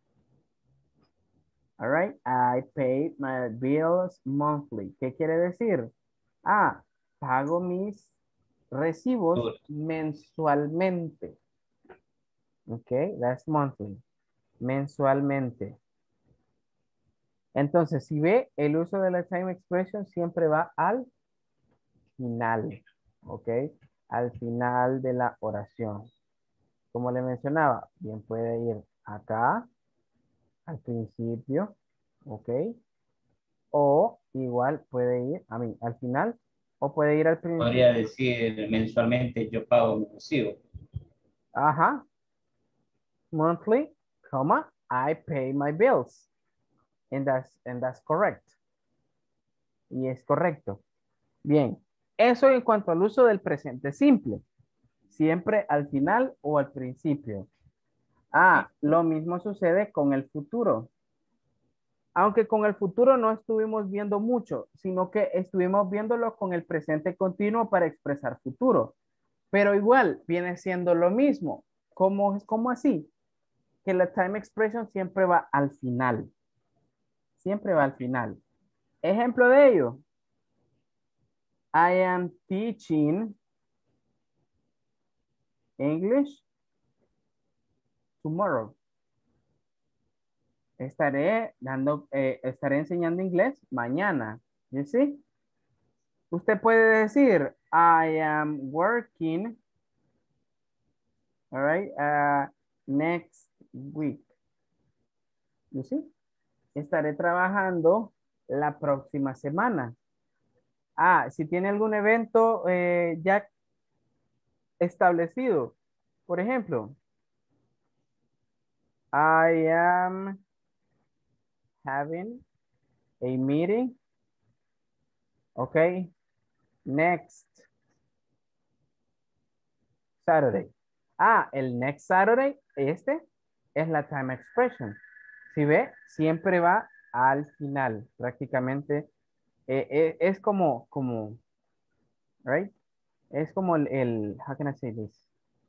All right, I pay my bills monthly. ¿Qué quiere decir? Pago mis recibos mensualmente. Ok, that's monthly. Mensualmente. Entonces, si ve, el uso de la time expression siempre va al final. Ok, al final de la oración. Como le mencionaba, bien puede ir acá, al principio, ok. O igual puede ir, al final, o puede ir al principio. Podría decir mensualmente yo pago mi recibo. Ajá. Monthly, comma, I pay my bills. And that's correct. Y es correcto. Bien. Eso en cuanto al uso del presente simple. Siempre al final o al principio. Lo mismo sucede con el futuro. Aunque con el futuro no estuvimos viendo mucho, sino que estuvimos viéndolo con el presente continuo para expresar futuro. Pero igual viene siendo lo mismo. ¿Cómo así? Que la time expression siempre va al final. Siempre va al final. Ejemplo de ello. I am teaching English tomorrow. Estaré enseñando inglés mañana. You see? Usted puede decir, I am working, all right, next week. You see? Estaré trabajando la próxima semana. Si tiene algún evento ya establecido. Por ejemplo, I am having a meeting. Okay. Next Saturday. El next Saturday, este es la time expression. Si ve, siempre va al final. Prácticamente es como, right? Es como how can I say this?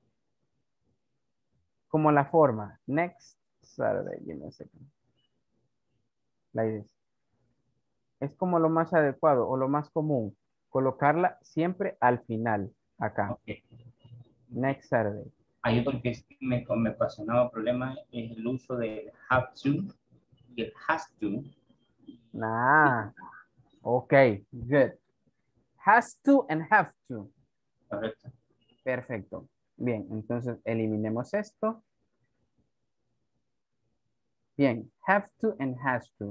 Como la forma. Next Saturday, give me a second. Like this. Es como lo más adecuado o lo más común. Colocarla siempre al final. Acá. Okay. Next Saturday. Ahí porque me ocasionaba problema es el uso de have to y el has to. Ok, good. Has to and have to. Correcto. Perfecto. Bien, entonces eliminemos esto. Bien, have to and has to.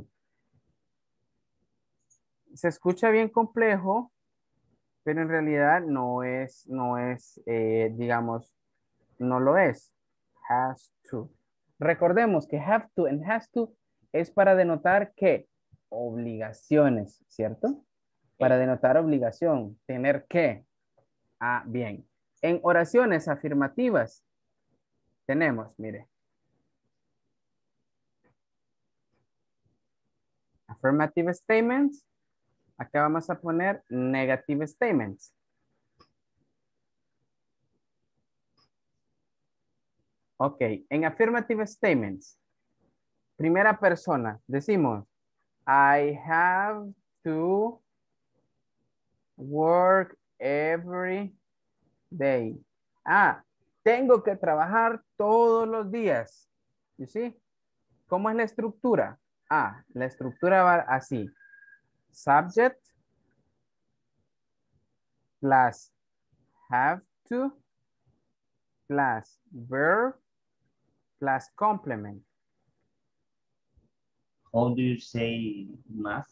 Se escucha bien complejo, pero en realidad no es, digamos, no lo es. Has to. Recordemos que have to and has to es para denotar que obligaciones, ¿cierto? Para denotar obligación, tener que. Bien. En oraciones afirmativas tenemos, mire. Affirmative statements. Acá vamos a poner negative statements. Ok, en affirmative statements, primera persona, decimos, I have to work every day. Tengo que trabajar todos los días. You see? ¿Cómo es la estructura? La estructura va así. Subject plus have to plus verb plus complement. How do you say math?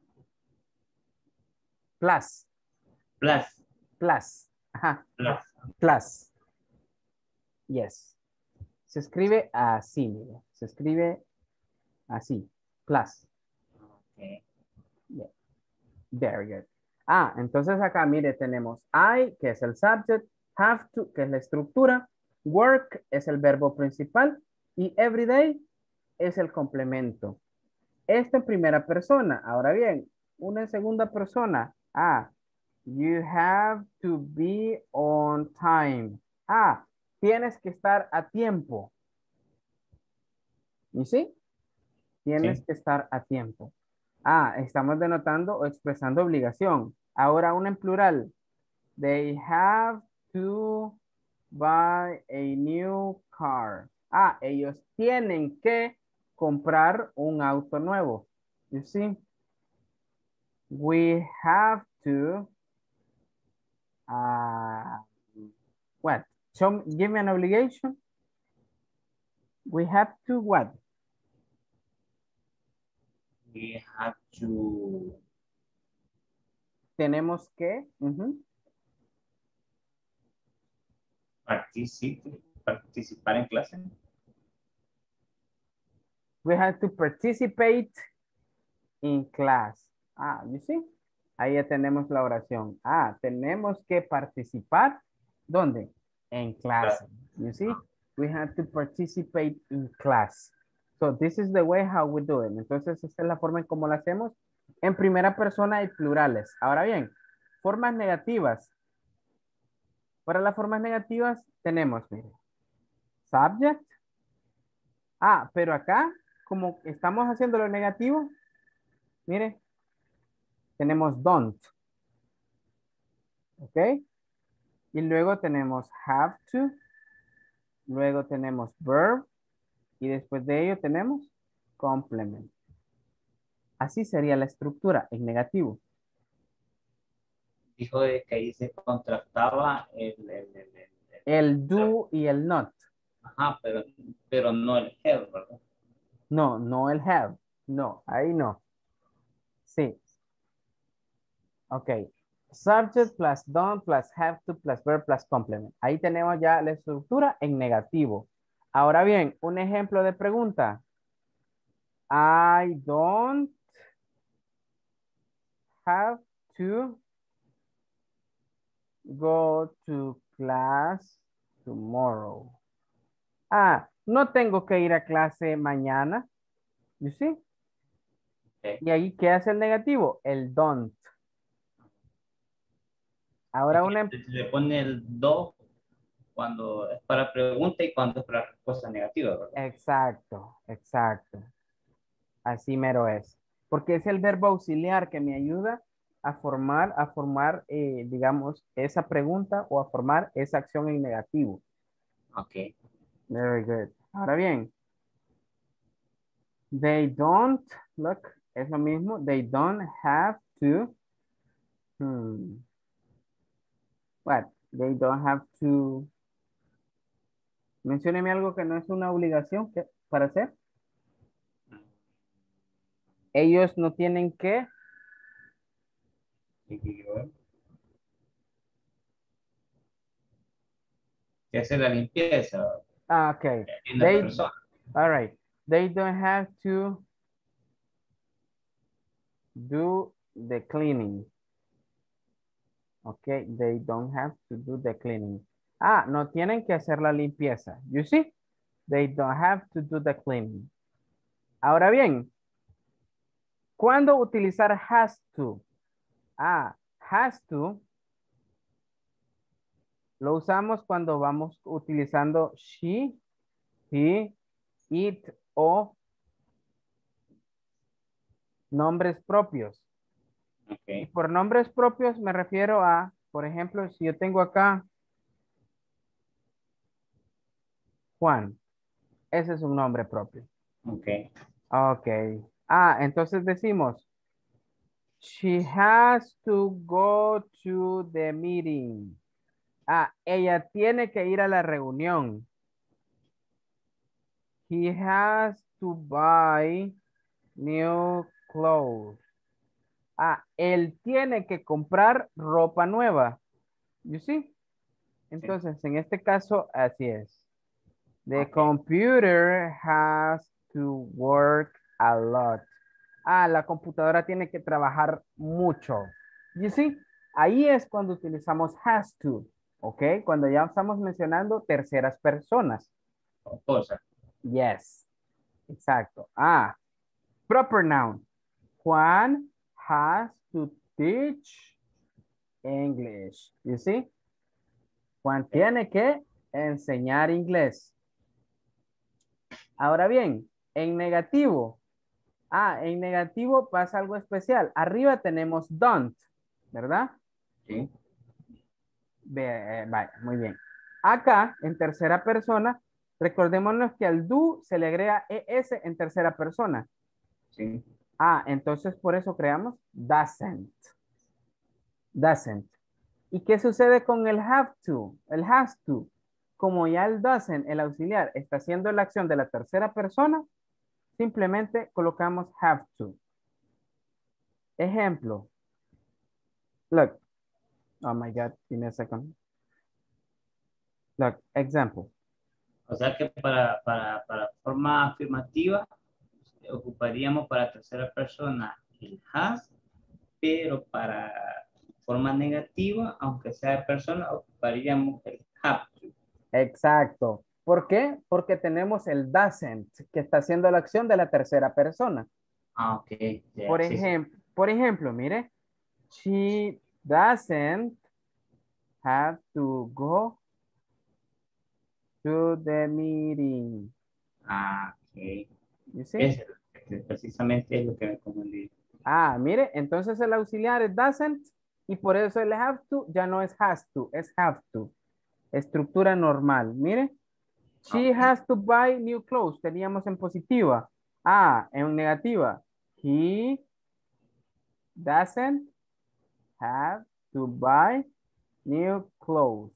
Plus. Plus. Plus. Ajá. Plus. Plus. Yes. Se escribe así, mire. Se escribe así. Plus. Okay. Yeah. Very good. Entonces acá, mire, tenemos I, que es el subject, have to, que es la estructura, work es el verbo principal y everyday es el complemento. Esto en primera persona. Ahora bien, una en segunda persona. You have to be on time. Tienes que estar a tiempo. ¿Y sí? Tienes que estar a tiempo. Estamos denotando o expresando obligación. Ahora una en plural. They have to buy a new car. Ellos tienen que comprar un auto nuevo. You see? We have to what? Give me an obligation. We have to what? We have to. Tenemos que. Participar en clase. We have to participate in class. You see? Ahí ya tenemos la oración. Tenemos que participar. ¿Dónde? En clase. You see? We have to participate in class. So this is the way how we do it. Entonces, esta es la forma en cómo lo hacemos en primera persona y plurales. Ahora bien, formas negativas. Para las formas negativas tenemos, mire, subject. Pero acá, como estamos haciendo lo negativo, mire, tenemos don't. ¿Ok? Y luego tenemos have to. Luego tenemos verb. Y después de ello tenemos complement. Así sería la estructura en negativo. dijo de que ahí se contrastaba el do y el not. Ajá, pero no el have, ¿verdad? No, no el have. No, ahí no. Sí. Ok. Subject plus done plus have to plus verb plus complement. Ahí tenemos ya la estructura en negativo. Ahora bien, un ejemplo de pregunta. I don't have to go to class tomorrow. Ah, no tengo que ir a clase mañana. You see? Okay. Y ahí, ¿qué hace el negativo? El don't. Ahora le pone el do cuando es para pregunta y cuando es para respuesta negativa, ¿verdad? Exacto, exacto. Así mero es. Porque es el verbo auxiliar que me ayuda a formar, digamos, esa pregunta o a formar esa acción en negativo. Ok. Very good. Ahora bien, they don't, look, es lo mismo. They don't have to, what? They don't have to, mencióneme algo que no es una obligación para hacer. Ellos no tienen que. Que hacer la limpieza. Ah, okay. All right. They don't have to do the cleaning. Okay. They don't have to do the cleaning. Ah, no tienen que hacer la limpieza. You see? They don't have to do the cleaning. Ahora bien, ¿cuándo utilizar has to? Ah, has to lo usamos cuando vamos utilizando she, he, it o nombres propios. Okay. Y por nombres propios me refiero a, por ejemplo, si yo tengo acá Juan, ese es un nombre propio. Ok. Ok. Ah, entonces decimos, she has to go to the meeting. Ah, ella tiene que ir a la reunión. He has to buy new clothes. Ah, él tiene que comprar ropa nueva. You see? Entonces, en este caso, así es. The computer has to work a lot. Ah, la computadora tiene que trabajar mucho. You see? Ahí es cuando utilizamos has to. ¿Ok? Cuando ya estamos mencionando terceras personas. Cosa. Yes. Exacto. Ah, proper noun. Juan has to teach English. You see? Juan tiene que enseñar inglés. Ahora bien, en negativo. Ah, en negativo pasa algo especial. Arriba tenemos don't, ¿verdad? Sí. Vale, muy bien. Acá, en tercera persona, recordémonos que al do se le agrega ES en tercera persona. Sí. Ah, entonces por eso creamos doesn't. Doesn't. ¿Y qué sucede con el have to? El has to. Como ya el doesn't, el auxiliar, está haciendo la acción de la tercera persona, simplemente colocamos have to. Ejemplo. Look. Oh my God, give me a second. Look, example. O sea que para forma afirmativa ocuparíamos para tercera persona el has, pero para forma negativa, aunque sea persona, ocuparíamos el have to. Exacto. ¿Por qué? Porque tenemos el doesn't, que está haciendo la acción de la tercera persona. Ah, ok. Yeah, por ejemplo, mire, she doesn't have to go to the meeting. Ah, ok. You see? Precisamente es lo que me confundí. Ah, mire, entonces el auxiliar es doesn't y por eso el have to ya no es has to, es have to. Estructura normal, mire. She has to buy new clothes. Teníamos en positiva. Ah, en negativa. He doesn't have to buy new clothes.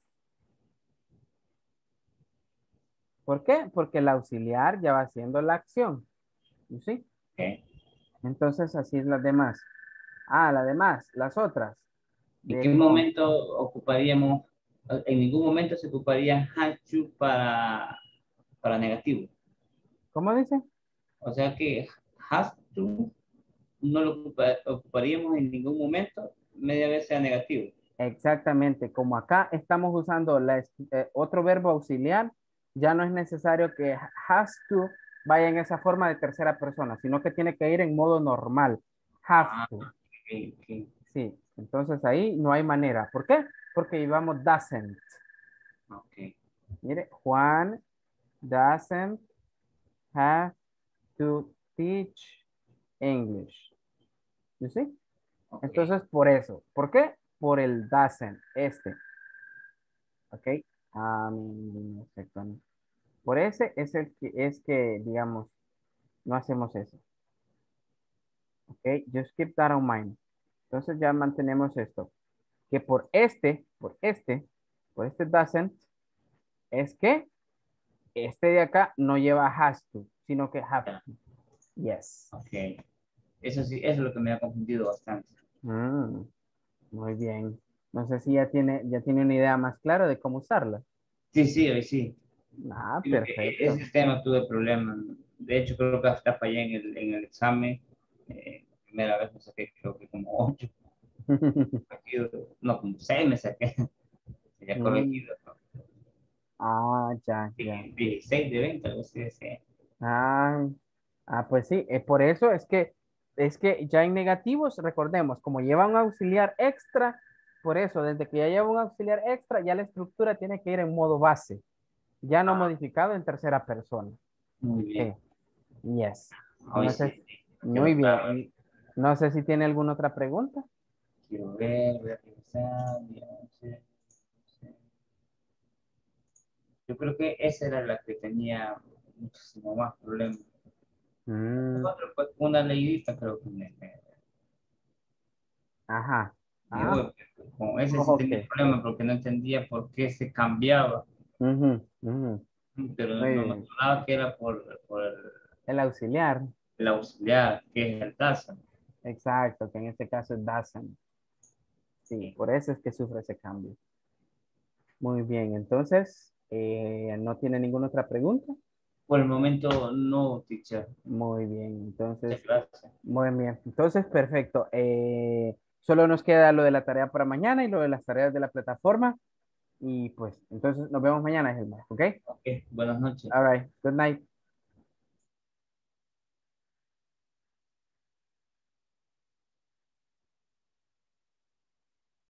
¿Por qué? Porque el auxiliar ya va haciendo la acción. ¿Sí? Okay. Entonces, así es las demás. Ah, las demás, las otras. ¿En qué momento ocuparíamos? En ningún momento se ocuparía have to para negativo. ¿Cómo dice? O sea que has to no lo ocuparíamos en ningún momento, media vez sea negativo. Exactamente. Como acá estamos usando otro verbo auxiliar, ya no es necesario que has to vaya en esa forma de tercera persona, sino que tiene que ir en modo normal. Have to. Okay. Sí, entonces ahí no hay manera. ¿Por qué? Porque llevamos doesn't. Okay. Mire, Juan doesn't have to teach English. ¿You see? Okay. Entonces, por eso. ¿Por qué? Por el doesn't, Ok. Por ese es el que, digamos, no hacemos eso. Ok, just keep that in mind. Entonces ya mantenemos esto. Que por este doesn't, es que este de acá no lleva has to, sino que have to. Yes. Ok. Eso sí, eso es lo que me ha confundido bastante. Muy bien. No sé si ya tiene una idea más clara de cómo usarla. Sí, hoy sí. Ah, perfecto. Ese tema tuve problemas. De hecho, creo que hasta fallé en el examen. Primera vez me saqué, creo que como 8. No, como 6 me saqué. Sería corregido. Ah, ya. 16 de 20, algo así decía. Pues sí, por eso es que ya en negativos, recordemos, como lleva un auxiliar extra, por eso, desde que ya lleva un auxiliar extra, ya la estructura tiene que ir en modo base, ya no modificado en tercera persona. Muy bien. Yes. Hoy sí. Muy bien. No sé si tiene alguna otra pregunta. Quiero ver, voy a pensar. Yo creo que esa era la que tenía muchísimo más problemas. Pues, una leidita creo que Ajá. Con ese sí tenía problemas porque no entendía por qué se cambiaba. Pero no me acordaba que era por el auxiliar. El auxiliar, que es el doesn't. Exacto, que en este caso es doesn't. Sí, por eso es que sufre ese cambio. Muy bien, entonces, ¿no tiene ninguna otra pregunta? Por el momento no, teacher. Muy bien, entonces. Muchas gracias. Muy bien, entonces, perfecto. Solo nos queda lo de la tarea para mañana y lo de las tareas de la plataforma. Y pues, entonces nos vemos mañana, Gilmar, ¿ok? Ok, buenas noches. All right, good night.